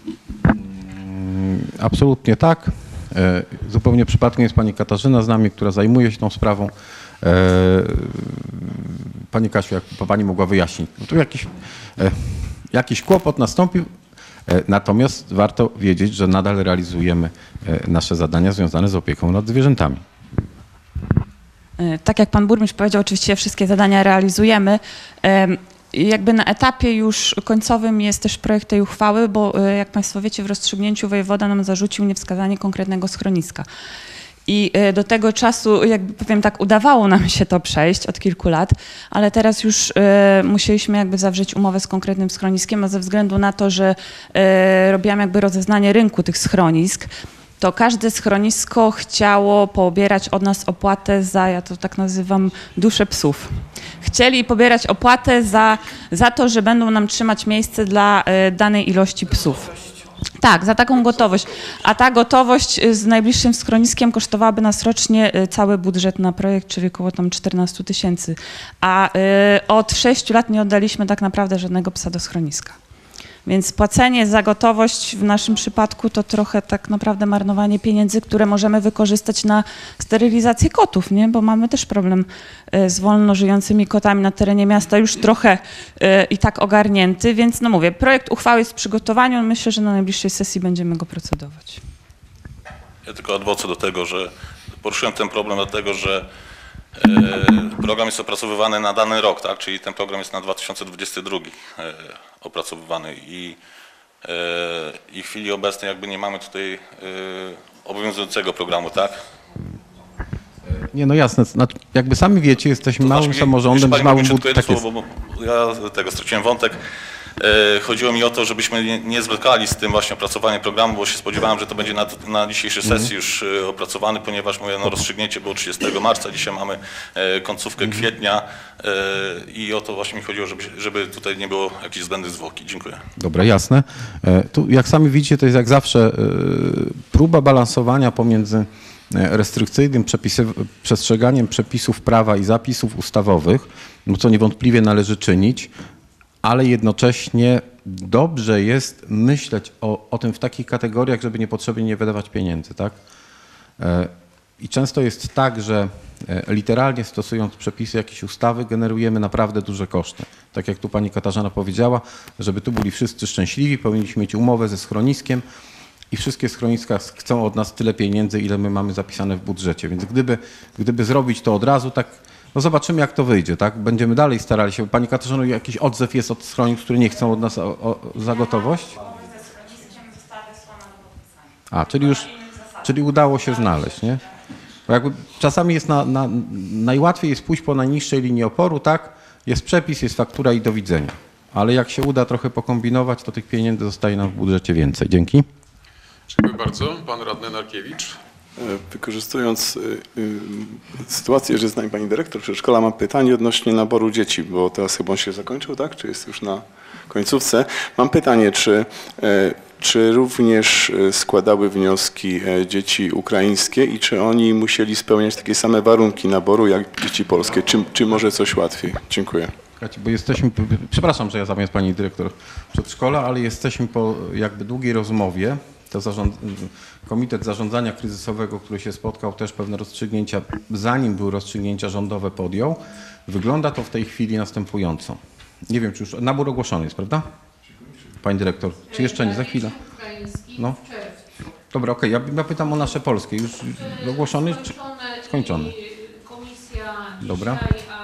Absolutnie tak. Zupełnie przypadkiem jest pani Katarzyna z nami, która zajmuje się tą sprawą. Pani Kasiu, jak pani mogła wyjaśnić, no tu jakiś, jakiś kłopot nastąpił, natomiast warto wiedzieć, że nadal realizujemy nasze zadania związane z opieką nad zwierzętami. Tak jak pan burmistrz powiedział, oczywiście wszystkie zadania realizujemy. Jakby na etapie już końcowym jest też projekt tej uchwały, bo jak państwo wiecie, w rozstrzygnięciu wojewoda nam zarzucił niewskazanie konkretnego schroniska. I do tego czasu, jakby powiem tak, udawało nam się to przejść od kilku lat, ale teraz już y, musieliśmy jakby zawrzeć umowę z konkretnym schroniskiem, a ze względu na to, że y, robiłam jakby rozeznanie rynku tych schronisk, to każde schronisko chciało pobierać od nas opłatę za, ja to tak nazywam, duszę psów. Chcieli pobierać opłatę za, za to, że będą nam trzymać miejsce dla y, danej ilości psów. Tak, za taką gotowość. A ta gotowość z najbliższym schroniskiem kosztowałaby nas rocznie cały budżet na projekt, czyli około tam czternaście tysięcy. A y, od sześciu lat nie oddaliśmy tak naprawdę żadnego psa do schroniska. Więc płacenie za gotowość w naszym przypadku to trochę tak naprawdę marnowanie pieniędzy, które możemy wykorzystać na sterylizację kotów, nie? Bo mamy też problem z wolno żyjącymi kotami na terenie miasta, już trochę i tak ogarnięty, więc no mówię, projekt uchwały jest w przygotowaniu, myślę, że na najbliższej sesji będziemy go procedować. Ja tylko odwrócę do tego, że poruszyłem ten problem dlatego, że program jest opracowywany na dany rok, tak? Czyli ten program jest na dwa tysiące dwudziesty drugi opracowywany i, i w chwili obecnej jakby nie mamy tutaj obowiązującego programu, tak? Nie, no jasne, znaczy, jakby sami wiecie, jesteśmy małym znaczy, samorządem z małym budżetem. Tak słowo, bo ja tego straciłem wątek. Chodziło mi o to, żebyśmy nie, nie zwlekali z tym właśnie opracowaniem programu, bo się spodziewałem, że to będzie na, na dzisiejszej sesji mhm. już opracowany, ponieważ mówię, no, rozstrzygnięcie było trzydziestego marca, dzisiaj mamy końcówkę mhm. kwietnia i o to właśnie mi chodziło, żeby, żeby tutaj nie było jakichś zbędnych zwłoki. Dziękuję. Dobra, jasne. Tu jak sami widzicie, to jest jak zawsze próba balansowania pomiędzy restrykcyjnym przestrzeganiem przepisów prawa i zapisów ustawowych, no co niewątpliwie należy czynić, ale jednocześnie dobrze jest myśleć o, o tym w takich kategoriach, żeby niepotrzebnie nie wydawać pieniędzy, tak? I często jest tak, że literalnie stosując przepisy jakiejś ustawy generujemy naprawdę duże koszty. Tak jak tu pani Katarzyna powiedziała, żeby tu byli wszyscy szczęśliwi, powinniśmy mieć umowę ze schroniskiem i wszystkie schroniska chcą od nas tyle pieniędzy, ile my mamy zapisane w budżecie. Więc gdyby, gdyby zrobić to od razu, tak no zobaczymy, jak to wyjdzie, tak? Będziemy dalej starali się. Pani Katarzyno, jakiś odzew jest od schronisków, które nie chcą od nas o, o, za gotowość? A, czyli już, czyli udało się znaleźć, nie? Bo jakby czasami jest na, na, najłatwiej jest pójść po najniższej linii oporu, tak? Jest przepis, jest faktura i do widzenia. Ale jak się uda trochę pokombinować, to tych pieniędzy zostaje nam w budżecie więcej. Dzięki. Dziękuję bardzo. Pan radny Narkiewicz. Wykorzystując y, y, sytuację, że z nami pani dyrektor przedszkola, mam pytanie odnośnie naboru dzieci, bo teraz chyba on się zakończył, tak? Czy jest już na końcówce? Mam pytanie, czy, y, czy również y, składały wnioski y, dzieci ukraińskie i czy oni musieli spełniać takie same warunki naboru jak dzieci polskie? Czy, czy może coś łatwiej? Dziękuję. Bo jesteśmy, przepraszam, że ja zamiast pani dyrektor przedszkola, ale jesteśmy po jakby długiej rozmowie. To zarząd, Komitet Zarządzania Kryzysowego, który się spotkał, też pewne rozstrzygnięcia, zanim były rozstrzygnięcia rządowe, podjął. Wygląda to w tej chwili następująco. Nie wiem, czy już nabór ogłoszony jest, prawda? Pani dyrektor, czy jeszcze nie? Za chwilę. No. Dobra, okej, okay. ja, ja pytam o nasze polskie. Już ogłoszony czy skończony? Dobra.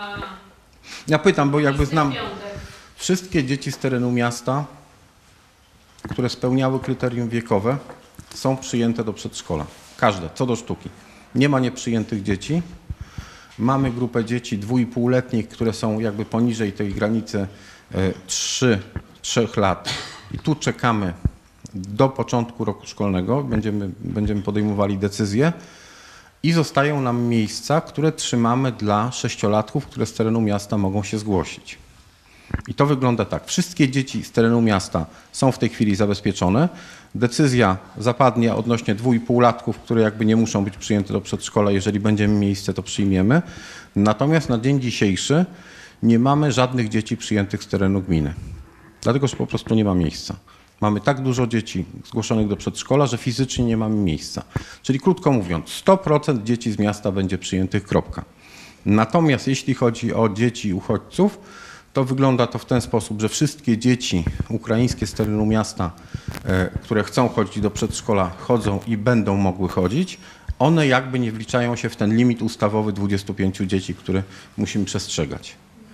Ja pytam, bo jakby znam wszystkie dzieci z terenu miasta, które spełniały kryterium wiekowe, są przyjęte do przedszkola. Każde, co do sztuki. Nie ma nieprzyjętych dzieci. Mamy grupę dzieci dwuipółletnich, które są jakby poniżej tej granicy trzy, trzech lat. I tu czekamy do początku roku szkolnego. Będziemy, będziemy podejmowali decyzje. I zostają nam miejsca, które trzymamy dla sześciolatków, które z terenu miasta mogą się zgłosić. I to wygląda tak. Wszystkie dzieci z terenu miasta są w tej chwili zabezpieczone. Decyzja zapadnie odnośnie dwuipółlatków, które jakby nie muszą być przyjęte do przedszkola. Jeżeli będziemy miejsce, to przyjmiemy. Natomiast na dzień dzisiejszy nie mamy żadnych dzieci przyjętych z terenu gminy. Dlatego, że po prostu nie ma miejsca. Mamy tak dużo dzieci zgłoszonych do przedszkola, że fizycznie nie mamy miejsca. Czyli krótko mówiąc, sto procent dzieci z miasta będzie przyjętych, kropka. Natomiast jeśli chodzi o dzieci uchodźców, to wygląda to w ten sposób, że wszystkie dzieci ukraińskie z terenu miasta, które chcą chodzić do przedszkola, chodzą i będą mogły chodzić. One jakby nie wliczają się w ten limit ustawowy dwudziestu pięciu dzieci, który musimy przestrzegać.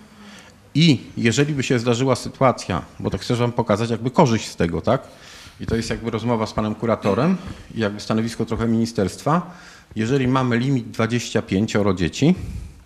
I jeżeli by się zdarzyła sytuacja, bo to chcę wam pokazać jakby korzyść z tego, tak? I to jest jakby rozmowa z panem kuratorem i jakby stanowisko trochę ministerstwa. Jeżeli mamy limit dwadzieścia pięcioro dzieci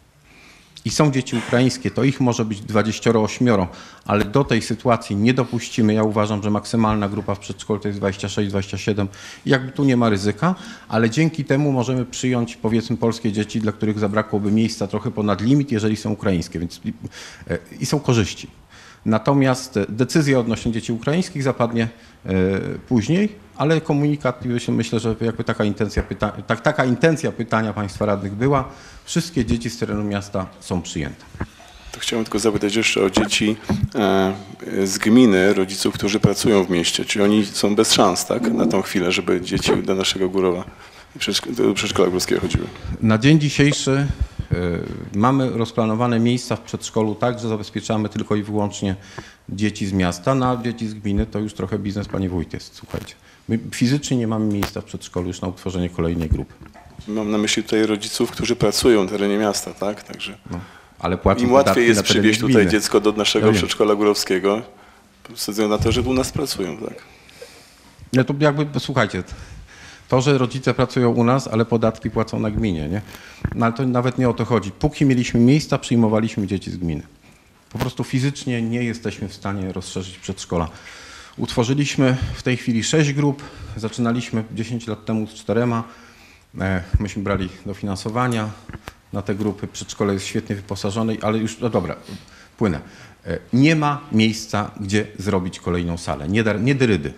i są dzieci ukraińskie, to ich może być dwadzieścia osiem, ale do tej sytuacji nie dopuścimy. Ja uważam, że maksymalna grupa w przedszkolu to jest dwadzieścia sześć dwadzieścia siedem i jakby tu nie ma ryzyka, ale dzięki temu możemy przyjąć powiedzmy polskie dzieci, dla których zabrakłoby miejsca trochę ponad limit, jeżeli są ukraińskie, więc i, i są korzyści. Natomiast decyzja odnośnie dzieci ukraińskich zapadnie e, później, ale komunikat, myślę, że jakby taka intencja, pyta, tak, taka intencja pytania państwa radnych była, wszystkie dzieci z terenu miasta są przyjęte. To chciałem tylko zapytać jeszcze o dzieci e, z gminy, rodziców, którzy pracują w mieście. Czy oni są bez szans, tak, na tą chwilę, żeby dzieci do naszego Górowa, do przedszkola górskiego chodziły? Na dzień dzisiejszy y, mamy rozplanowane miejsca w przedszkolu tak, że zabezpieczamy tylko i wyłącznie dzieci z miasta. Na dzieci z gminy to już trochę biznes, panie wójt, jest, słuchajcie. My fizycznie nie mamy miejsca w przedszkolu już na utworzenie kolejnej grupy. Mam na myśli tutaj rodziców, którzy pracują na terenie miasta, tak? Także no, ale płacą im łatwiej jest przywieźć tutaj gminy. dziecko do naszego Ja przedszkola górowskiego, ze względu na to, że u nas pracują, tak? No to jakby, słuchajcie, to, że rodzice pracują u nas, ale podatki płacą na gminie, nie? No ale to nawet nie o to chodzi. Póki mieliśmy miejsca, przyjmowaliśmy dzieci z gminy. Po prostu fizycznie nie jesteśmy w stanie rozszerzyć przedszkola. Utworzyliśmy w tej chwili sześć grup, zaczynaliśmy dziesięć lat temu z czterema. Myśmy brali dofinansowania na te grupy, przedszkole jest świetnie wyposażone, ale już, no dobra, płynę. Nie ma miejsca, gdzie zrobić kolejną salę, nie, dar, nie dyrydy.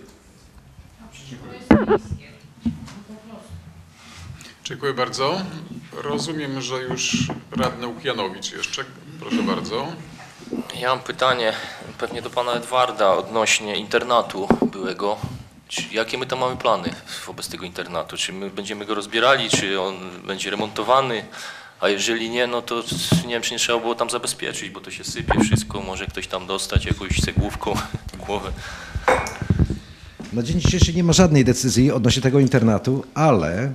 Dziękuję bardzo. Rozumiem, że już radny Łukianowicz jeszcze. Proszę bardzo. Ja mam pytanie pewnie do pana Edwarda odnośnie internatu byłego. Czy, jakie my tam mamy plany wobec tego internatu? Czy my będziemy go rozbierali, czy on będzie remontowany? A jeżeli nie, no to nie wiem, czy nie trzeba było tam zabezpieczyć, bo to się sypie wszystko, może ktoś tam dostać jakąś cegłówką w głowę. Na dzień dzisiejszy nie ma żadnej decyzji odnośnie tego internatu, ale e,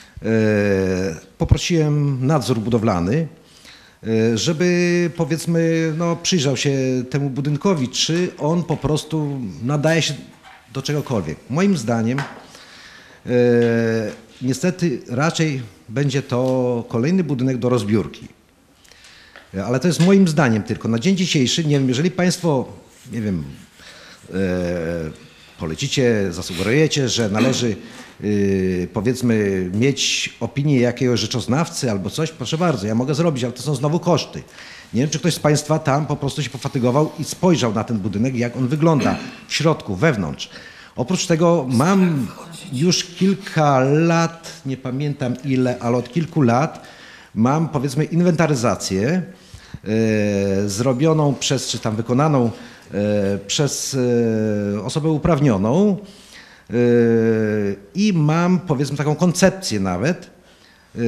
poprosiłem nadzór budowlany, e, żeby powiedzmy no, przyjrzał się temu budynkowi, czy on po prostu nadaje się do czegokolwiek. Moim zdaniem e, niestety raczej będzie to kolejny budynek do rozbiórki. Ale to jest moim zdaniem tylko. Na dzień dzisiejszy, nie wiem, jeżeli Państwo, nie wiem, e, polecicie, zasugerujecie, że należy e, powiedzmy mieć opinię jakiegoś rzeczoznawcy albo coś, proszę bardzo, ja mogę zrobić, ale to są znowu koszty. Nie wiem, czy ktoś z Państwa tam po prostu się pofatygował i spojrzał na ten budynek, jak on wygląda w środku, wewnątrz. Oprócz tego mam już kilka lat, nie pamiętam ile, ale od kilku lat mam powiedzmy inwentaryzację e, zrobioną przez, czy tam wykonaną e, przez e, osobę uprawnioną e, i mam powiedzmy taką koncepcję nawet, e,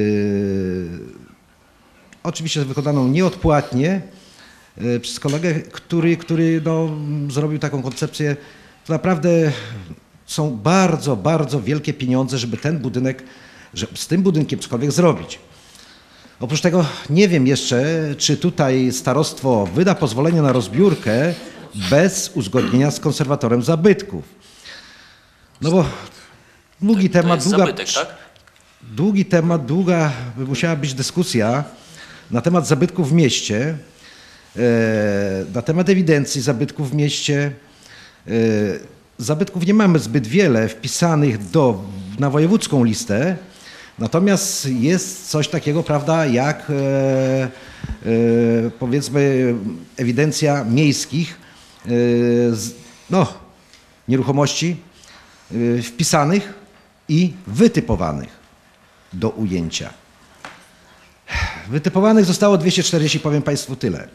oczywiście wykonaną nieodpłatnie e, przez kolegę, który, który no, zrobił taką koncepcję. To naprawdę są bardzo, bardzo wielkie pieniądze, żeby ten budynek, żeby z tym budynkiem cokolwiek zrobić. Oprócz tego nie wiem jeszcze, czy tutaj starostwo wyda pozwolenie na rozbiórkę bez uzgodnienia z konserwatorem zabytków. No bo długi To temat, jest długa, zabytek, tak? długi temat, długa by musiała być dyskusja na temat zabytków w mieście, e, na temat ewidencji zabytków w mieście. Zabytków nie mamy zbyt wiele wpisanych do, na wojewódzką listę, natomiast jest coś takiego, prawda, jak e, e, powiedzmy ewidencja miejskich e, z, no, nieruchomości e, wpisanych i wytypowanych do ujęcia. Wytypowanych zostało dwieście czterdzieści, powiem Państwu tyle.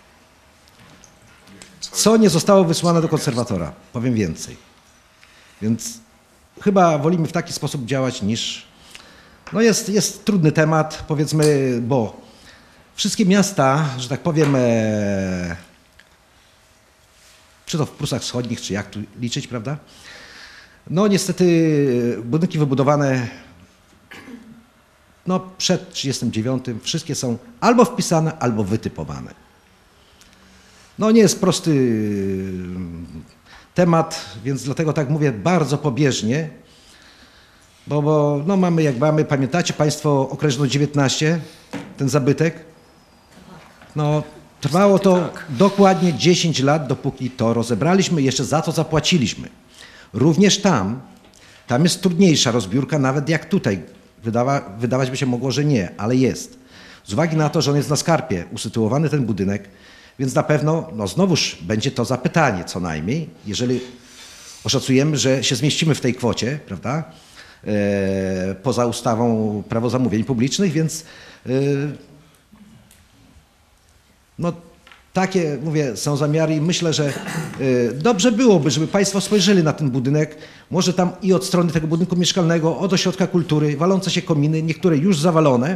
Co nie zostało wysłane do konserwatora? Powiem więcej. Więc chyba wolimy w taki sposób działać niż... No jest, jest trudny temat, powiedzmy, bo wszystkie miasta, że tak powiem, e, czy to w Prusach Wschodnich, czy jak tu liczyć, prawda? No niestety budynki wybudowane no, przed trzydziestym dziewiątym wszystkie są albo wpisane, albo wytypowane. No nie jest prosty temat, więc dlatego tak mówię bardzo pobieżnie, bo, bo no mamy jak mamy, pamiętacie Państwo okrężną dziewiętnaście, ten zabytek? No trwało to dokładnie dziesięć lat, dopóki to rozebraliśmy i jeszcze za to zapłaciliśmy. Również tam, tam jest trudniejsza rozbiórka, nawet jak tutaj. Wydawa, wydawać by się mogło, że nie, ale jest. Z uwagi na to, że on jest na skarpie usytuowany ten budynek, więc na pewno, no znowuż będzie to zapytanie co najmniej, jeżeli oszacujemy, że się zmieścimy w tej kwocie, prawda, e, poza ustawą Prawo zamówień publicznych, więc e, no takie, mówię, są zamiary i myślę, że e, dobrze byłoby, żeby Państwo spojrzeli na ten budynek, może tam i od strony tego budynku mieszkalnego, od ośrodka kultury, walące się kominy, niektóre już zawalone,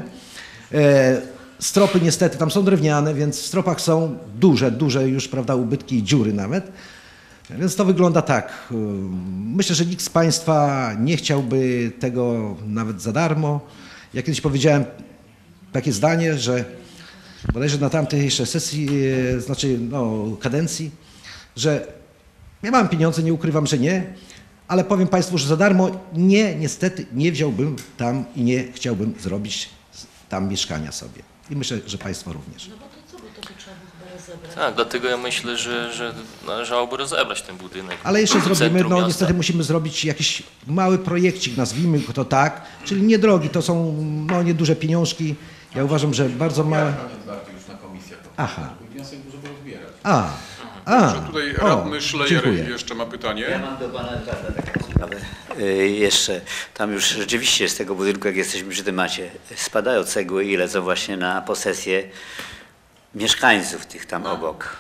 e, stropy niestety tam są drewniane, więc w stropach są duże, duże już, prawda, ubytki i dziury nawet. Więc to wygląda tak. Myślę, że nikt z Państwa nie chciałby tego nawet za darmo. Ja kiedyś powiedziałem takie zdanie, że bodajże na tamtej jeszcze sesji, znaczy no, kadencji, że ja mam pieniądze, nie ukrywam, że nie, ale powiem Państwu, że za darmo nie, niestety nie wziąłbym tam i nie chciałbym zrobić tam mieszkania sobie. I myślę, że Państwo również. No bo to co, bo to trzeba by chyba rozebrać. Tak, dlatego ja myślę, że, że należałoby rozebrać ten budynek. Ale jeszcze zrobimy, Centrum no miasta. niestety musimy zrobić jakiś mały projekcik, nazwijmy to tak, czyli niedrogi, to są no, nieduże pieniążki. Ja uważam, że bardzo małe... już na komisjach. Aha. Wniosek, żeby rozbierać. A, a, Że tutaj o, radny Szlejer dziękuję. jeszcze ma pytanie. Ja mam do pana Edwarda taką sprawę. Y, jeszcze, tam już rzeczywiście z tego budynku, jak jesteśmy przy temacie, spadają cegły i lecą właśnie na posesję mieszkańców tych tam obok.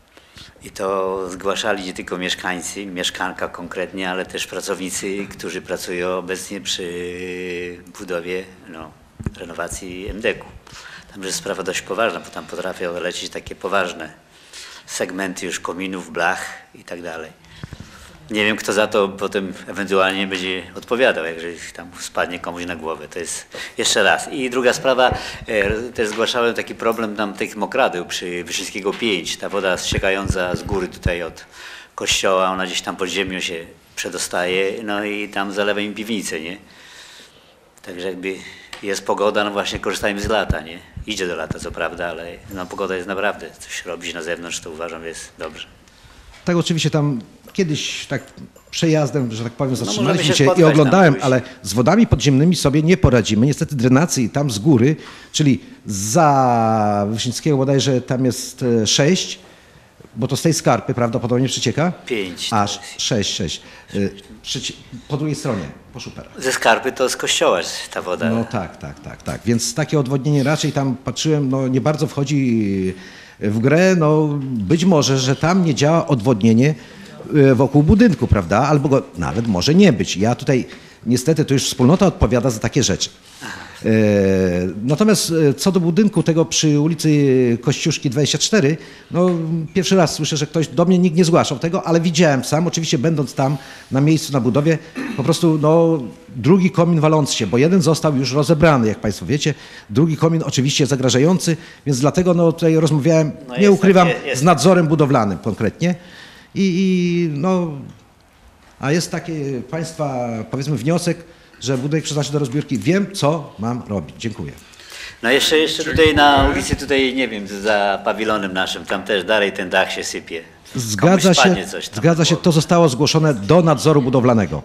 I to zgłaszali nie tylko mieszkańcy, mieszkanka konkretnie, ale też pracownicy, którzy pracują obecnie przy budowie, no, renowacji em de ku. Tam jest sprawa dość poważna, bo tam potrafią lecieć takie poważne segmenty już kominów, blach i tak dalej. Nie wiem, kto za to potem ewentualnie będzie odpowiadał, jeżeli tam spadnie komuś na głowę. To jest jeszcze raz. I druga sprawa, e, też zgłaszałem taki problem tam tych mokradeł przy Wyszyńskiego pięć. Ta woda ściekająca z góry tutaj od kościoła, ona gdzieś tam pod ziemią się przedostaje, no i tam zalewa im piwnicę, nie? Także jakby jest pogoda, no właśnie korzystajmy z lata, nie? Idzie do lata, co prawda, ale no, pogoda jest naprawdę, coś robić na zewnątrz, to uważam, że jest dobrze. Tak, oczywiście tam kiedyś tak przejazdem, że tak powiem, zatrzymaliśmy możemy się się i spotkać oglądałem, tam ale z wodami podziemnymi sobie nie poradzimy. Niestety drenacji tam z góry, czyli za Wyszyńskiego bodajże tam jest e, sześć, bo to z tej skarpy prawdopodobnie przycieka? Pięć. Aż sześć, sześć. E, przyci- po drugiej stronie, po Szupera. Ze skarpy to z kościoła ta woda. No tak, tak, tak, tak. Więc takie odwodnienie raczej tam patrzyłem, no nie bardzo wchodzi w grę. No być może, że tam nie działa odwodnienie e, wokół budynku, prawda? Albo go nawet może nie być. Ja tutaj niestety to już wspólnota odpowiada za takie rzeczy. E, natomiast e, co do budynku tego przy ulicy Kościuszki dwadzieścia cztery, no pierwszy raz słyszę, że ktoś do mnie nikt nie zgłaszał tego, ale widziałem sam, oczywiście będąc tam na miejscu, na budowie, po prostu no drugi komin walący się, bo jeden został już rozebrany, jak Państwo wiecie, drugi komin oczywiście zagrażający, więc dlatego no tutaj rozmawiałem, No nie jest ukrywam, takie- jest. z nadzorem budowlanym konkretnie i, i no, a jest taki Państwa powiedzmy wniosek, że budynek przeznaczy do rozbiórki. Wiem, co mam robić. Dziękuję. No jeszcze, jeszcze tutaj na ulicy, tutaj nie wiem, za pawilonem naszym, tam też dalej ten dach się sypie. Zgadza Komuś się, spadnie coś tam. zgadza się, to zostało zgłoszone do nadzoru budowlanego.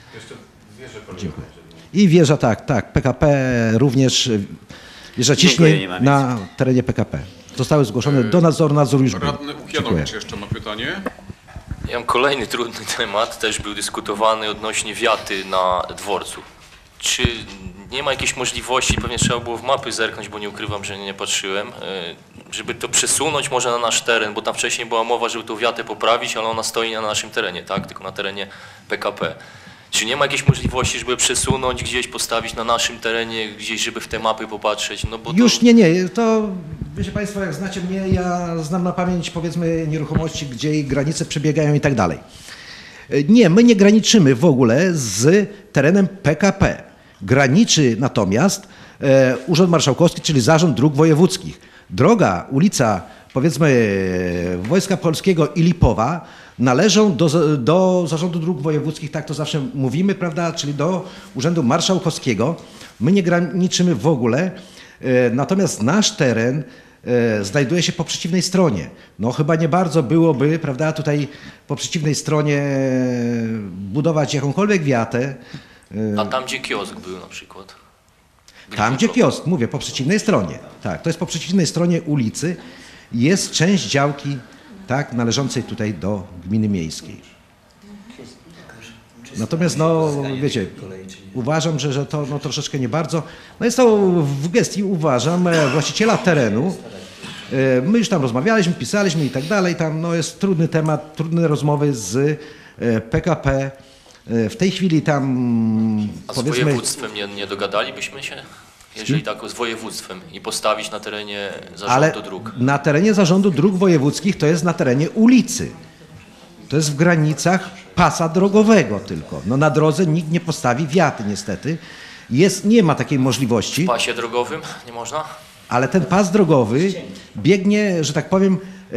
Dziękuję. I wieża, tak, tak, P K P również, wieża Dziękuję, nie ciśnie ma nic. na terenie P K P. Zostały zgłoszone do nadzoru, nadzór już był. Radny Dziękuję. Ukianowicz jeszcze ma pytanie. Ja mam kolejny trudny temat, też był dyskutowany odnośnie wiaty na dworcu. Czy nie ma jakiejś możliwości, pewnie trzeba było w mapy zerknąć, bo nie ukrywam, że nie patrzyłem, e, żeby to przesunąć może na nasz teren, bo tam wcześniej była mowa, żeby tą wiatę poprawić, ale ona stoi na naszym terenie, tak, tylko na terenie P K P. Czy nie ma jakiejś możliwości, żeby przesunąć gdzieś, postawić na naszym terenie, gdzieś, żeby w te mapy popatrzeć? No bo to... Już nie, nie, to wiecie Państwo, jak znacie mnie, ja znam na pamięć powiedzmy nieruchomości, gdzie jej granice przebiegają i tak dalej. Nie, my nie graniczymy w ogóle z terenem P K P. Graniczy natomiast e, Urząd Marszałkowski, czyli Zarząd Dróg Wojewódzkich. Droga, ulica powiedzmy Wojska Polskiego i Lipowa należą do, do Zarządu Dróg Wojewódzkich, tak to zawsze mówimy, prawda, czyli do Urzędu Marszałkowskiego. My nie graniczymy w ogóle, e, natomiast nasz teren e, znajduje się po przeciwnej stronie. No chyba nie bardzo byłoby, prawda, tutaj po przeciwnej stronie budować jakąkolwiek wiatę. A tam, gdzie kiosk był na przykład? Tam, gdzie kiosk, mówię, po przeciwnej stronie. Tak, to jest po przeciwnej stronie ulicy. Jest część działki, tak, należącej tutaj do gminy miejskiej. Natomiast, no, wiecie, uważam, że, że to no, troszeczkę nie bardzo. No jest to w gestii, uważam, e, właściciela terenu. E, My już tam rozmawialiśmy, pisaliśmy i tak dalej. Tam no, jest trudny temat, trudne rozmowy z e, P K P. E, W tej chwili tam, A z powiedzmy... województwem nie, nie dogadalibyśmy się? Jeżeli tak, z województwem i postawić na terenie Zarządu Ale Dróg. na terenie Zarządu Dróg Wojewódzkich to jest na terenie ulicy. To jest w granicach pasa drogowego tylko. No na drodze nikt nie postawi wiaty niestety. Jest, nie ma takiej możliwości, W pasie drogowym nie można? ale ten pas drogowy biegnie, że tak powiem, e,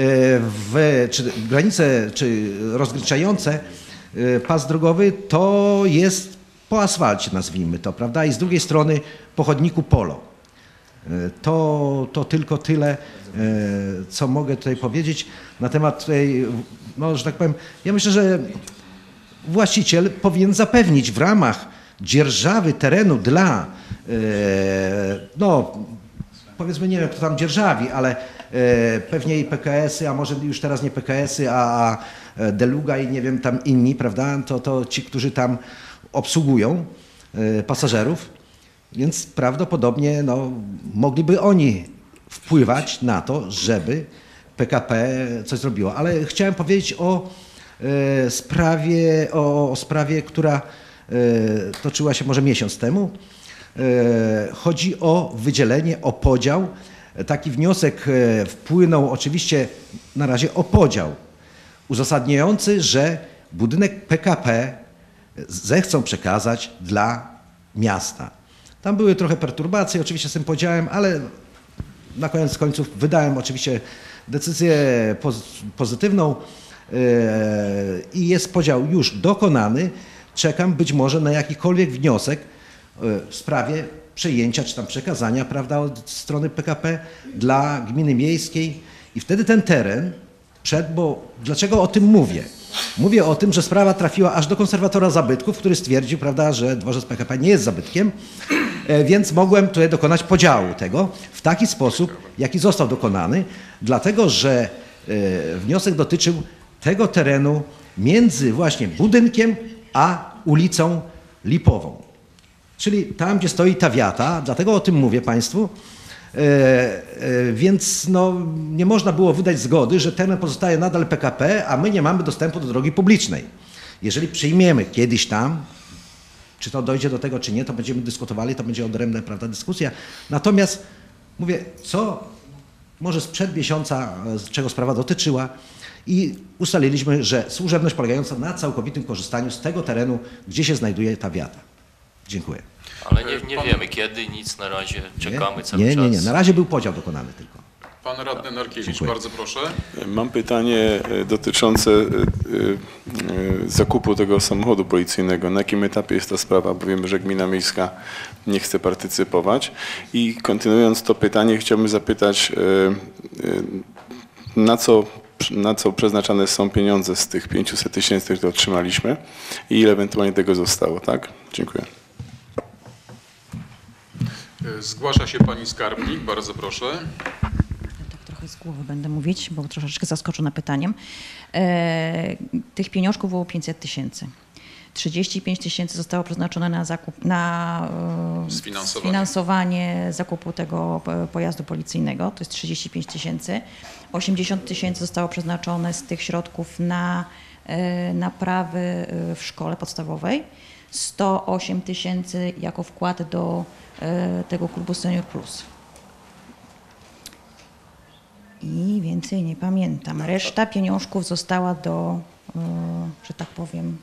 w czy granice czy rozgraniczające e, pas drogowy to jest po asfalcie, nazwijmy to, prawda? I z drugiej strony po chodniku polo. E, To, to tylko tyle, e, co mogę tutaj powiedzieć na temat tej, no, że tak powiem, ja myślę, że właściciel powinien zapewnić w ramach dzierżawy terenu dla, e, no powiedzmy, nie wiem kto tam dzierżawi, ale e, pewnie i P K S-y, a może już teraz nie P K S-y, a, a Deluga i nie wiem tam inni, prawda, to, to ci, którzy tam obsługują e, pasażerów, więc prawdopodobnie no, mogliby oni wpływać na to, żeby P K P coś zrobiło. Ale chciałem powiedzieć o e, sprawie, o, o sprawie, która e, toczyła się może miesiąc temu. E, chodzi o wydzielenie, o podział. Taki wniosek e, wpłynął oczywiście na razie o podział, uzasadniający, że budynek P K P zechcą przekazać dla miasta. Tam były trochę perturbacje oczywiście z tym podziałem, ale na koniec końców wydałem oczywiście decyzję pozytywną i jest podział już dokonany. Czekam być może na jakikolwiek wniosek w sprawie przejęcia czy tam przekazania, prawda, od strony P K P dla gminy miejskiej i wtedy ten teren przed, bo dlaczego o tym mówię? Mówię o tym, że sprawa trafiła aż do konserwatora zabytków, który stwierdził, prawda, że dworzec P K P nie jest zabytkiem, więc mogłem tutaj dokonać podziału tego w taki sposób, jaki został dokonany, dlatego że wniosek dotyczył tego terenu między właśnie budynkiem a ulicą Lipową. Czyli tam, gdzie stoi ta wiata, dlatego o tym mówię Państwu, e, e, więc no, nie można było wydać zgody, że teren pozostaje nadal P K P, a my nie mamy dostępu do drogi publicznej. Jeżeli przyjmiemy kiedyś tam, czy to dojdzie do tego, czy nie, to będziemy dyskutowali, to będzie odrębna, prawda, dyskusja. Natomiast mówię, co może sprzed miesiąca, czego sprawa dotyczyła, i ustaliliśmy, że służebność polegająca na całkowitym korzystaniu z tego terenu, gdzie się znajduje ta wiata. Dziękuję. Ale nie, nie wiemy kiedy, nic na razie, czekamy nie? cały nie, czas. Nie, nie, na razie był podział dokonany tylko. Pan radny Narkiewicz, Dziękuję. bardzo proszę. Mam pytanie dotyczące zakupu tego samochodu policyjnego. Na jakim etapie jest ta sprawa? Bo wiemy, że gmina miejska nie chce partycypować. I kontynuując to pytanie, chciałbym zapytać, na co, na co przeznaczane są pieniądze z tych pięciuset tysięcy, które otrzymaliśmy i ile ewentualnie tego zostało, tak? Dziękuję. Zgłasza się pani skarbnik, bardzo proszę. Tak trochę z głowy będę mówić, bo troszeczkę zaskoczona pytaniem. E, tych pieniążków było pięćset tysięcy. trzydzieści pięć tysięcy zostało przeznaczone na zakup, na e, Sfinansowanie. sfinansowanie zakupu tego e, pojazdu policyjnego, to jest trzydzieści pięć tysięcy. osiemdziesiąt tysięcy zostało przeznaczone z tych środków na e, naprawy e, w szkole podstawowej. sto osiem tysięcy jako wkład do e, tego klubu Senior Plus. I więcej nie pamiętam. Reszta pieniążków została do, e, że tak powiem,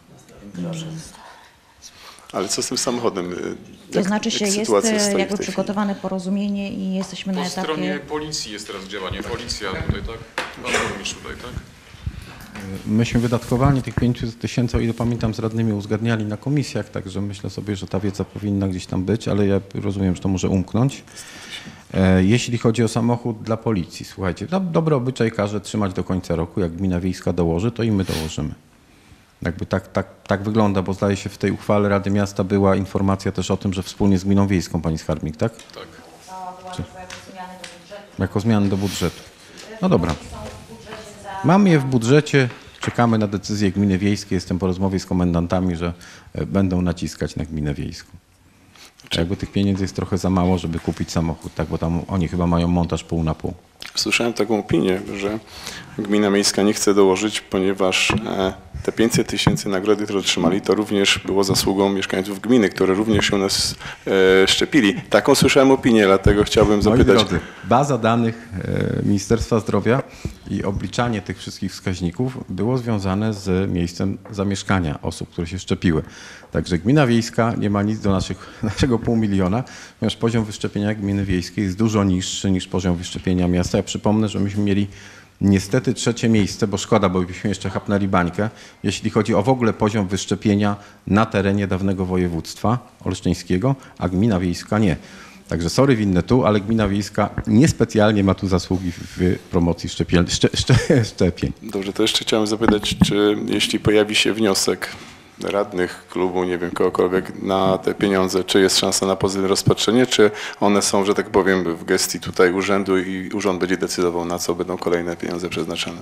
Ale co z tym samochodem? to Jak, znaczy się jak jest sytuacja stoi e, w jakby tej przygotowane porozumienie i jesteśmy Po na etapie... stronie policji jest teraz działanie. Policja tutaj, tak? Pan burmistrz tutaj, tak? Myśmy wydatkowanie tych pięćset tysięcy, o ile pamiętam, z radnymi uzgadniali na komisjach, także myślę sobie, że ta wiedza powinna gdzieś tam być, ale ja rozumiem, że to może umknąć. E, Jeśli chodzi o samochód dla policji, słuchajcie, do, dobry obyczaj każe trzymać do końca roku, jak gmina wiejska dołoży, to i my dołożymy. Jakby tak, tak, tak wygląda, bo zdaje się w tej uchwale Rady Miasta była informacja też o tym, że wspólnie z gminą wiejską, pani skarbnik, tak? Tak. Czy? Jako zmiany do budżetu. No dobra. Mamy je w budżecie, czekamy na decyzję gminy wiejskiej. Jestem po rozmowie z komendantami, że będą naciskać na gminę wiejską. Jakby tych pieniędzy jest trochę za mało, żeby kupić samochód, tak, bo tam oni chyba mają montaż pół na pół. Słyszałem taką opinię, że gmina miejska nie chce dołożyć, ponieważ te pięćset tysięcy nagrody, które otrzymali, to również było zasługą mieszkańców gminy, które również się u nas szczepili. Taką słyszałem opinię, dlatego chciałbym zapytać. Moi drodzy, baza danych Ministerstwa Zdrowia i obliczanie tych wszystkich wskaźników było związane z miejscem zamieszkania osób, które się szczepiły. Także gmina wiejska nie ma nic do naszych, naszego pół miliona, ponieważ poziom wyszczepienia gminy wiejskiej jest dużo niższy niż poziom wyszczepienia miasta. Ja przypomnę, że myśmy mieli niestety trzecie miejsce, bo szkoda, bo byśmy jeszcze chapnęli bańkę, jeśli chodzi o w ogóle poziom wyszczepienia na terenie dawnego województwa olsztyńskiego, a gmina wiejska nie. Także sorry winne tu, ale gmina wiejska niespecjalnie ma tu zasługi w promocji szczepień. Szcze, szcze, szczepień. Dobrze, to jeszcze chciałem zapytać, czy jeśli pojawi się wniosek radnych klubu, nie wiem, kogokolwiek na te pieniądze, czy jest szansa na pozytywne rozpatrzenie, czy one są, że tak powiem, w gestii tutaj urzędu i urząd będzie decydował, na co będą kolejne pieniądze przeznaczane?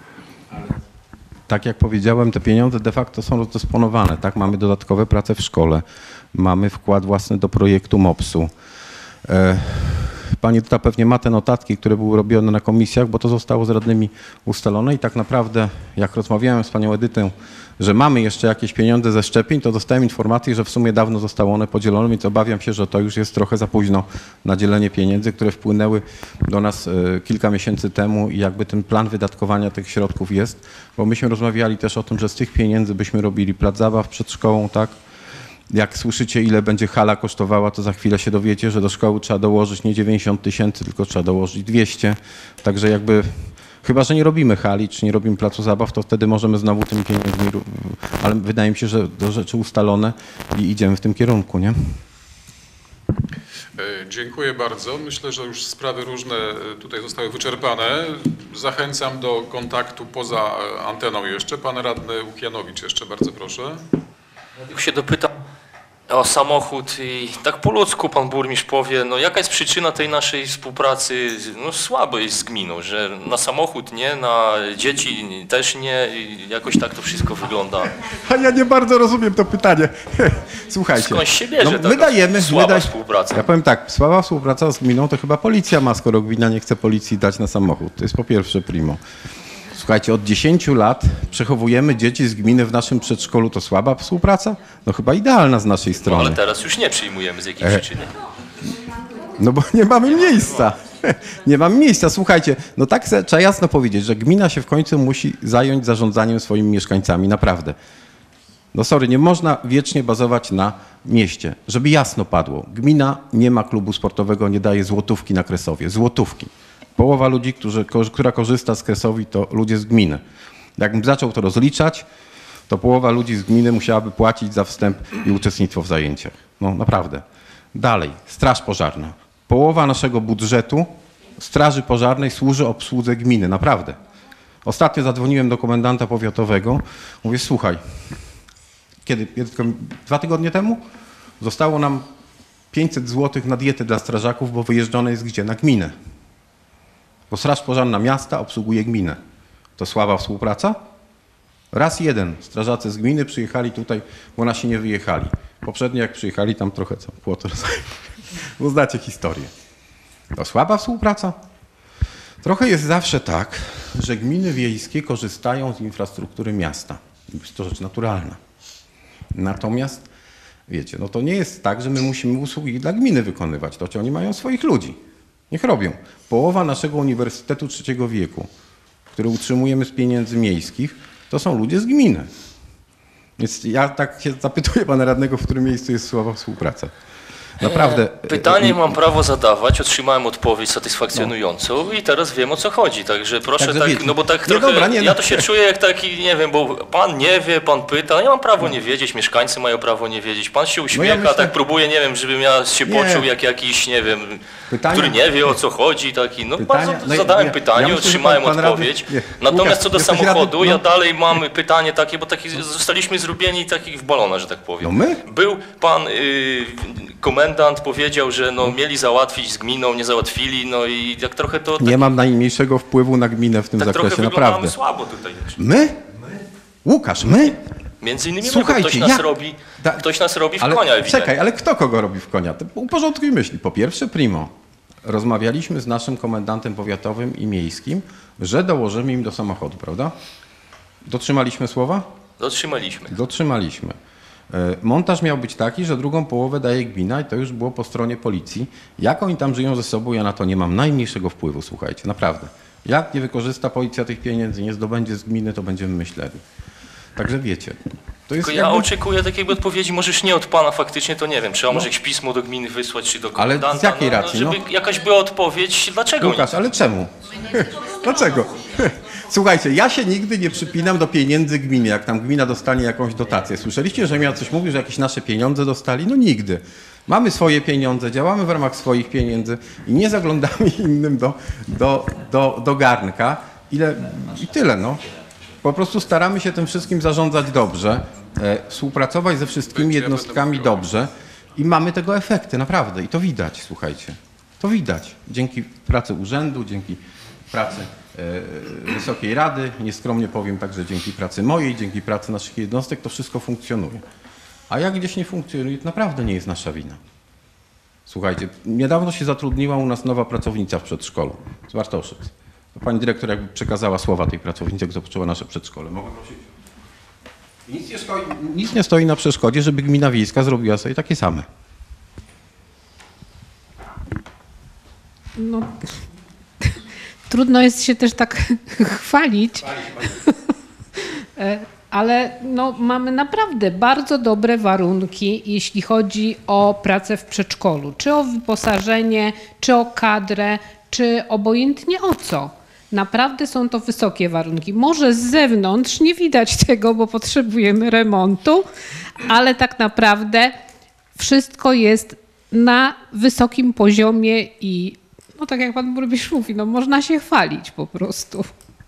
Tak jak powiedziałem, te pieniądze de facto są rozdysponowane. Tak? Mamy dodatkowe prace w szkole, mamy wkład własny do projektu mopsu. Pani Duda pewnie ma te notatki, które były robione na komisjach, bo to zostało z radnymi ustalone i tak naprawdę jak rozmawiałem z panią Edytą, że mamy jeszcze jakieś pieniądze ze szczepień, to dostałem informację, że w sumie dawno zostało one podzielone, więc obawiam się, że to już jest trochę za późno na dzielenie pieniędzy, które wpłynęły do nas kilka miesięcy temu i jakby ten plan wydatkowania tych środków jest, bo myśmy rozmawiali też o tym, że z tych pieniędzy byśmy robili plac zabaw przed szkołą, tak? Jak słyszycie, ile będzie hala kosztowała, to za chwilę się dowiecie, że do szkoły trzeba dołożyć nie dziewięćdziesiąt tysięcy, tylko trzeba dołożyć dwieście. Także jakby, chyba że nie robimy hali, czy nie robimy placu zabaw, to wtedy możemy znowu tymi pieniędzmi, ale wydaje mi się, że do rzeczy ustalone i idziemy w tym kierunku, nie? E, Dziękuję bardzo. Myślę, że już sprawy różne tutaj zostały wyczerpane. Zachęcam do kontaktu poza anteną jeszcze. Pan radny Łukianowicz jeszcze, bardzo proszę. Tylko się dopytam o samochód i tak po ludzku pan burmistrz powie, no jaka jest przyczyna tej naszej współpracy, no słabej z gminą, że na samochód nie, na dzieci też nie, i jakoś tak to wszystko wygląda. A ja nie bardzo rozumiem to pytanie. Słuchajcie. Skąd się bierze no, taka my dajemy, słaba my daj... współpraca? Ja powiem tak, słaba współpraca z gminą to chyba policja ma, skoro gmina nie chce policji dać na samochód. To jest po pierwsze primo. Słuchajcie, od dziesięciu lat przechowujemy dzieci z gminy w naszym przedszkolu. To słaba współpraca? No chyba idealna z naszej No, strony. ale teraz już nie przyjmujemy z jakiej E, przyczyny. No bo nie mamy miejsca. Nie mamy miejsca. Słuchajcie, no tak se, trzeba jasno powiedzieć, że gmina się w końcu musi zająć zarządzaniem swoimi mieszkańcami. Naprawdę. No sorry, nie można wiecznie bazować na mieście. Żeby jasno padło, gmina nie ma klubu sportowego, nie daje złotówki na Kresowie. Złotówki. Połowa ludzi, którzy, która korzysta z Kresowi, to ludzie z gminy. Jakbym zaczął to rozliczać, to połowa ludzi z gminy musiałaby płacić za wstęp i uczestnictwo w zajęciach. No naprawdę. Dalej, straż pożarna. Połowa naszego budżetu straży pożarnej służy obsłudze gminy. Naprawdę. Ostatnio zadzwoniłem do komendanta powiatowego. Mówię, słuchaj, kiedy? Dwa tygodnie temu zostało nam pięćset złotych na dietę dla strażaków, bo wyjeżdżone jest gdzie? Na gminę. Bo straż pożarna miasta obsługuje gminę. To słaba współpraca? Raz jeden strażacy z gminy przyjechali tutaj, bo nasi nie wyjechali. Poprzednio jak przyjechali, tam trochę co, płoto rozjechali. Bo znacie historię. To słaba współpraca? Trochę jest zawsze tak, że gminy wiejskie korzystają z infrastruktury miasta. Jest to rzecz naturalna. Natomiast, wiecie, no to nie jest tak, że my musimy usługi dla gminy wykonywać. To ci oni mają swoich ludzi. Niech robią. Połowa naszego Uniwersytetu Trzeciego Wieku, który utrzymujemy z pieniędzy miejskich, to są ludzie z gminy. Więc ja tak się zapytuję pana radnego, w którym miejscu jest słaba współpraca. Naprawdę. Pytanie mam prawo zadawać, otrzymałem odpowiedź satysfakcjonującą no. i teraz wiem, o co chodzi, także proszę Także tak, wiecie. no bo tak Nie, trochę, dobra, nie, ja no. to się czuję jak taki, nie wiem, bo pan nie wie, pan pyta, ja mam prawo nie wiedzieć, mieszkańcy mają prawo nie wiedzieć, pan się uśmiecha, No ja myślę- tak próbuje, nie wiem, żebym ja się Nie. poczuł jak jakiś, nie wiem, Pytania- który nie wie, o co chodzi, taki, no Pytania- bardzo no ja- zadałem ja- pytanie, ja myślę, że otrzymałem pan- pan radny- odpowiedź, nie. natomiast Łukasz, co do jesteś samochodu, radny- no. ja dalej mam pytanie takie, bo taki, zostaliśmy zrobieni takich w balona, że tak powiem. No my? Był pan y, komendant, powiedział, że no, mieli załatwić z gminą, nie załatwili, no i jak trochę to... Nie mam najmniejszego wpływu na gminę w tym tak zakresie, trochę wyglądamy naprawdę. słabo tutaj. My? Łukasz, my? Między innymi my, bo Słuchajcie, ktoś nas, ja- robi, Da- ktoś nas robi w Ale konia ewidentnie. czekaj, ale kto kogo robi w konia? To uporządkuj myśli. Po pierwsze, primo, rozmawialiśmy z naszym komendantem powiatowym i miejskim, że dołożymy im do samochodu, prawda? Dotrzymaliśmy słowa? Dotrzymaliśmy. Dotrzymaliśmy. E, Montaż miał być taki, że drugą połowę daje gmina i to już było po stronie policji. Jak oni tam żyją ze sobą, ja na to nie mam najmniejszego wpływu, słuchajcie, naprawdę. Jak nie wykorzysta policja tych pieniędzy, nie zdobędzie z gminy, to będziemy myśleli. Także wiecie, to jest Tylko ja jakby... oczekuję takiej odpowiedzi, możesz nie od pana faktycznie, to nie wiem, trzeba może jakieś pismo do gminy wysłać, czy do No. Ale z komendanta, jakiej no, racji, no, żeby no? jakaś była odpowiedź, dlaczego Łukasz, ale czemu? Dlaczego? Słuchajcie, ja się nigdy nie przypinam do pieniędzy gminy, jak tam gmina dostanie jakąś dotację. Słyszeliście, że ja coś mówił, że jakieś nasze pieniądze dostali? No nigdy. Mamy swoje pieniądze, działamy w ramach swoich pieniędzy i nie zaglądamy innym do, do, do, do garnka. Ile, I tyle, no. Po prostu staramy się tym wszystkim zarządzać dobrze, e, współpracować ze wszystkimi jednostkami dobrze i mamy tego efekty, naprawdę. I to widać, słuchajcie. To widać. Dzięki pracy urzędu, dzięki pracy e, Wysokiej Rady, nieskromnie powiem także dzięki pracy mojej, dzięki pracy naszych jednostek, to wszystko funkcjonuje. A jak gdzieś nie funkcjonuje, to naprawdę nie jest nasza wina. Słuchajcie, niedawno się zatrudniła u nas nowa pracownica w przedszkolu z Bartoszyc. To pani dyrektor jakby przekazała słowa tej pracownicy, jak zapoczęła nasze przedszkole. Mogę prosić? Nic nie, stoi, nic nie stoi na przeszkodzie, żeby gmina wiejska zrobiła sobie takie same. No, trudno jest się też tak chwalić, E, ale no, mamy naprawdę bardzo dobre warunki, jeśli chodzi o pracę w przedszkolu. Czy o wyposażenie, czy o kadrę, czy obojętnie o co. Naprawdę są to wysokie warunki. Może z zewnątrz nie widać tego, bo potrzebujemy remontu, ale tak naprawdę wszystko jest na wysokim poziomie i no tak jak pan burmistrz mówi, no można się chwalić po prostu.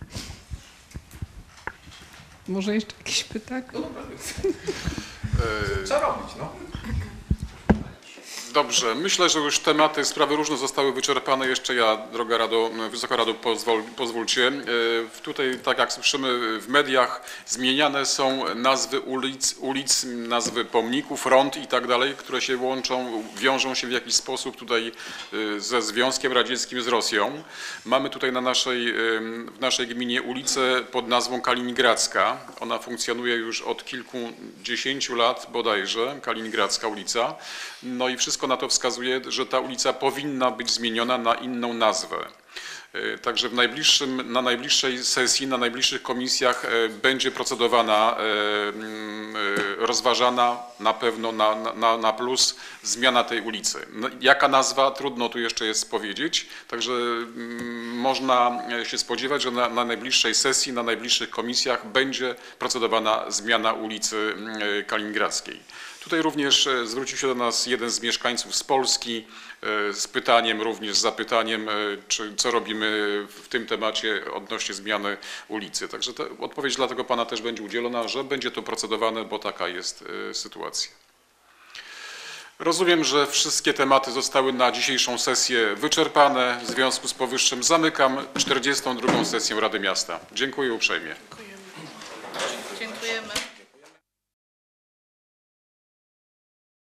Może jeszcze jakieś pytania? Co robić, no? Dobrze, myślę, że już tematy, sprawy różne zostały wyczerpane. Jeszcze ja, droga Rado, Wysoka Rado, pozwol, pozwólcie. Tutaj, tak jak słyszymy w mediach, zmieniane są nazwy ulic, ulic, nazwy pomników, rond i tak dalej, które się łączą, wiążą się w jakiś sposób tutaj ze Związkiem Radzieckim, z Rosją. Mamy tutaj na naszej, w naszej gminie ulicę pod nazwą Kaliningradzka. Ona funkcjonuje już od kilkudziesięciu lat bodajże, Kaliningradzka ulica. No i wszystko na to wskazuje, że ta ulica powinna być zmieniona na inną nazwę. Także w najbliższym, na najbliższej sesji, na najbliższych komisjach będzie procedowana, rozważana na pewno na, na, na plus zmiana tej ulicy. Jaka nazwa? Trudno tu jeszcze jest powiedzieć, także można się spodziewać, że na, na najbliższej sesji, na najbliższych komisjach będzie procedowana zmiana ulicy Kaliningradzkiej. Tutaj również zwrócił się do nas jeden z mieszkańców z Polski z pytaniem, również z zapytaniem, czy, co robimy w tym temacie odnośnie zmiany ulicy. Także ta odpowiedź dla tego pana też będzie udzielona, że będzie to procedowane, bo taka jest sytuacja. Rozumiem, że wszystkie tematy zostały na dzisiejszą sesję wyczerpane. W związku z powyższym zamykam czterdziestą drugą sesję Rady Miasta. Dziękuję uprzejmie.